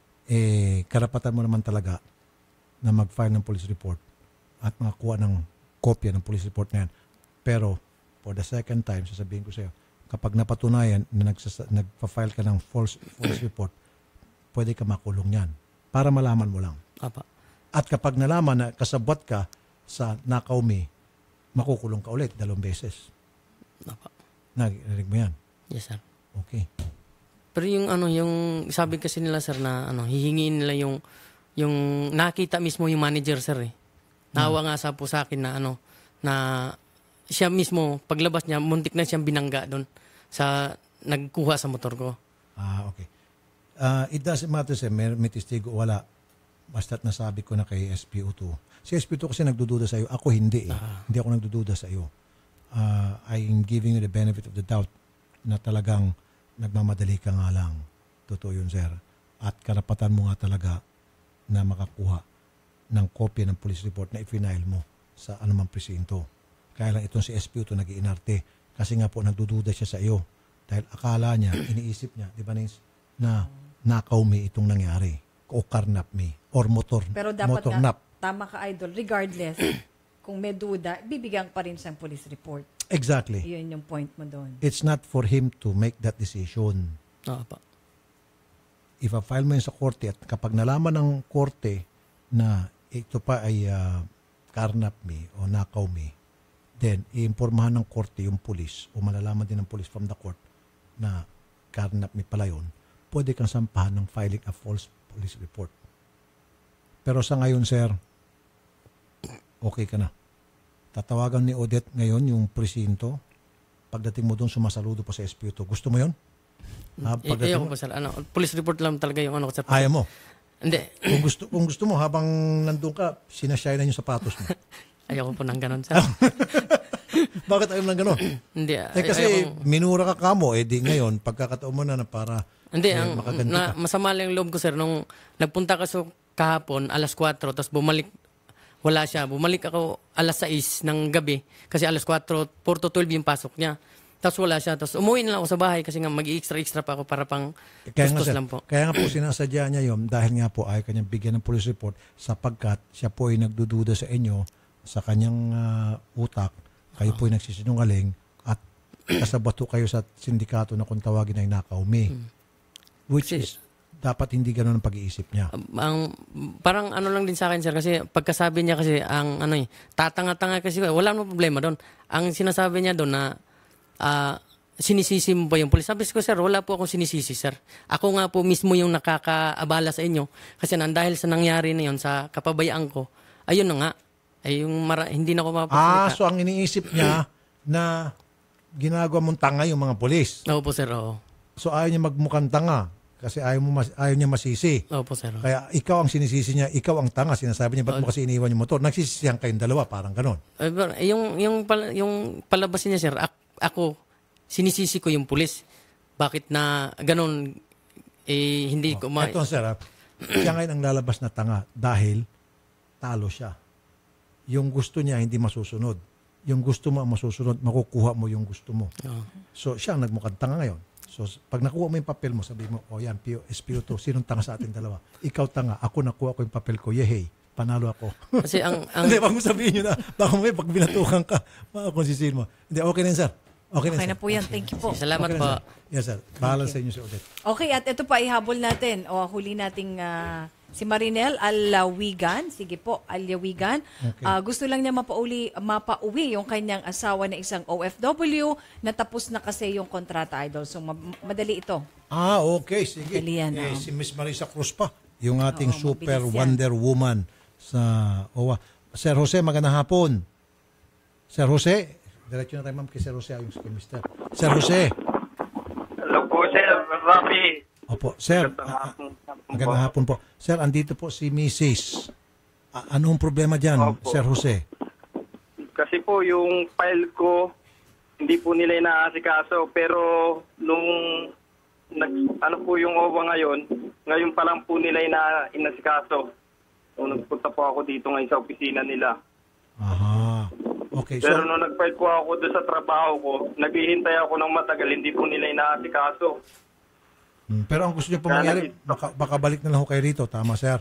Eh, karapatan mo naman talaga na mag-file ng police report at makakuha ng kopya ng police report na yan. Pero, for the second time, sasabihin ko sa iyo, kapag napatunayan na nagsasa- nagpa-file ka ng false police report, pwede ka makulong yan. Para malaman mo lang. Apa. At kapag nalaman na kasabwat ka sa nakaw me, makukulong ka ulit dalawang beses. Apa. Narinig mo yan? Yes, sir. Okay. Pero yung ano, yung sabi kasi nila, sir, na ano, hihingiin nila yung yung nakita mismo yung manager, sir, eh. Naawa nga sa po sa akin na ano, na siya mismo, paglabas niya, muntik na siyang binangga doon sa nagkuha sa motor ko. Ah, okay. Uh, it doesn't matter sir, may, may testigo o wala. Basta't nasabi ko na kay S P O two. Si S P O two kasi nagdududa sa iyo. Ako hindi eh. Ah. Hindi ako nagdududa sa iyo. Uh, I'm giving you the benefit of the doubt na talagang nagmamadali ka nga lang. Totoo yun, sir. At karapatan mo nga talaga na makakuha ng kopya ng police report na i-file mo sa anumang presinto. Kaya lang itong si S P O two nag-iinarte. Kasi nga po nagdududa siya sa iyo. Dahil akala niya, iniisip niya, di ba Nins, na nakaw me itong nangyari o karnap me or motor, Pero dapat motor nga, nap. tama ka, idol, regardless, kung may duda, bibigyan pa rin siyang police report. Exactly. Yun yung point mo doon. It's not for him to make that decision. Oo pa. Ipa-file mo yun sa korte at kapag nalaman ng korte na ito pa ay uh, karnap me o nakaw me, then iimpormahan ng korte yung police o malalaman din ng police from the court na karnap me pala yun, pwede kang sampahan ng filing a false police report. Pero sa ngayon, sir, okay ka na. Tatawagan ni Odette ngayon yung presinto. Pagdating mo doon, sumasaludo pa sa S P O two. Gusto mo yun? Ah, Eh, pagdating ayoko mo- po, sir. Ano, police report lang talaga yung ano ko, sir. Ayaw mo? Hindi. Kung gusto, kung gusto mo, habang nandun ka, sinashine na yung sapatos mo. Ayoko po ng ganun, sir. Bakit ayaw ng gano'n? Hindi. Eh ay- kasi ayoko- minura ka kamo, eh di ngayon, pagkakataon mo na na para Hindi, eh, ang makaganti na, ka. masama lang yung loob ko, sir, nung nagpunta ka so kahapon, alas kwatro, tapos bumalik, wala siya. Bumalik ako alas sais ng gabi, kasi alas kwatro, four to twelve yung pasok niya. Tapos wala siya. Tapos umuwi na lang ako sa bahay kasi nga mag-extra-extra pa ako para pang Kaya nga, tustos sir, lang po. kaya nga po sinasadya niya yun dahil nga po ayaw kanyang bigyan ng police report sapagkat siya po ay nagdududa sa inyo sa kanyang ah, utak, kayo po ay nagsisinungaling at kasabato kayo sa sindikato na kung tawagin ay nakaw me. Which is, dapat hindi ganun ang pag-iisip niya. Ang parang ano lang din sa akin, sir, kasi pagkasabi niya kasi ang ano eh, tatanga-tanga kasi wala namang problema doon. Ang sinasabi niya doon na ah, sinisisi mo ba yung pulis? Sabi ko, sir, wala po akong sinisisi, sir. Ako nga po mismo yung nakakaabala sa inyo kasi nang dahil sa nangyari na yun sa kapabayaan ko, ayun na nga, ay yung mara, hindi na ako Ah, mapapalita. so ang iniisip niya na ginagawa mong tanga yung mga polis. Oo po, sir, oo. So ayaw niya magmukhang tanga. kasi ayaw, mo mas, ayaw niya masisi. Opo, sir. Kaya ikaw ang sinisisi niya, ikaw ang tanga. Sinasabi niya, ba't mo kasi iniwan yung motor? Nagsisisihan kayong dalawa, parang ganon. Eh, pero yung, yung, pal- yung palabas niya, sir, ak- ako, sinisisi ko yung pulis. Bakit na ganon, eh, hindi oh, ko ma... Ito, sir, ha? Siya ngayon ang lalabas na tanga dahil talo siya. Yung gusto niya, hindi masusunod. Yung gusto mo ang masusunod, makukuha mo yung gusto mo. Oh. So, siya ang nagmukhang tanga ngayon. So, pag nakuha mo yung papel mo, sabi mo, oh yan, Pio, Espiritu, sinong tanga sa atin dalawa? Ikaw tanga, ako nakuha ko yung papel ko, yehey, panalo ako. Kasi ang... ang... Hindi, baka mo sabihin nyo na, baka may pag binatukan ka, makakonsisihin mo. Hindi, okay na yun, sir. Okay na, Okay sir. na po yan. Thank you po. Salamat Okay na, po. sir. Yes, sir. Bahala sa inyo, Sir Odette. Okay, at ito pa, ihabol natin. O, huli nating ah, si Marinel Alawigan. Sige po, Alawigan. Okay. Ah, gusto lang niya mapauli, mapauwi yung kanyang asawa na isang O F W na tapos na kasi yung kontrata, idol. So, ma- madali ito. Ah, okay. Sige. Dali yan, eh, oh. si Miss Marisa Cruz pa. Yung ating Oo, super mabilis yan. Wonder Woman sa O W A. Sir Jose, magandang hapon. Sir Jose, diretso na tayo ma'am kay Sir Jose. Ayun kay Mister Sir Jose. Hello po, Sir Rafi. Opo, Sir. ah, ah, Magandang hapon po. Sir, andito po si Missus Ah, anong problema dyan, Opo. Sir Jose? Kasi po yung file ko, hindi po nila inaasikaso. Pero nung nag, ano po yung O W A ngayon, ngayon pa lang po nila ina, inasikaso. Nung nagpunta po ako dito ngayon sa opisina nila. Aha. Okay, so... Pero nung nag-file po ako doon sa trabaho ko, naghihintay ako ng matagal, hindi po nila inaasikaso. Hmm, pero ang gusto niyo po Kaya mangyari, nag- baka, baka balik na lang ho kayo rito. Tama, Sir.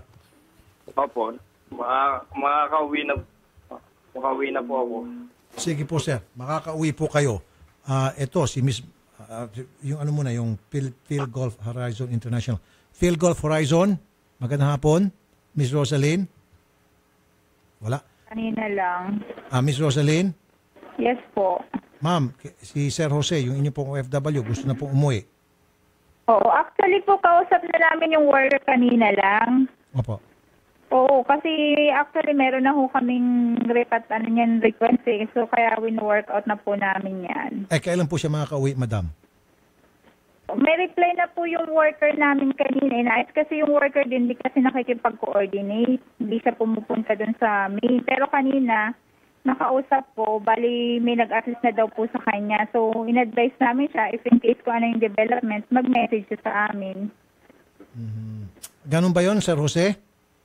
Opo, ma- makakauwi na, makakauwi na po ako. Sige po, Sir. Makakauwi po kayo. Ah, ito, si Miss... ah, yung ano muna, yung Phil, Phil Golf Horizon International. Phil Golf Horizon, magandang hapon. Miss Rosaline? Wala. Kanina lang. Ah, Miss Rosaline? Yes po. Ma'am, k- si Sir Jose, yung inyo pong O F W, gusto na pong umuwi. Oo, actually po kausap na namin yung worker kanina lang. Opo. Oo, kasi actually meron na ho kaming repat ano yan, request eh. So kaya win-work out na po namin yan. Eh, kailan po siya makakauwi, madam? May reply na po yung worker namin kanina. Inayos kasi yung worker din, hindi kasi nakikipag-coordinate. Hindi siya pumupunta dun sa main. Pero kanina, nakausap po, bali may nag-assist na daw po sa kanya. So, in-advise namin siya, if in case kung ano yung development, mag-message siya sa amin. Ganun ba yon, Sir Jose?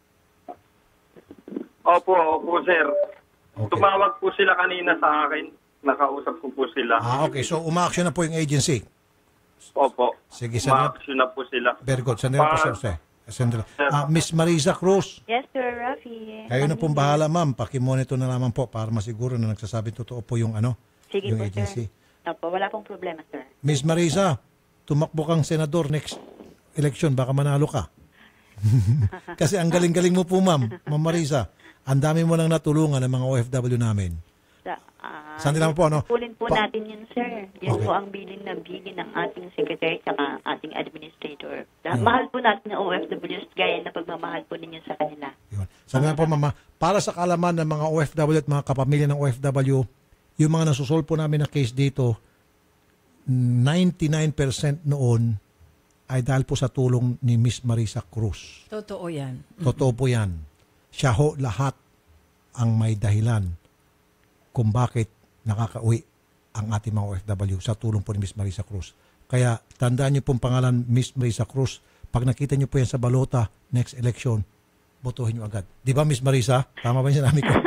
Opo, opo, sir. Tumawag po sila kanina sa akin. Nakausap ko po sila. Ah, okay. So, uma-action na po yung agency. Opo. Sige, sir. Ma-action na po sila. Very good. Sandali po, Sir Jose. Sandali. Ah, Miss Marisa Cruz, Yes, Sir Rafi. kayo na pong bahala, ma'am. Pakimonitor na naman po para masiguro na nagsasabi totoo po yung ano, Sige yung po, agency. sir. Opo, wala pong problema, sir. Miss Marisa, tumakbo kang senador next election, baka manalo ka. Kasi ang galing-galing mo po, ma'am. Ma'am Marisa, ang dami mo nang natulungan ng mga O F W namin. Sa, ah, Sandali lang po, ano? Pulin po Pa- natin yun, sir. Yun Okay. po ang bilin na bilin ng ating secretary at ating administrator. Da- Yun. Mahal po natin ng O F Ws gaya na pagmamahal po ninyo sa kanila. Sandali lang po, mama. Para sa kaalaman ng mga O F W at mga kapamilya ng O F W, yung mga nasusolve po namin na case dito, ninety-nine percent noon ay dahil po sa tulong ni Miss Marisa Cruz. Totoo yan. Totoo po yan. Siya ho lahat ang may dahilan kung bakit nakakauwi ang ating mga O F W sa tulong po ni Miss Marisa Cruz. Kaya tandaan niyo pong pangalan Miss Marisa Cruz. Pag nakita niyo po yan sa balota next election, botohin niyo agad. Di ba, Miss Marisa? Tama ba yung sinabi ko?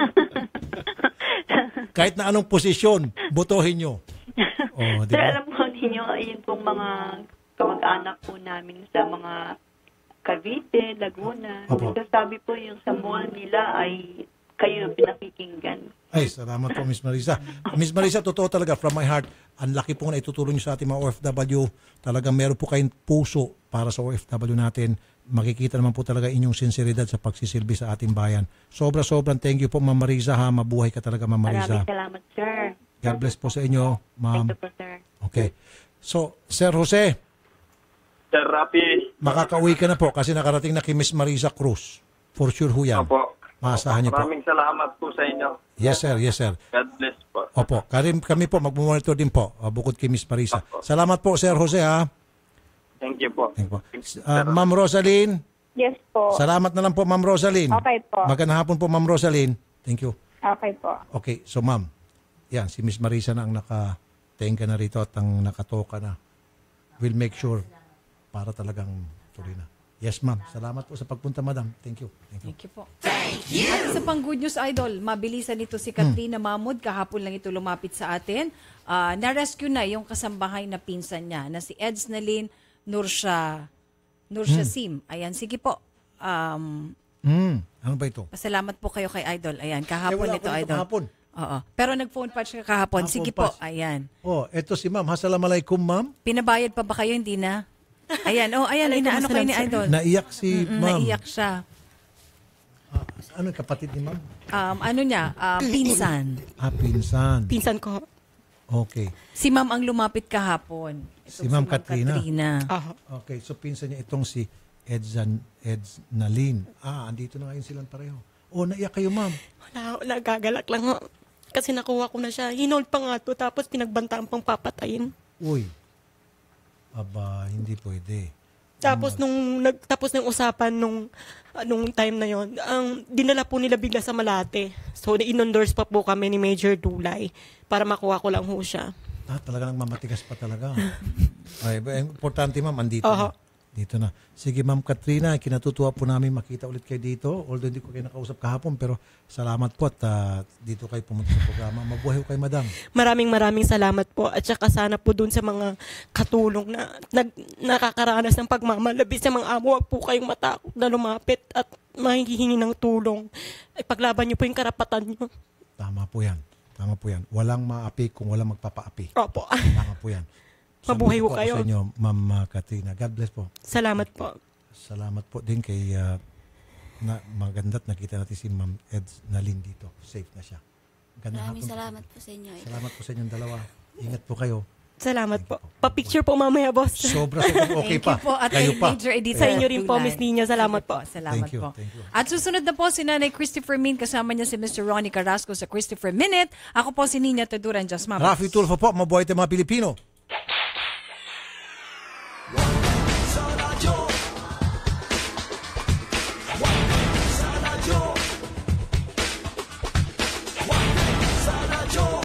Kahit na anong posisyon, botohin niyo. Oh, di Sir, ba? alam po ninyo, ayun pong mga kamag-anak po namin sa mga Cavite, Laguna. Opo. Sabi po yung sa mall nila ay kayo ang pinakikinggan. Ay, salamat po, Miss Marisa. Miss Marisa, totoo talaga, from my heart, ang laki po na itutulong niyo sa ating mga O F W. Talagang meron po kayong puso para sa O F W natin. Makikita naman po talaga inyong sinseridad sa pagsisilbi sa ating bayan. Sobra-sobrang thank you po, Ma'am Marisa, ha. Mabuhay ka talaga, Ma'am Marisa. Maraming salamat, sir. God bless po sa inyo, Ma'am. Thank you po, sir. Okay. So, Sir Jose, Sir Rafi. makakauwi ka na po kasi nakarating na kay Miss Marisa Cruz. For sure ho yan. Opo. Maasahan niyo po. Maraming salamat po sa inyo. Yes, sir. Yes, sir. God bless po. Opo. Kami, kami po, mag-monitor din po, uh, bukod kay Miss Marisa. Salamat po, Sir Jose, ha. Thank you po. Thank you po. Ah, Ma'am Rosaline, Yes po. salamat na lang po, Ma'am Rosaline. Okay po. Magandang hapon po, Ma'am Rosaline. Thank you. Okay po. Okay, so ma'am, yan, si Miss Marisa na ang naka-tenga na rito at ang nakatoka na. We'll make sure para talagang tuloy na. Yes, ma'am. Salamat po sa pagpunta, madam. Thank you. Thank you. Thank you po. At isa pang good news, Idol, mabilisan nito si Katrina Mahmood. Kahapon lang ito lumapit sa atin. Uh, na-rescue na yung kasambahay na pinsan niya na si Eds Nalin Nursha, Nursha Hmm. Sim. Ayan, sige po. Um, Hmm. Ano ba ito? Pasalamat po kayo kay Idol. Ayan, kahapon Eh, wala ito, ako nito Idol. kahapon. Oo. Pero nag-phone patch ka kahapon. Ah, Sige phone po. patch. Ayan. Oh, eto si ma'am. Assalamualaikum, ma'am. Pinabayad pa ba kayo? Hindi na? Ayan. Oh, ayan. Inaano kayo ni Idol? Naiyak si Mm-mm, ma'am. Naiyak siya. Ano yung kapatid ni ma'am? Um, ano niya? Um, pinsan. Ah, pinsan. Pinsan ko. Okay. Si ma'am ang lumapit kahapon. Si Ma'am Katrina. Katrina. Okay, so pinsan niya itong si Edzan, Eds Nalin. Ah, andito na ngayon silang pareho. Oh, naiyak kayo, ma'am. Wala, nagagalak lang ho. Kasi nakuha ko na siya. Hinold pa nga to, tapos pinagbantaan pang papatayin. Uy. Aba, hindi pwede. Tapos nung nagtapos ng usapan nung nung time na yon, ang dinala po nila bigla sa Malate. So in-endorse pa po kami ni Major Dulay para makuha ko lang ho siya. Ah, talaga nagmamatigas pa talaga. Ay, importante ma'am, andito Aha. na. Dito na. Sige, Ma'am Katrina, kinatutuwa po namin makita ulit kayo dito. Although hindi ko kayo nakausap kahapon, pero salamat po at uh, dito kayo pumunta sa programa. Mabuhay ko kay Madam. Maraming maraming salamat po at saka sana po dun sa mga katulong na nag, nakakaranas ng pagmamalabis sa mga amo. Huwag po kayong matakot na lumapit at mahihingi ng tulong. Ipaglaban niyo po yung karapatan niyo. Tama po yan. Tama po yan. Walang maapi kung walang magpapaapi. Opo. Tama po yan. Mabuhay Saludo po po kayo. ako sa inyo, Ma'am uh, Katrina. God bless po. Salamat po. Salamat po din kay uh, na, maganda't nakita natin si Ma'am Eds Nalin dito. Safe na siya. Ganda Maraming hapon. salamat po sa inyo. Idol. Salamat po sa inyong dalawa. Ingat po kayo. Salamat po. Pa-picture po mamaya, boss. Sobra, sobra okay Thank pa. you po at Kayo kay pa. Major Edith Sa inyo rin po, Dulay. Miss Nina. Salamat po. Salamat Thank you, po. thank you. At susunod na po si Nanay Christopher Min, kasama niya si Mister Ronnie Carrasco sa Christopher Minute. Ako po si Nina Taduran, Just Mama. Rafi Tulfo po, mabuhay tayo mga Pilipino.